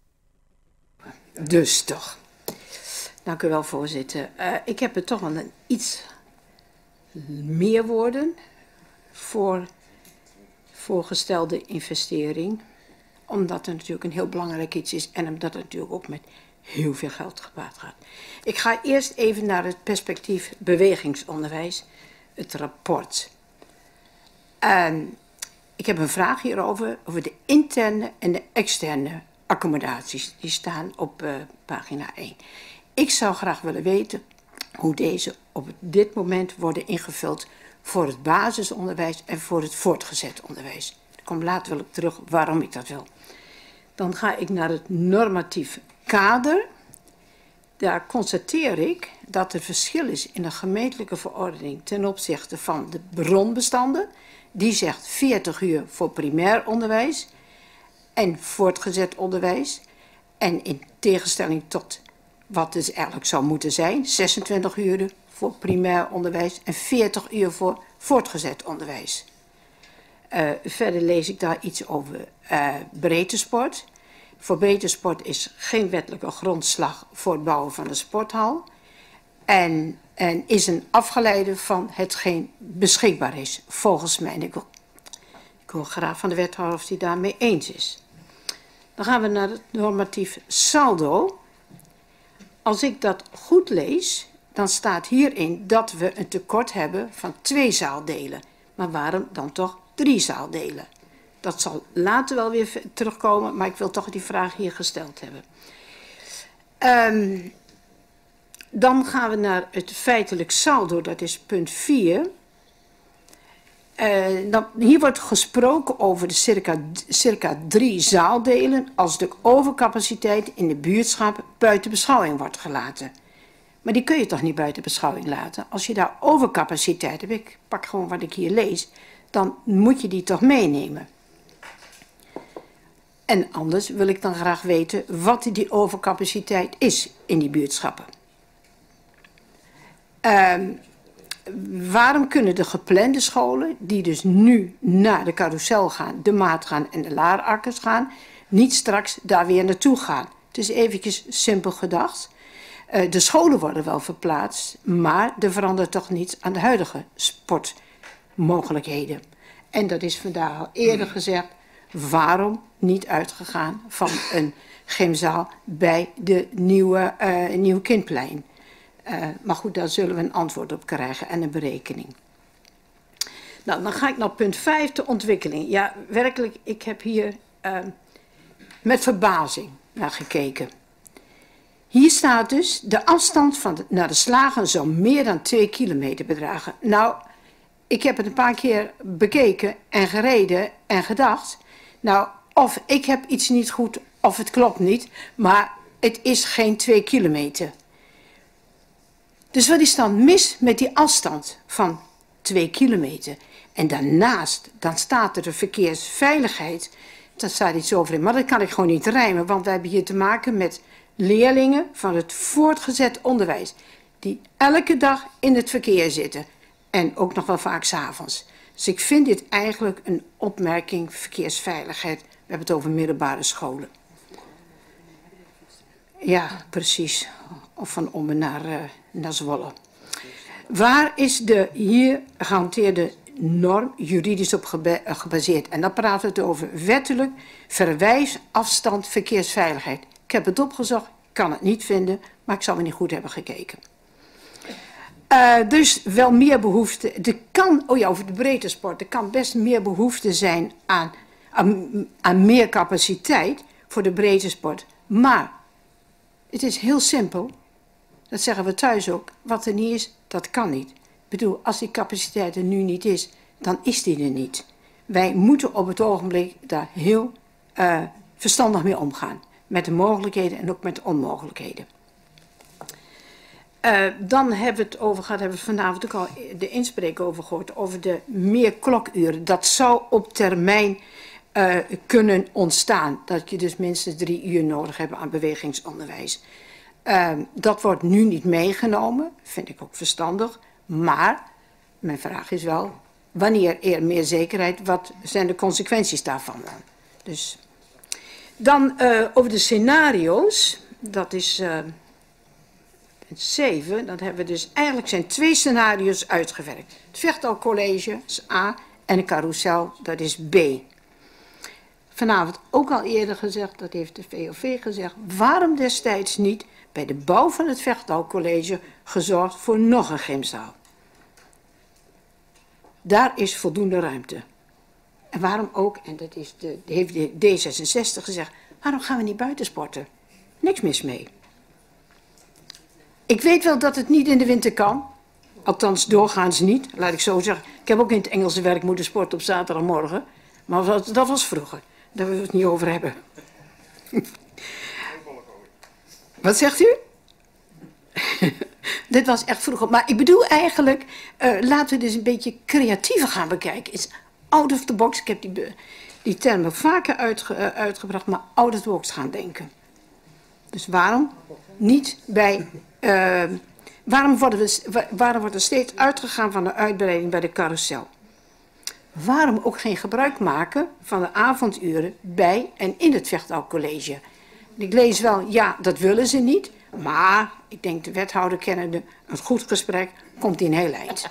Dus toch. Dank u wel, voorzitter. Uh, ik heb er toch wel een iets meer woorden voor voorgestelde investering. Omdat het natuurlijk een heel belangrijk iets is en omdat het natuurlijk ook met heel veel geld gepaard gaat. Ik ga eerst even naar het perspectief bewegingsonderwijs, het rapport. Uh, ik heb een vraag hierover, over de interne en de externe accommodaties. Die staan op uh, pagina één. Ik zou graag willen weten hoe deze op dit moment worden ingevuld voor het basisonderwijs en voor het voortgezet onderwijs. Ik kom later wel op terug waarom ik dat wil. Dan ga ik naar het normatief kader. Daar constateer ik dat er verschil is in de gemeentelijke verordening ten opzichte van de bronbestanden. Die zegt veertig uur voor primair onderwijs en voortgezet onderwijs. En in tegenstelling tot wat dus eigenlijk zou moeten zijn, zesentwintig uur voor primair onderwijs en veertig uur voor voortgezet onderwijs. Uh, verder lees ik daar iets over uh, breedtesport. Voor breedtesport is geen wettelijke grondslag voor het bouwen van een sporthal. En, en is een afgeleide van hetgeen beschikbaar is, volgens mij. Ik wil, ik wil graag van de wethouder of hij daarmee eens is. Dan gaan we naar het normatief saldo. Als ik dat goed lees, dan staat hierin dat we een tekort hebben van twee zaaldelen. Maar waarom dan toch drie zaaldelen? Dat zal later wel weer terugkomen, maar ik wil toch die vraag hier gesteld hebben. Um, dan gaan we naar het feitelijk saldo, dat is punt vier. Uh, dan, hier wordt gesproken over de circa, circa drie zaaldelen als de overcapaciteit in de buurtschap buiten beschouwing wordt gelaten. Maar die kun je toch niet buiten beschouwing laten? Als je daar overcapaciteit hebt, ik pak gewoon wat ik hier lees, dan moet je die toch meenemen. En anders wil ik dan graag weten wat die overcapaciteit is in die buurtschappen. Uh, waarom kunnen de geplande scholen, die dus nu naar de carousel gaan, de Maat gaan en de Laarakkers gaan, niet straks daar weer naartoe gaan? Het is eventjes simpel gedacht. Uh, de scholen worden wel verplaatst, maar er verandert toch niets aan de huidige sportmogelijkheden. En dat is vandaag al eerder gezegd. Waarom niet uitgegaan van een gymzaal bij de nieuwe, uh, nieuwe Kindplein? Uh, maar goed, daar zullen we een antwoord op krijgen en een berekening. Nou, dan ga ik naar punt vijf, de ontwikkeling. Ja, werkelijk, ik heb hier uh, met verbazing naar gekeken. Hier staat dus, de afstand van de, naar de slagen zou meer dan twee kilometer bedragen. Nou, ik heb het een paar keer bekeken en gereden en gedacht, nou, of ik heb iets niet goed of het klopt niet, maar het is geen twee kilometer. Dus wat is dan mis met die afstand van twee kilometer? En daarnaast, dan staat er de verkeersveiligheid, daar staat iets over in, maar dat kan ik gewoon niet rijmen, want we hebben hier te maken met leerlingen van het voortgezet onderwijs, die elke dag in het verkeer zitten en ook nog wel vaak 's avonds. Dus ik vind dit eigenlijk een opmerking verkeersveiligheid. We hebben het over middelbare scholen. Ja, precies. Of van Ommen naar, uh, naar Zwolle. Waar is de hier gehanteerde norm juridisch op geba gebaseerd? En dan praten we het over wettelijk verwijs, afstand, verkeersveiligheid. Ik heb het opgezocht, ik kan het niet vinden, maar ik zou me niet goed hebben gekeken. Uh, dus wel meer behoefte. Er kan, oh ja, over de breedtesport. Er kan best meer behoefte zijn aan, aan, aan meer capaciteit voor de breedtesport. Maar het is heel simpel. Dat zeggen we thuis ook. Wat er niet is, dat kan niet. Ik bedoel, als die capaciteit er nu niet is, dan is die er niet. Wij moeten op het ogenblik daar heel uh, verstandig mee omgaan. Met de mogelijkheden en ook met de onmogelijkheden. Uh, dan hebben we het over gehad, hebben we vanavond ook al de inspreek over gehoord, over de meer klokuren. Dat zou op termijn uh, kunnen ontstaan. Dat je dus minstens drie uur nodig hebt aan bewegingsonderwijs. Uh, dat wordt nu niet meegenomen, vind ik ook verstandig. Maar mijn vraag is wel, wanneer er meer zekerheid, wat zijn de consequenties daarvan dan? Dus dan uh, over de scenario's, dat is uh, zeven, dat hebben we dus, eigenlijk zijn twee scenario's uitgewerkt. Het Vechtdal College is A en een carousel, dat is B. Vanavond ook al eerder gezegd, dat heeft de V O V gezegd, waarom destijds niet bij de bouw van het Vechtdal College gezorgd voor nog een gymzaal? Daar is voldoende ruimte. En waarom ook, en dat is de, heeft de D zesenzestig gezegd, waarom gaan we niet buitensporten? Niks mis mee. Ik weet wel dat het niet in de winter kan. Althans, doorgaans niet, laat ik zo zeggen. Ik heb ook in het Engelse werk moeten sporten op zaterdagmorgen. Maar dat, dat was vroeger. Daar willen we het niet over hebben. Wat zegt u? Dit was echt vroeger. Maar ik bedoel eigenlijk, uh, laten we dus een beetje creatiever gaan bekijken. It's out of the box. Ik heb die, die termen vaker uitge, uh, uitgebracht, maar out of the box gaan denken. Dus waarom niet bij... Uh, waarom, worden we, waarom wordt er steeds uitgegaan van de uitbreiding bij de carousel? Waarom ook geen gebruik maken van de avonduren bij en in het Vechtdal College? Ik lees wel, ja, dat willen ze niet. Maar ik denk de wethouder kennende, een goed gesprek komt in heel eind.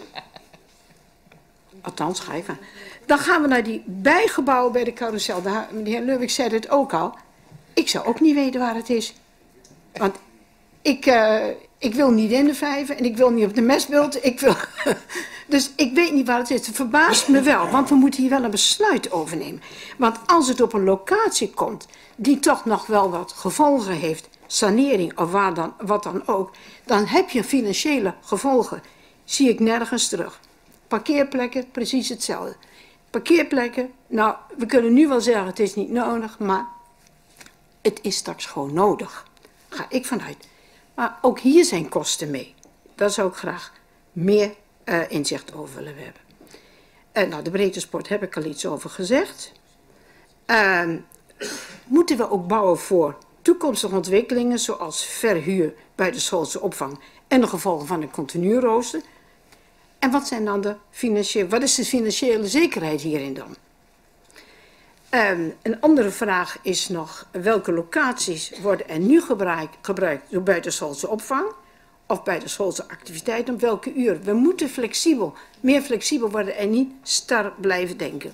Althans, ga even. Dan gaan we naar die bijgebouwen bij de carousel. De heer Leuwik zei het ook al. Ik zou ook niet weten waar het is. Want ik, uh, ik wil niet in de vijver en ik wil niet op de mestbeeld. Ik wil... Dus ik weet niet waar het is. Het verbaast me wel, want we moeten hier wel een besluit over nemen. Want als het op een locatie komt die toch nog wel wat gevolgen heeft, sanering of waar dan, wat dan ook, dan heb je financiële gevolgen. Zie ik nergens terug. Parkeerplekken, precies hetzelfde. Parkeerplekken, nou, we kunnen nu wel zeggen het is niet nodig, maar het is straks gewoon nodig. Ga ik vanuit. Maar ook hier zijn kosten mee. Daar zou ik graag meer uh, inzicht over willen hebben. Uh, nou, de breedte sport heb ik al iets over gezegd. Uh, moeten we ook bouwen voor toekomstige ontwikkelingen, zoals verhuur bij de schoolse opvang en de gevolgen van een continu rooster? En wat zijn dan de financiële, wat is de financiële zekerheid hierin dan? Um, een andere vraag is nog, welke locaties worden er nu gebruik, gebruikt door buitenschoolse opvang of buitenschoolse activiteiten, op welke uur? We moeten flexibel, meer flexibel worden en niet star blijven denken.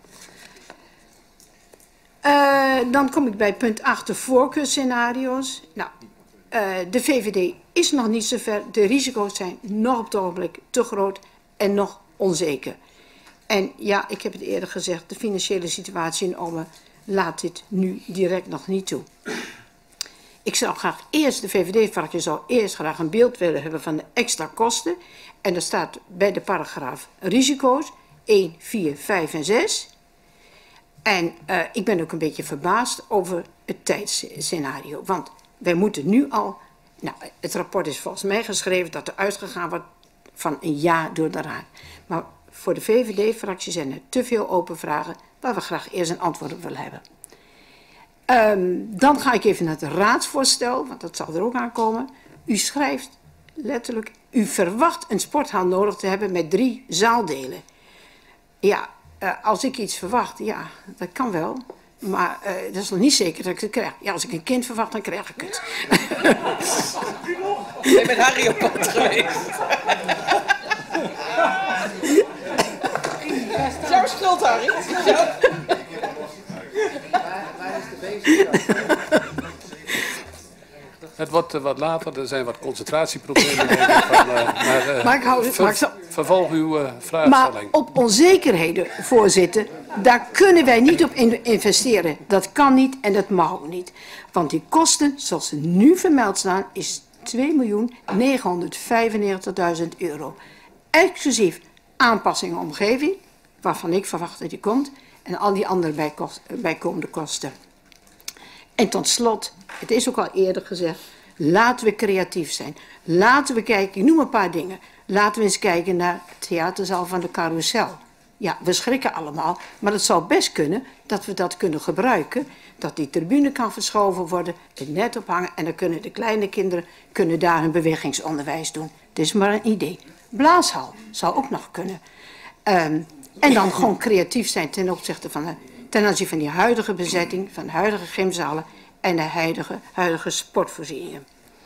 Uh, dan kom ik bij punt acht, de voorkeurscenario's. Nou, uh, de V V D is nog niet zover. De risico's zijn nog op het ogenblik te groot en nog onzeker. En ja, ik heb het eerder gezegd, de financiële situatie in Ommen laat dit nu direct nog niet toe. Ik zou graag eerst, de V V D-fractie zou eerst graag een beeld willen hebben van de extra kosten. En er staat bij de paragraaf risico's één, vier, vijf en zes. En uh, ik ben ook een beetje verbaasd over het tijdsscenario. Want wij moeten nu al... Nou, het rapport is volgens mij geschreven dat er uitgegaan wordt van een jaar door de raad. Maar voor de V V D-fractie zijn er te veel open vragen waar we graag eerst een antwoord op willen hebben. Um, dan ga ik even naar het raadsvoorstel, want dat zal er ook aankomen. U schrijft letterlijk, u verwacht een sporthal nodig te hebben met drie zaaldelen. Ja, uh, als ik iets verwacht, ja, dat kan wel. Maar uh, dat is nog niet zeker dat ik het krijg. Ja, als ik een kind verwacht, dan krijg ik het. Ik ben Harry op pad geweest. Jouw schuld, Harry. Waar is de bezig? Het wordt uh, wat later, er zijn wat concentratieproblemen. Van, uh, maar uh, maar ik hou, ver, maar ik zal... vervolg uw uh, vraagstelling. Maar op onzekerheden, voorzitter, daar kunnen wij niet op investeren. Dat kan niet en dat mag ook niet. Want die kosten, zoals ze nu vermeld staan, is twee miljoen negenhonderdvijfennegentigduizend euro. Exclusief aanpassingen omgeving, waarvan ik verwacht dat die komt, en al die andere bijkost, bijkomende kosten. En tot slot, het is ook al eerder gezegd, laten we creatief zijn. Laten we kijken, ik noem een paar dingen. Laten we eens kijken naar de theaterzaal van de Carousel. Ja, we schrikken allemaal, maar het zou best kunnen dat we dat kunnen gebruiken. Dat die tribune kan verschoven worden, het net ophangen en dan kunnen de kleine kinderen kunnen daar hun bewegingsonderwijs doen. Het is maar een idee. Blaashal zou ook nog kunnen. Um, en dan gewoon creatief zijn ten opzichte van de, ten aanzien van die huidige bezetting, van de huidige gymzalen en de huidige, huidige sportvoorzieningen.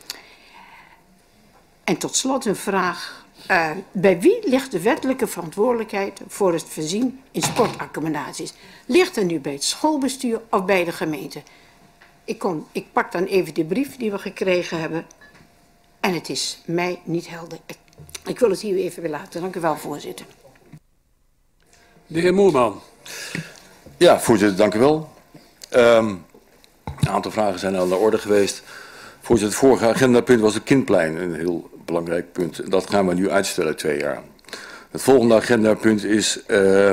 En tot slot een vraag. Uh, bij wie ligt de wettelijke verantwoordelijkheid voor het voorzien in sportaccommodaties? Ligt het nu bij het schoolbestuur of bij de gemeente? Ik, kom, ik pak dan even de brief die we gekregen hebben. En het is mij niet helder. Ik wil het hier even weer laten. Dank u wel, voorzitter. De heer Moerman. Ja, voorzitter, dank u wel. Um, een aantal vragen zijn aan de orde geweest. Voorzitter, het vorige agendapunt was het kindplein, een heel belangrijk punt. Dat gaan we nu uitstellen, twee jaar. Het volgende agendapunt is uh,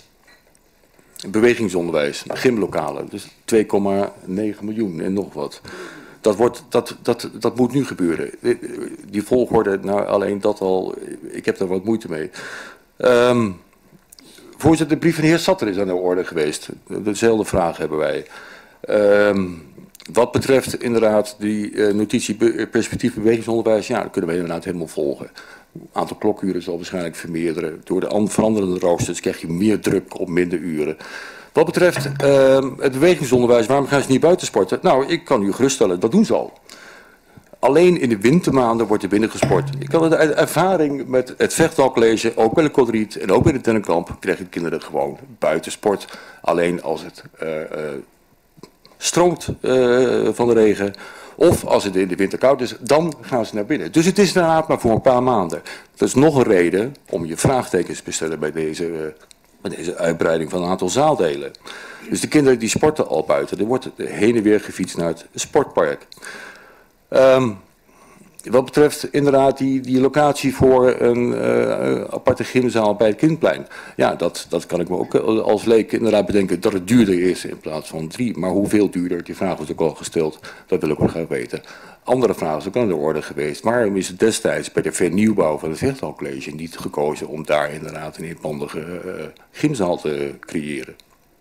bewegingsonderwijs, gymlokalen. Dus twee komma negen miljoen en nog wat. Dat, wordt, dat, dat, dat moet nu gebeuren. Die volgorde, nou alleen dat al, ik heb daar wat moeite mee. Um, voorzitter, de brief van de heer Satter is aan de orde geweest. Dezelfde vraag hebben wij. Um, Wat betreft inderdaad die uh, notitie be perspectief bewegingsonderwijs, ja, dat kunnen we inderdaad helemaal volgen. Het aantal klokuren zal waarschijnlijk vermeerderen. Door de veranderende roosters krijg je meer druk op minder uren. Wat betreft uh, het bewegingsonderwijs, waarom gaan ze niet buiten sporten? Nou, ik kan u geruststellen, dat doen ze al. Alleen in de wintermaanden wordt er binnen gesport. Ik kan de ervaring met het Vechtdalcollege, ook bij de Kodriet en ook bij de Tennenkamp, krijgen kinderen gewoon buitensport. Alleen als het uh, uh, stroomt uh, van de regen, of als het in de winter koud is, dan gaan ze naar binnen. Dus het is inderdaad maar voor een paar maanden. Dat is nog een reden om je vraagtekens te stellen bij deze, uh, bij deze uitbreiding van een aantal zaaldelen. Dus de kinderen die sporten al buiten, er wordt heen en weer gefietst naar het sportpark. Um, wat betreft inderdaad die, die locatie voor een uh, aparte gymzaal bij het Kindplein. Ja, dat, dat kan ik me ook als leek inderdaad bedenken dat het duurder is in plaats van drie. Maar hoeveel duurder, die vraag was ook al gesteld, dat wil ik ook graag weten. Andere vraag is ook aan de orde geweest. Waarom is het destijds bij de vernieuwbouw van het Vechtdalcollege niet gekozen om daar inderdaad een inpandige uh, gymzaal te creëren?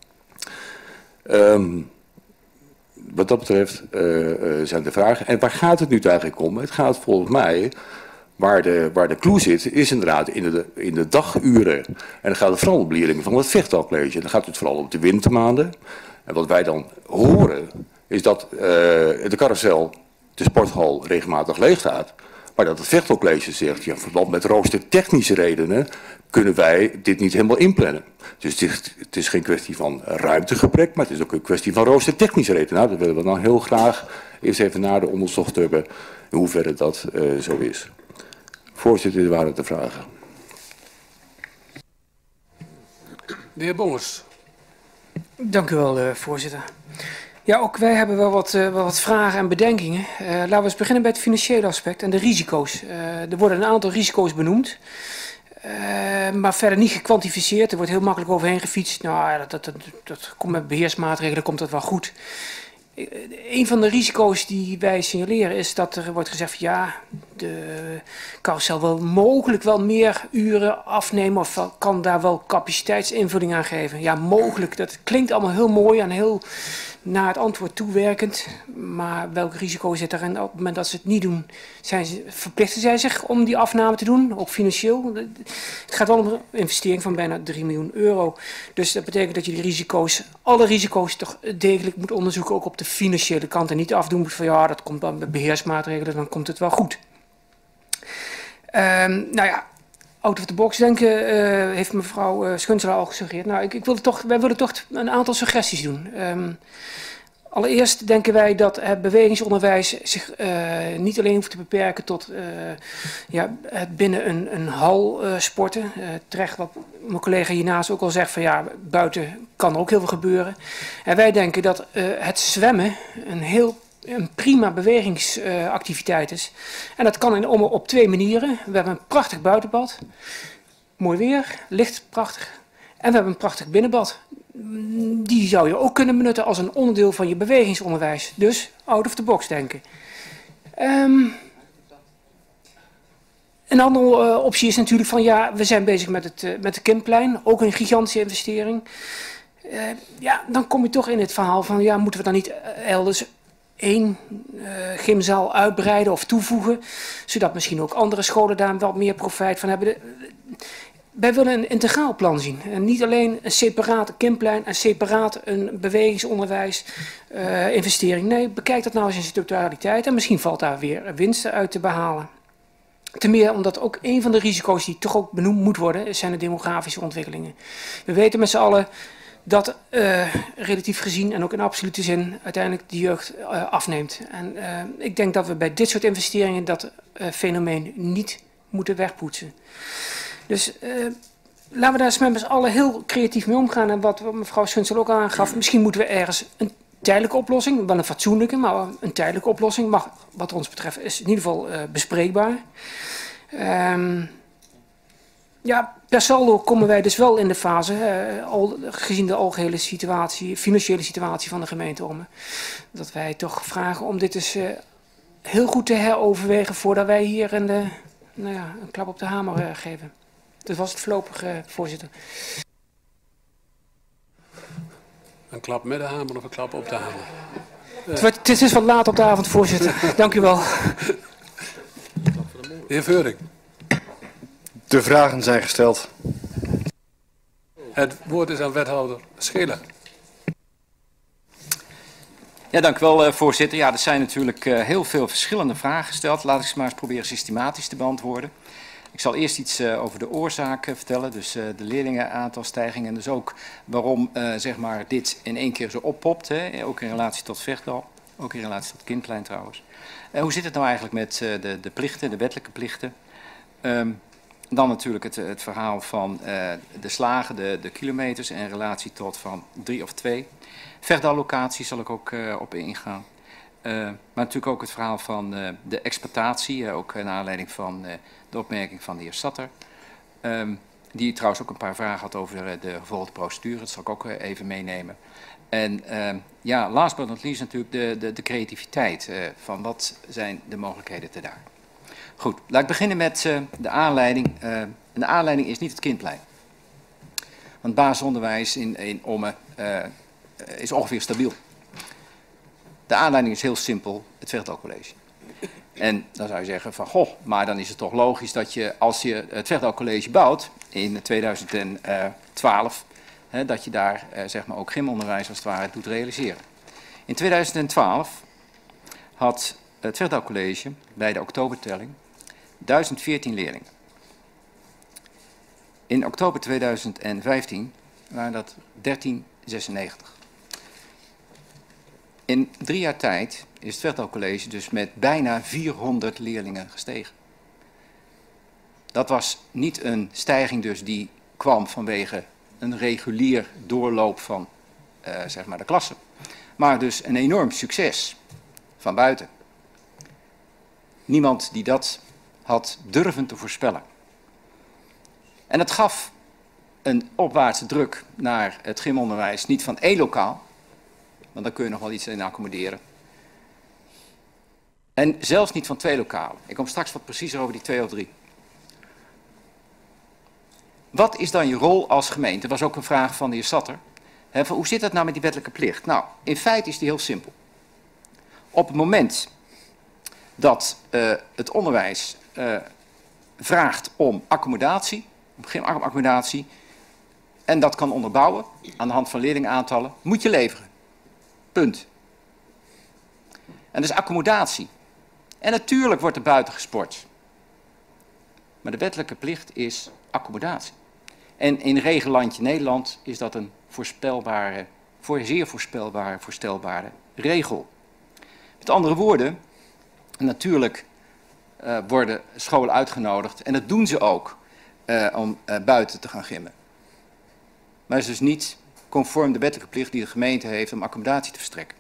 Um, Wat dat betreft uh, uh, zijn de vragen. En waar gaat het nu eigenlijk om? Het gaat volgens mij, waar de, waar de clue zit, is inderdaad in de, in de daguren. En dan gaat het vooral om leerlingen van het Vechtdalcollege. Dan gaat het vooral om de wintermaanden. En wat wij dan horen, is dat uh, de carousel, de sporthal, regelmatig leeg staat. Maar dat het Vechtdalcollege zegt, ja, in verband met roostertechnische redenen kunnen wij dit niet helemaal inplannen. Dus het is, het is geen kwestie van ruimtegebrek, maar het is ook een kwestie van roostertechnische redenen. Nou, dat willen we dan heel graag eerst even naar de onderzocht hebben in hoeverre dat uh, zo is. Voorzitter, dit waren de vragen. De heer Bongers. Dank u wel, uh, voorzitter. Ja, ook wij hebben wel wat, uh, wel wat vragen en bedenkingen. Uh, laten we eens beginnen bij het financiële aspect en de risico's. Uh, er worden een aantal risico's benoemd, uh, maar verder niet gekwantificeerd. Er wordt heel makkelijk overheen gefietst. Nou, dat, dat, dat, dat komt met beheersmaatregelen komt dat wel goed. Uh, een van de risico's die wij signaleren is dat er wordt gezegd van ja, de carousel wil mogelijk wel meer uren afnemen of kan daar wel capaciteitsinvulling aan geven. Ja, mogelijk. Dat klinkt allemaal heel mooi en heel naar het antwoord toewerkend, maar welk risico zit er? En op het moment dat ze het niet doen, zijn ze, verplichten zij zich om die afname te doen, ook financieel. Het gaat wel om een investering van bijna drie miljoen euro. Dus dat betekent dat je die risico's, alle risico's toch degelijk moet onderzoeken, ook op de financiële kant. En niet afdoen van ja, dat komt dan met beheersmaatregelen, dan komt het wel goed. Um, nou ja, out of the box denken uh, heeft mevrouw uh, Schunselaar al gesuggereerd. Nou, ik, ik wilde toch, wij willen toch een aantal suggesties doen. Um, allereerst denken wij dat het bewegingsonderwijs zich uh, niet alleen hoeft te beperken tot uh, ja, het binnen een, een hal uh, sporten. Uh, terecht wat mijn collega hiernaast ook al zegt van ja, buiten kan ook heel veel gebeuren. En wij denken dat uh, het zwemmen een heel een prima bewegingsactiviteit uh, is. En dat kan in Ommen op twee manieren. We hebben een prachtig buitenbad. Mooi weer, licht, prachtig. En we hebben een prachtig binnenbad. Die zou je ook kunnen benutten als een onderdeel van je bewegingsonderwijs. Dus out of the box denken. Um, Een andere uh, optie is natuurlijk van ja, we zijn bezig met het, uh, met de Kindplein, ook een gigantische investering. Uh, ja, dan kom je toch in het verhaal van ja, moeten we dan niet elders één uh, gymzaal uitbreiden of toevoegen, zodat misschien ook andere scholen daar wat meer profijt van hebben. De, wij willen een integraal plan zien en niet alleen een separaat Kindplein en separaat een bewegingsonderwijs uh, investering. Nee, bekijk dat nou eens in zijn totaliteit en misschien valt daar weer winsten uit te behalen. Ten meer omdat ook een van de risico's die toch ook benoemd moet worden, zijn de demografische ontwikkelingen. We weten met z'n allen dat uh, relatief gezien en ook in absolute zin uiteindelijk de jeugd uh, afneemt. En uh, ik denk dat we bij dit soort investeringen dat uh, fenomeen niet moeten wegpoetsen. Dus uh, laten we daar eens met z'n allen heel creatief mee omgaan. En wat mevrouw Schuntsel ook al aangaf, misschien moeten we ergens een tijdelijke oplossing, wel een fatsoenlijke, maar een tijdelijke oplossing, mag wat ons betreft is in ieder geval uh, bespreekbaar. Um, ja, per saldo komen wij dus wel in de fase, uh, al, gezien de algehele situatie, financiële situatie van de gemeente Ommen, dat wij toch vragen om dit eens uh, heel goed te heroverwegen voordat wij hier een, uh, nou ja, een klap op de hamer uh, geven. Dat was het voorlopig, uh, voorzitter. Een klap met de hamer of een klap op de hamer? Uh. Het, wordt, het is wat laat op de avond, voorzitter. Dank u wel. De heer Veuring. De vragen zijn gesteld. Het woord is aan wethouder Scheler. Ja, dank u wel, uh, voorzitter. Ja, er zijn natuurlijk uh, heel veel verschillende vragen gesteld. Laat ik ze maar eens proberen systematisch te beantwoorden. Ik zal eerst iets uh, over de oorzaak uh, vertellen, dus uh, de leerlingenaantalstijging en dus ook waarom uh, zeg maar dit in één keer zo oppopt, hè? Ook in relatie tot Vechtdal, ook in relatie tot Kindplein trouwens. Uh, hoe zit het nou eigenlijk met uh, de, de plichten, de wettelijke plichten? Um, dan natuurlijk het, het verhaal van uh, de slagen, de, de kilometers in relatie tot van drie of twee. Vechtdal-locatie zal ik ook uh, op ingaan. Uh, maar natuurlijk ook het verhaal van uh, de exploitatie, uh, ook naar aanleiding van uh, de opmerking van de heer Satter. Um, die trouwens ook een paar vragen had over uh, de gevolgde procedure, dat zal ik ook uh, even meenemen. En uh, ja, last but not least natuurlijk de, de, de creativiteit uh, van wat zijn de mogelijkheden te daar. Goed, laat ik beginnen met uh, de aanleiding. Uh, en de aanleiding is niet het Kindplein. Want basisonderwijs in, in Ommen uh, is ongeveer stabiel. De aanleiding is heel simpel, het Vechtdal College. En dan zou je zeggen van, goh, maar dan is het toch logisch dat je, als je het Vechtdal College bouwt in tweeduizend twaalf, hè, dat je daar eh, zeg maar ook gymonderwijs als het ware doet realiseren. In tweeduizend twaalf had het Vechtdal College bij de oktobertelling duizend veertien leerlingen. In oktober tweeduizend vijftien waren dat dertien zesennegentig. In drie jaar tijd is het Vechtdal College dus met bijna vierhonderd leerlingen gestegen. Dat was niet een stijging dus die kwam vanwege een regulier doorloop van uh, zeg maar de klasse, maar dus een enorm succes van buiten. Niemand die dat had durven te voorspellen. En het gaf een opwaartse druk naar het gymonderwijs, niet van één lokaal, want daar kun je nog wel iets in accommoderen. En zelfs niet van twee lokalen. Ik kom straks wat preciezer over die twee of drie. Wat is dan je rol als gemeente? Dat was ook een vraag van de heer Satter. He, van hoe zit dat nou met die wettelijke plicht? Nou, in feite is die heel simpel. Op het moment dat uh, het onderwijs uh, vraagt om accommodatie, om gymaccommodatie, en dat kan onderbouwen aan de hand van leerlingaantallen, moet je leveren. Punt. En dus accommodatie. En natuurlijk wordt er buiten gesport. Maar de wettelijke plicht is accommodatie. En in regellandje Nederland is dat een voorspelbare, voor zeer voorspelbare, voorstelbare regel. Met andere woorden, natuurlijk uh, worden scholen uitgenodigd, en dat doen ze ook, uh, om uh, buiten te gaan gymmen. Maar het is dus niet conform de wettelijke plicht die de gemeente heeft om accommodatie te verstrekken.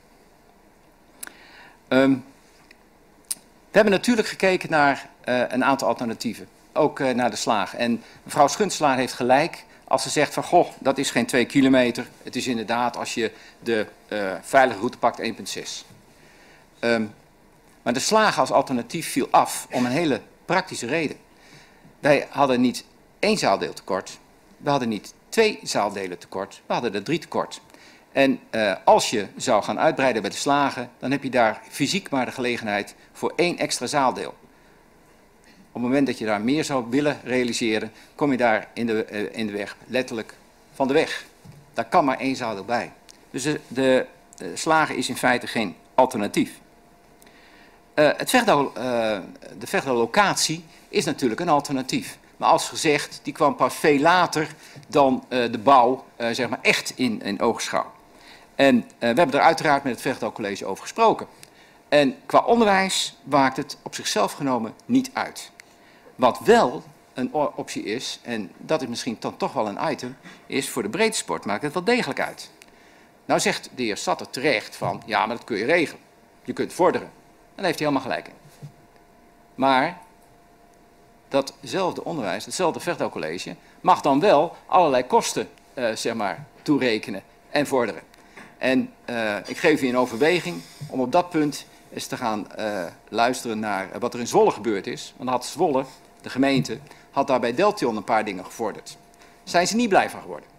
Um, we hebben natuurlijk gekeken naar uh, een aantal alternatieven, ook uh, naar de slagen. En mevrouw Schuntselaar heeft gelijk als ze zegt van, goh, dat is geen twee kilometer. Het is inderdaad, als je de uh, veilige route pakt, één komma zes. Um, maar de slagen als alternatief viel af om een hele praktische reden. Wij hadden niet één zaaldeel tekort, we hadden niet twee zaaldelen tekort, we hadden er drie tekort. En uh, als je zou gaan uitbreiden bij de slagen, dan heb je daar fysiek maar de gelegenheid voor één extra zaaldeel. Op het moment dat je daar meer zou willen realiseren, kom je daar in de, uh, in de weg, letterlijk van de weg. Daar kan maar één zaaldeel bij. Dus de, de, de slagen is in feite geen alternatief. Uh, het Vechtdal, uh, de Vechtdal-locatie is natuurlijk een alternatief. Maar als gezegd, die kwam pas veel later dan uh, de bouw uh, zeg maar echt in, in oogschouw. En uh, we hebben er uiteraard met het Vechtdal College over gesproken. En qua onderwijs maakt het op zichzelf genomen niet uit. Wat wel een optie is, en dat is misschien dan toch wel een item, is voor de breedte sport maakt het wel degelijk uit. Nou zegt de heer Satter terecht van, ja, maar dat kun je regelen. Je kunt vorderen. En daar heeft hij helemaal gelijk in. Maar datzelfde onderwijs, hetzelfde Vechtdal College, mag dan wel allerlei kosten uh, zeg maar, toerekenen en vorderen. En uh, ik geef u een overweging om op dat punt eens te gaan uh, luisteren naar wat er in Zwolle gebeurd is. Want dan had Zwolle, de gemeente, had daar bij Deltion een paar dingen gevorderd. Zijn ze niet blij van geworden.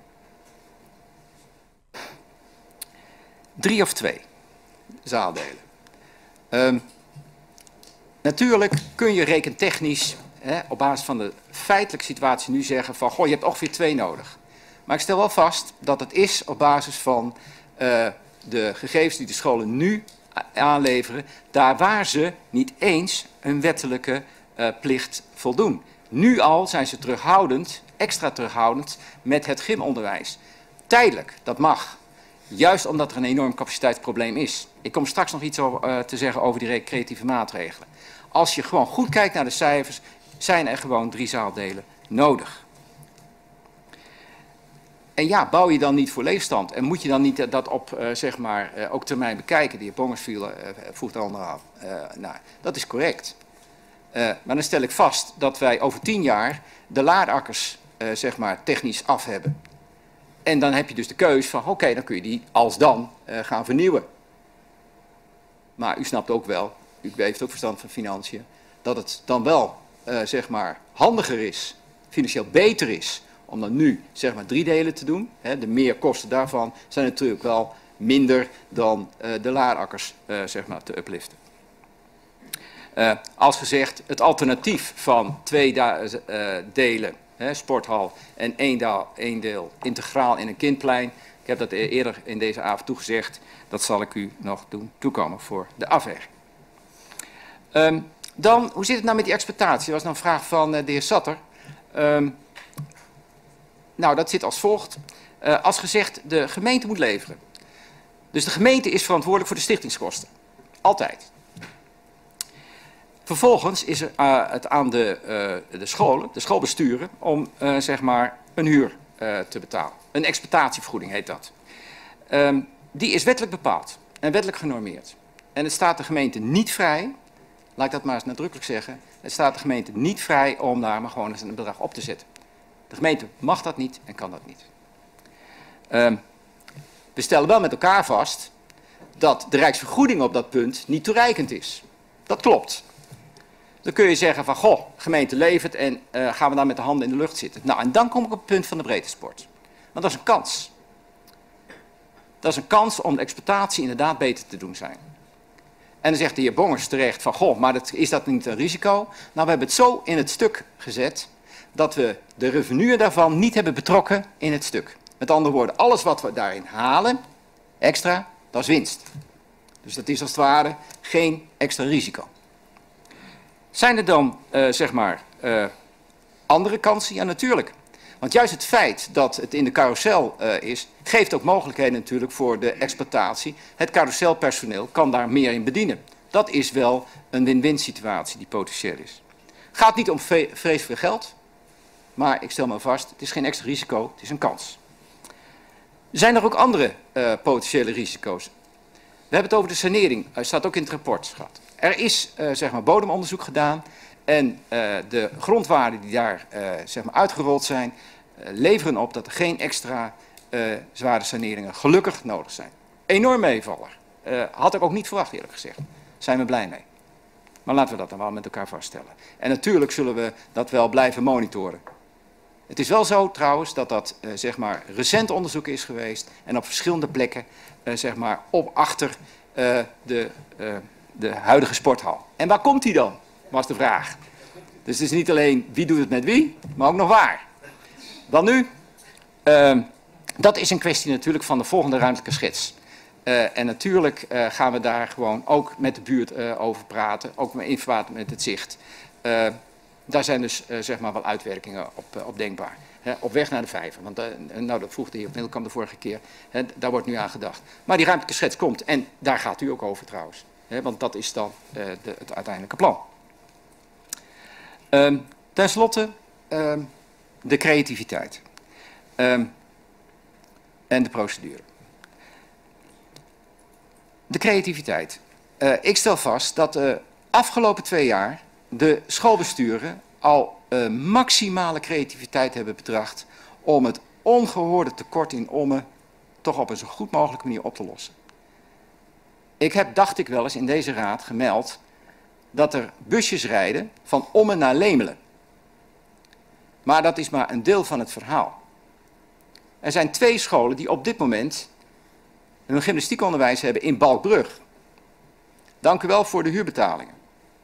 Drie of twee zaaldelen. Um, natuurlijk kun je rekentechnisch hè, op basis van de feitelijke situatie nu zeggen van goh, je hebt ongeveer twee nodig. Maar ik stel wel vast dat het is op basis van uh, de gegevens die de scholen nu aanleveren, daar waar ze niet eens hun wettelijke uh, plicht voldoen. Nu al zijn ze terughoudend, extra terughoudend met het gymonderwijs. Tijdelijk, dat mag. Juist omdat er een enorm capaciteitsprobleem is. Ik kom straks nog iets over, uh, te zeggen over die recreatieve maatregelen. Als je gewoon goed kijkt naar de cijfers, zijn er gewoon drie zaaldelen nodig. En ja, bouw je dan niet voor leegstand? En moet je dan niet dat op uh, zeg maar, uh, ook termijn bekijken? De heer Bongersviel uh, voegt er al naar af. Uh, nou, dat is correct. Uh, maar dan stel ik vast dat wij over tien jaar de laadakkers uh, zeg maar, technisch af hebben. En dan heb je dus de keus van, oké, okay, dan kun je die als dan uh, gaan vernieuwen. Maar u snapt ook wel, u heeft ook verstand van financiën, dat het dan wel uh, zeg maar, handiger is, financieel beter is, om dan nu zeg maar drie delen te doen. Hè, de meerkosten daarvan zijn natuurlijk wel minder dan uh, de laadakkers uh, zeg maar, te upliften. Uh, als gezegd, het alternatief van twee uh, delen, hè, sporthal en één, da één deel integraal in een kindplein. Ik heb dat eerder in deze avond toegezegd. Dat zal ik u nog doen toekomen voor de afweging. Um, dan, hoe zit het nou met die exploitatie? Dat was nou een vraag van uh, de heer Satter. Um, nou, dat zit als volgt. Uh, als gezegd, de gemeente moet leveren. Dus de gemeente is verantwoordelijk voor de stichtingskosten. Altijd. Vervolgens is er, uh, het aan de, uh, de scholen, de schoolbesturen, om uh, zeg maar een huur uh, te betalen. Een exploitatievergoeding heet dat. Um, die is wettelijk bepaald en wettelijk genormeerd. En het staat de gemeente niet vrij, laat ik dat maar eens nadrukkelijk zeggen, het staat de gemeente niet vrij om daar maar gewoon eens een bedrag op te zetten. De gemeente mag dat niet en kan dat niet. Um, we stellen wel met elkaar vast dat de rijksvergoeding op dat punt niet toereikend is. Dat klopt. Dan kun je zeggen van, goh, gemeente levert en uh, gaan we daar met de handen in de lucht zitten. Nou, en dan kom ik op het punt van de breedtesport. Want dat is een kans. Dat is een kans om de exploitatie inderdaad beter te doen zijn. En dan zegt de heer Bongers terecht van, goh, maar dat, is dat niet een risico? Nou, we hebben het zo in het stuk gezet dat we de revenuen daarvan niet hebben betrokken in het stuk. Met andere woorden, alles wat we daarin halen, extra, dat is winst. Dus dat is als het ware geen extra risico. Zijn er dan, uh, zeg maar, uh, andere kansen? Ja, natuurlijk. Want juist het feit dat het in de carousel uh, is, geeft ook mogelijkheden natuurlijk voor de exploitatie. Het carouselpersoneel kan daar meer in bedienen. Dat is wel een win-win situatie die potentieel is. Het gaat niet om vrees voor geld, maar ik stel me vast, het is geen extra risico, het is een kans. Zijn er ook andere uh, potentiële risico's? We hebben het over de sanering, dat staat ook in het rapport gehad. Er is uh, zeg maar bodemonderzoek gedaan en uh, de grondwaarden die daar uh, zeg maar uitgerold zijn, uh, leveren op dat er geen extra uh, zware saneringen gelukkig nodig zijn. Enorm meevaller. Uh, had ik ook niet verwacht eerlijk gezegd. Zijn we blij mee. Maar laten we dat dan wel met elkaar vaststellen. En natuurlijk zullen we dat wel blijven monitoren. Het is wel zo trouwens dat dat uh, zeg maar recent onderzoek is geweest en op verschillende plekken uh, zeg maar op achter uh, de, uh, de huidige sporthal. En waar komt die dan, was de vraag. Dus het is niet alleen wie doet het met wie, maar ook nog waar. Dan nu, uh, dat is een kwestie natuurlijk van de volgende ruimtelijke schets. Uh, en natuurlijk uh, gaan we daar gewoon ook met de buurt uh, over praten, ook in verband met het zicht. Uh, daar zijn dus uh, zeg maar wel uitwerkingen op, uh, op denkbaar. He, op weg naar de vijver, want uh, nou, dat vroeg de heer Middelkamp de vorige keer, he, daar wordt nu aan gedacht. Maar die ruimtelijke schets komt en daar gaat u ook over trouwens. He, want dat is dan uh, de, het uiteindelijke plan. Um, ten slotte um, de creativiteit um, en de procedure. De creativiteit. Uh, ik stel vast dat de afgelopen twee jaar de schoolbesturen al uh, maximale creativiteit hebben betracht om het ongehoorde tekort in Ommen toch op een zo goed mogelijke manier op te lossen. Ik heb, dacht ik wel eens, in deze raad gemeld dat er busjes rijden van Ommen naar Lemelen. Maar dat is maar een deel van het verhaal. Er zijn twee scholen die op dit moment een gymnastiekonderwijs hebben in Balkbrug. Dank u wel voor de huurbetalingen.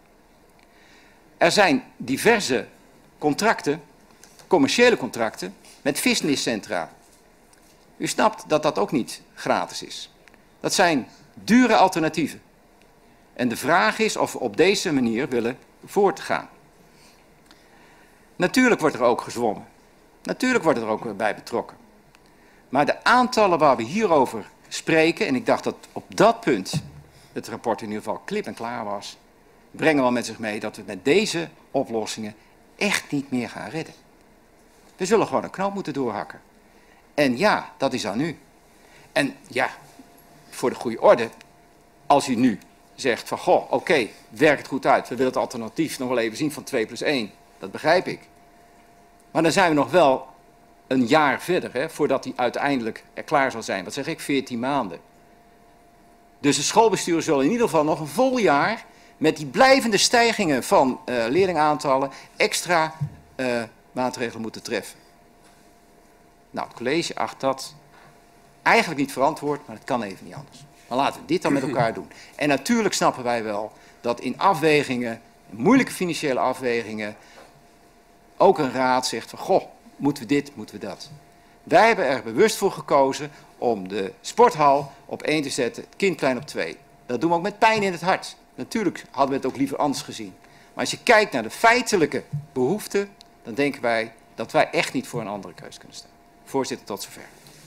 Er zijn diverse contracten, commerciële contracten, met fitnesscentra. U snapt dat dat ook niet gratis is. Dat zijn dure alternatieven. En de vraag is of we op deze manier willen voortgaan. Natuurlijk wordt er ook gezwommen. Natuurlijk wordt er ook bij betrokken. Maar de aantallen waar we hierover spreken, en ik dacht dat op dat punt het rapport in ieder geval klip en klaar was, brengen wel met zich mee dat we met deze oplossingen echt niet meer gaan redden. We zullen gewoon een knoop moeten doorhakken. En ja, dat is aan u. En ja, voor de goede orde, als u nu zegt van goh, oké, okay, werkt het goed uit, we willen het alternatief nog wel even zien van twee plus één, dat begrijp ik. Maar dan zijn we nog wel een jaar verder, hè, voordat die uiteindelijk er klaar zal zijn. Wat zeg ik, veertien maanden. Dus de schoolbesturen zullen in ieder geval nog een vol jaar met die blijvende stijgingen van uh, leerlingaantallen extra uh, maatregelen moeten treffen. Nou, het college acht dat eigenlijk niet verantwoord, maar het kan even niet anders. Maar laten we dit dan met elkaar doen. En natuurlijk snappen wij wel dat in afwegingen, moeilijke financiële afwegingen, ook een raad zegt van goh, moeten we dit, moeten we dat. Wij hebben er bewust voor gekozen om de sporthal op één te zetten, het kindplein op twee. Dat doen we ook met pijn in het hart. Natuurlijk hadden we het ook liever anders gezien. Maar als je kijkt naar de feitelijke behoeften, dan denken wij dat wij echt niet voor een andere keus kunnen staan. Voorzitter, tot zover.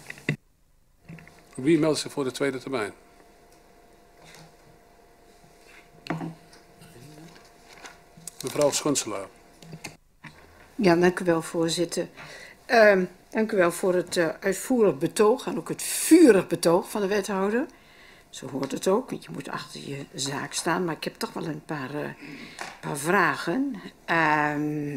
Wie meldt zich voor de tweede termijn? Mevrouw Schunselaar. Ja, dank u wel, voorzitter. Uh, dank u wel voor het uh, uitvoerig betoog en ook het vurig betoog van de wethouder. Zo hoort het ook, want je moet achter je zaak staan. Maar ik heb toch wel een paar, uh, paar vragen. Uh,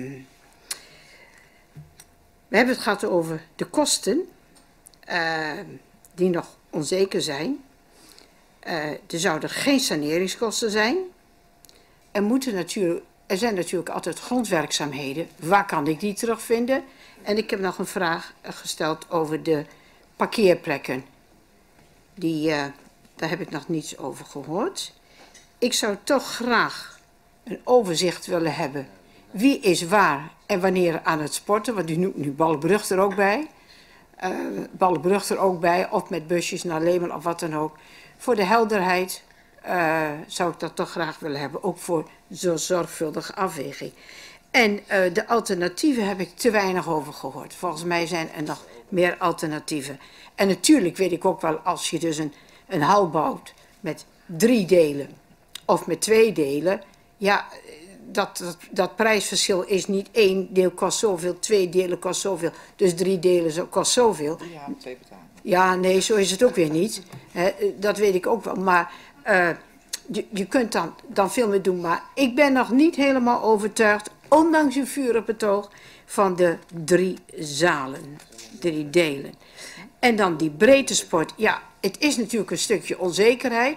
we hebben het gehad over de kosten uh, die nog onzeker zijn. Uh, er zouden geen saneringskosten zijn. Er moeten natuurlijk... Er zijn natuurlijk altijd grondwerkzaamheden. Waar kan ik die terugvinden? En ik heb nog een vraag gesteld over de parkeerplekken. Die, uh, daar heb ik nog niets over gehoord. Ik zou toch graag een overzicht willen hebben. Wie is waar en wanneer aan het sporten? Want u noemt nu Ballenbrug er ook bij. Uh, Ballenbrug er ook bij. Of met busjes naar Lemel of wat dan ook. Voor de helderheid... Uh, zou ik dat toch graag willen hebben, ook voor zo'n zorgvuldige afweging. En uh, de alternatieven heb ik te weinig over gehoord. Volgens mij zijn er nog meer alternatieven. En natuurlijk weet ik ook wel, als je dus een, een hal bouwt met drie delen of met twee delen, ja, dat, dat, dat prijsverschil is niet één deel kost zoveel, twee delen kost zoveel, dus drie delen kost zoveel. Ja, twee betalen. Ja, nee, zo is het ook weer niet. He, dat weet ik ook wel, maar... Uh, je, je kunt dan, dan veel meer doen, maar ik ben nog niet helemaal overtuigd, ondanks uw vurig betoog, van de drie zalen, drie delen. En dan die breedte sport, ja, het is natuurlijk een stukje onzekerheid.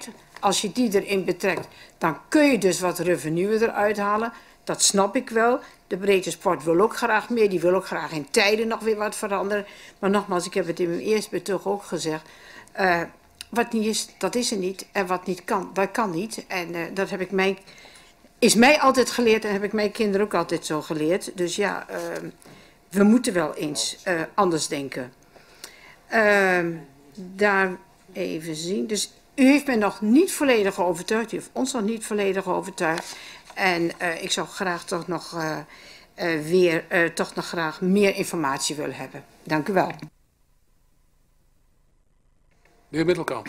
als je die erin betrekt, dan kun je dus wat revenue eruit halen. Dat snap ik wel. De breedte sport wil ook graag meer. Die wil ook graag in tijden nog weer wat veranderen. Maar nogmaals, ik heb het in mijn eerste betoog ook gezegd. Uh, wat niet is, dat is er niet. En wat niet kan, dat kan niet. En uh, dat heb ik mij, is mij altijd geleerd en heb ik mijn kinderen ook altijd zo geleerd. Dus ja, uh, we moeten wel eens uh, anders denken. Uh, daar even zien. Dus u heeft mij nog niet volledig overtuigd. U heeft ons nog niet volledig overtuigd. En uh, ik zou graag toch nog uh, uh, weer uh, toch nog graag meer informatie willen hebben. Dank u wel. De heer Middelkamp.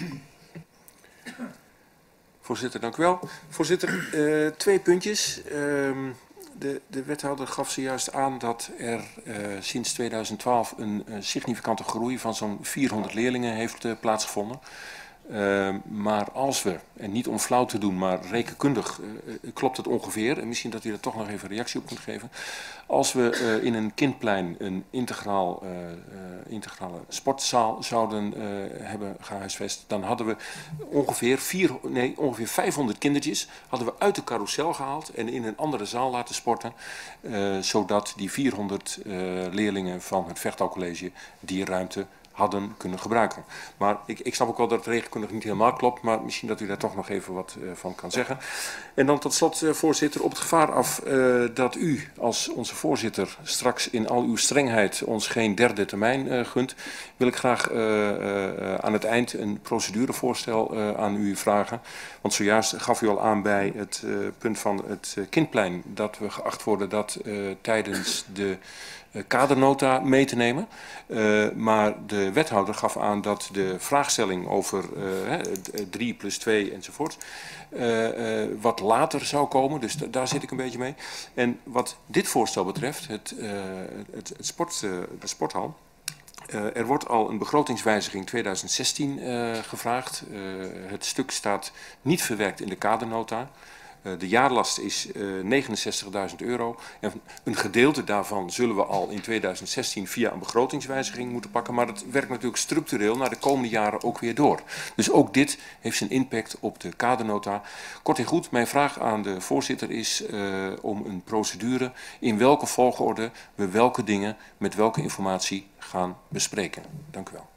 Voorzitter, dank u wel. Voorzitter, uh, twee puntjes. Uh, de, de wethouder gaf zojuist aan dat er uh, sinds tweeduizend twaalf een, een significante groei van zo'n vierhonderd leerlingen heeft uh, plaatsgevonden. Uh, maar als we, en niet om flauw te doen, maar rekenkundig uh, klopt het ongeveer, en misschien dat u er toch nog even reactie op kunt geven. Als we uh, in een kindplein een integraal, uh, uh, integrale sportzaal zouden uh, hebben gehuisvest, dan hadden we ongeveer, vier, nee, ongeveer vijfhonderd kindertjes hadden we uit de carousel gehaald en in een andere zaal laten sporten, uh, zodat die vierhonderd uh, leerlingen van het Vechtouwcollege die ruimte hadden kunnen gebruiken. Maar ik, ik snap ook wel dat het rekenkundig niet helemaal klopt, maar misschien dat u daar toch nog even wat uh, van kan zeggen. En dan tot slot, uh, voorzitter, op het gevaar af uh, dat u als onze voorzitter straks in al uw strengheid ons geen derde termijn uh, gunt, wil ik graag uh, uh, aan het eind een procedurevoorstel uh, aan u vragen. Want zojuist gaf u al aan bij het uh, punt van het uh, kindplein dat we geacht worden dat uh, tijdens de kadernota mee te nemen. Uh, maar de wethouder gaf aan dat de vraagstelling over uh, drie plus twee enzovoort uh, uh, wat later zou komen. Dus daar zit ik een beetje mee. En wat dit voorstel betreft, het, uh, het, het sport, uh, de sporthal. Uh, er wordt al een begrotingswijziging tweeduizend zestien uh, gevraagd. Uh, het stuk staat niet verwerkt in de kadernota. De jaarlast is uh, negenenzestigduizend euro en een gedeelte daarvan zullen we al in tweeduizend zestien via een begrotingswijziging moeten pakken. Maar dat werkt natuurlijk structureel naar de komende jaren ook weer door. Dus ook dit heeft zijn impact op de kadernota. Kort en goed, mijn vraag aan de voorzitter is uh, om een procedure in welke volgorde we welke dingen met welke informatie gaan bespreken. Dank u wel.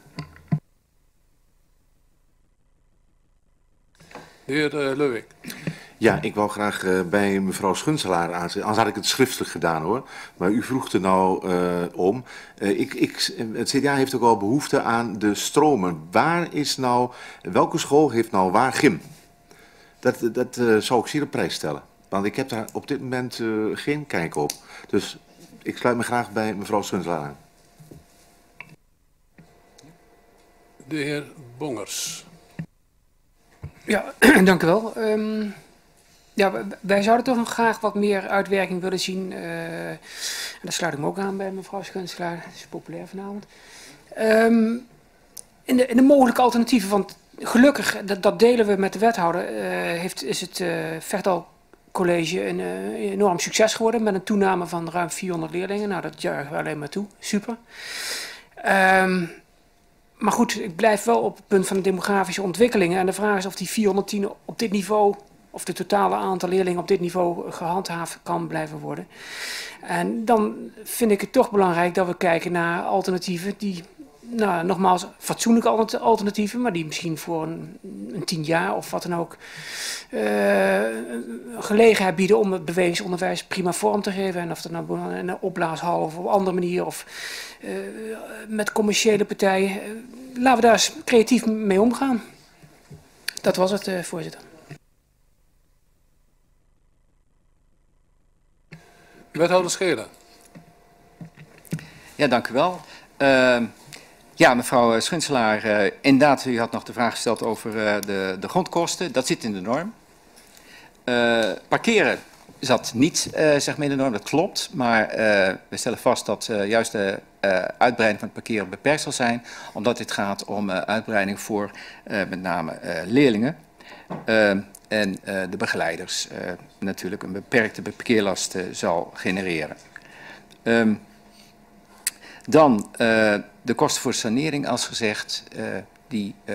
De heer uh, Leuwik. Ja, ik wou graag uh, bij mevrouw Schunselaar aanzetten. Anders had ik het schriftelijk gedaan hoor. Maar u vroeg er nou uh, om. Uh, ik, ik, het C D A heeft ook wel behoefte aan de stromen. Waar is nou, welke school heeft nou waar gym? Dat, dat uh, zou ik zeer op prijs stellen. Want ik heb daar op dit moment uh, geen kijk op. Dus ik sluit me graag bij mevrouw Schunselaar aan. De heer Bongers. Ja, dank u wel. Um, ja, wij zouden toch nog graag wat meer uitwerking willen zien. Uh, en daar sluit ik me ook aan bij mevrouw Schunselaar. Dat is populair vanavond. Um, in, de, in de mogelijke alternatieven, want gelukkig, dat, dat delen we met de wethouder, uh, heeft, is het uh, Vechtouwcollege een uh, enorm succes geworden met een toename van ruim vierhonderd leerlingen. Nou, dat juichen we alleen maar toe. Super. Um, Maar goed, ik blijf wel op het punt van de demografische ontwikkelingen. En de vraag is of die vierhonderdtien op dit niveau, of de totale aantal leerlingen op dit niveau gehandhaafd kan blijven worden. En dan vind ik het toch belangrijk dat we kijken naar alternatieven die, nou, nogmaals, fatsoenlijke alternatieven, maar die misschien voor een, een tien jaar of wat dan ook uh, gelegenheid bieden om het bewegingsonderwijs prima vorm te geven. En of dat nou in een opblaashal of op een andere manier of uh, met commerciële partijen. Uh, laten we daar eens creatief mee omgaan. Dat was het, uh, voorzitter. Wethouder Scheler. Ja, dank u wel. Uh, Ja, mevrouw Schunselaar, uh, inderdaad, u had nog de vraag gesteld over uh, de, de grondkosten. Dat zit in de norm. Uh, parkeren zat niet uh, zeg maar in de norm, dat klopt. Maar uh, we stellen vast dat uh, juist de uh, uitbreiding van het parkeren beperkt zal zijn. Omdat dit gaat om uh, uitbreiding voor uh, met name uh, leerlingen. Uh, en uh, de begeleiders uh, natuurlijk een beperkte parkeerlast uh, zal genereren. Um, Dan uh, de kosten voor sanering, als gezegd, uh, die uh,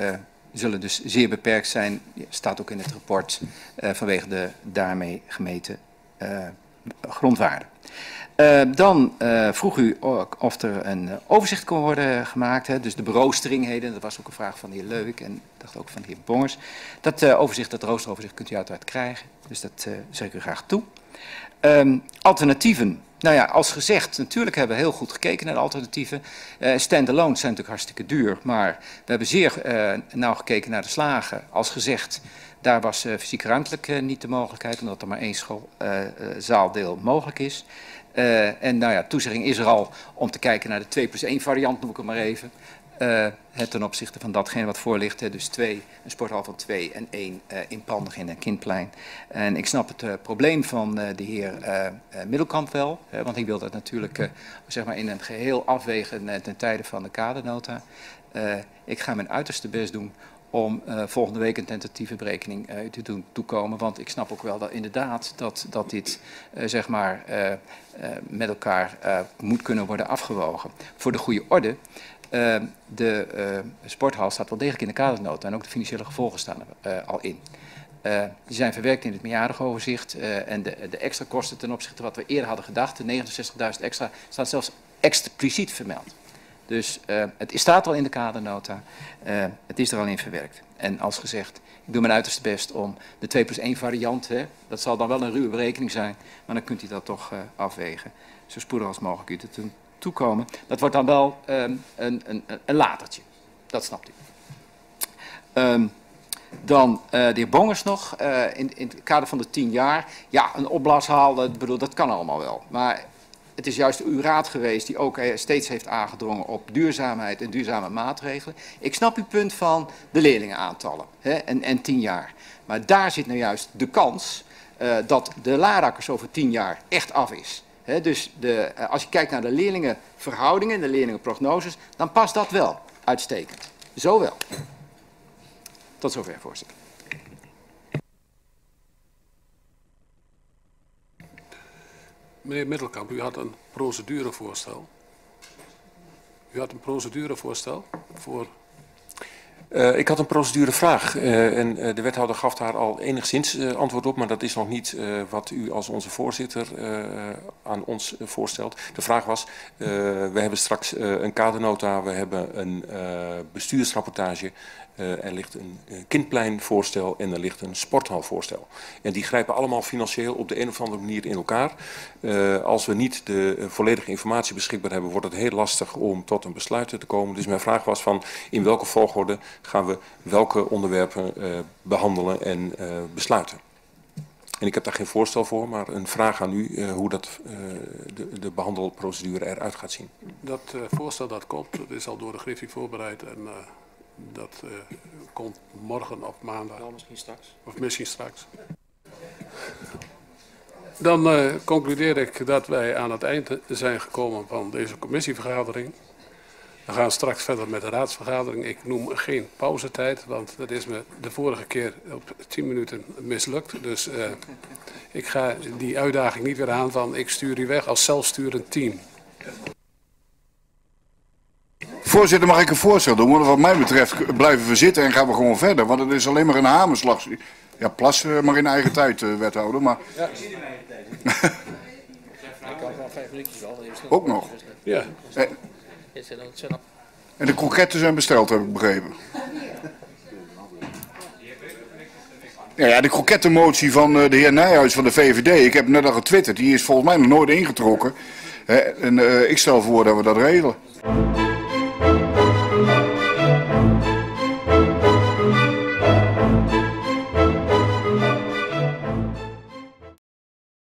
zullen dus zeer beperkt zijn, staat ook in het rapport, uh, vanwege de daarmee gemeten uh, grondwaarde. Uh, dan uh, vroeg u ook of er een uh, overzicht kon worden gemaakt, hè, dus de beroostringheden, dat was ook een vraag van de heer Leuk en ik dacht ook van de heer Bongers. Dat uh, overzicht, dat roosteroverzicht kunt u uiteraard krijgen, dus dat uh, zeg ik u graag toe. Um, alternatieven. Nou ja, als gezegd, natuurlijk hebben we heel goed gekeken naar de alternatieven. Uh, Stand-alone zijn natuurlijk hartstikke duur, maar we hebben zeer uh, nauw gekeken naar de slagen. Als gezegd, daar was uh, fysiek ruimtelijk uh, niet de mogelijkheid, omdat er maar één school, uh, uh, zaaldeel mogelijk is. Uh, en nou ja, toezegging is er al om te kijken naar de twee plus één variant, noem ik het maar even. Uh, het ten opzichte van datgene wat voor ligt, hè, dus twee, een sporthal van twee en één uh, in Pandegem en Kindplein. En ik snap het uh, probleem van uh, de heer uh, uh, Middelkamp wel, hè, want ik wil dat natuurlijk uh, zeg maar in een geheel afwegen uh, ten tijde van de kadernota. Uh, ik ga mijn uiterste best doen om uh, volgende week een tentatieve berekening uh, te doen toekomen. Want ik snap ook wel dat inderdaad dat, dat dit uh, zeg maar uh, uh, met elkaar uh, moet kunnen worden afgewogen. Voor de goede orde, uh, de uh, sporthal staat wel degelijk in de kadernota en ook de financiële gevolgen staan er uh, al in. Uh, die zijn verwerkt in het meerjarig overzicht uh, en de, de extra kosten ten opzichte van wat we eerder hadden gedacht, de negenenzestigduizend extra, staat zelfs expliciet vermeld. Dus uh, het staat al in de kadernota, uh, het is er al in verwerkt. En als gezegd, ik doe mijn uiterste best om de twee plus één variant, hè, dat zal dan wel een ruwe berekening zijn, maar dan kunt u dat toch uh, afwegen, zo spoedig als mogelijk u te toekomen. Dat wordt dan wel um, een, een, een latertje, dat snapt u. Um, Dan uh, de heer Bongers nog, uh, in, in het kader van de tien jaar, ja, een opblashaal, dat, bedoel, dat kan allemaal wel. Maar het is juist uw raad geweest die ook uh, steeds heeft aangedrongen op duurzaamheid en duurzame maatregelen. Ik snap uw punt van de leerlingenaantallen hè, en, en tien jaar. Maar daar zit nou juist de kans uh, dat de larakkers over tien jaar echt af is. He, dus de, uh, als je kijkt naar de leerlingenverhoudingen, de leerlingenprognoses, dan past dat wel uitstekend. Zo wel. Tot zover, voorzitter. Meneer Middelkamp, u had een procedurevoorstel. U had een procedurevoorstel voor... Uh, ik had een procedurevraag uh, en uh, de wethouder gaf daar al enigszins uh, antwoord op, maar dat is nog niet uh, wat u als onze voorzitter uh, aan ons uh, voorstelt. De vraag was, uh, we hebben straks uh, een kadernota, we hebben een uh, bestuursrapportage, uh, er ligt een uh, kindpleinvoorstel en er ligt een sporthalvoorstel. En die grijpen allemaal financieel op de een of andere manier in elkaar. Uh, als we niet de uh, volledige informatie beschikbaar hebben, wordt het heel lastig om tot een besluit te komen. Dus mijn vraag was van, in welke volgorde gaan we welke onderwerpen uh, behandelen en uh, besluiten. En ik heb daar geen voorstel voor, maar een vraag aan u uh, hoe dat, uh, de, de behandelprocedure eruit gaat zien. Dat uh, voorstel dat komt, dat is al door de Griffie voorbereid en uh, dat uh, komt morgen of maandag. Wel misschien straks. Of misschien straks. Dan uh, concludeer ik dat wij aan het eind zijn gekomen van deze commissievergadering. We gaan straks verder met de raadsvergadering. Ik noem geen pauzetijd, want dat is me de vorige keer op tien minuten mislukt. Dus uh, ik ga die uitdaging niet weer aan van ik stuur u weg als zelfsturend team. Voorzitter, mag ik een voorstel doen? Want wat mij betreft blijven we zitten en gaan we gewoon verder. Want het is alleen maar een hamerslag. Ja, plas maar in eigen tijd, uh, wethouder. Maar... Ja, ik zit in mijn eigen tijd. Ik kan wel vijf minuutjes wel. Ook nog? Ja. En, en de kroketten zijn besteld, heb ik begrepen. Ja, ja, de krokettenmotie van uh, de heer Nijhuis van de V V D, ik heb net al getwitterd, die is volgens mij nog nooit ingetrokken. Hè, en uh, ik stel voor dat we dat regelen.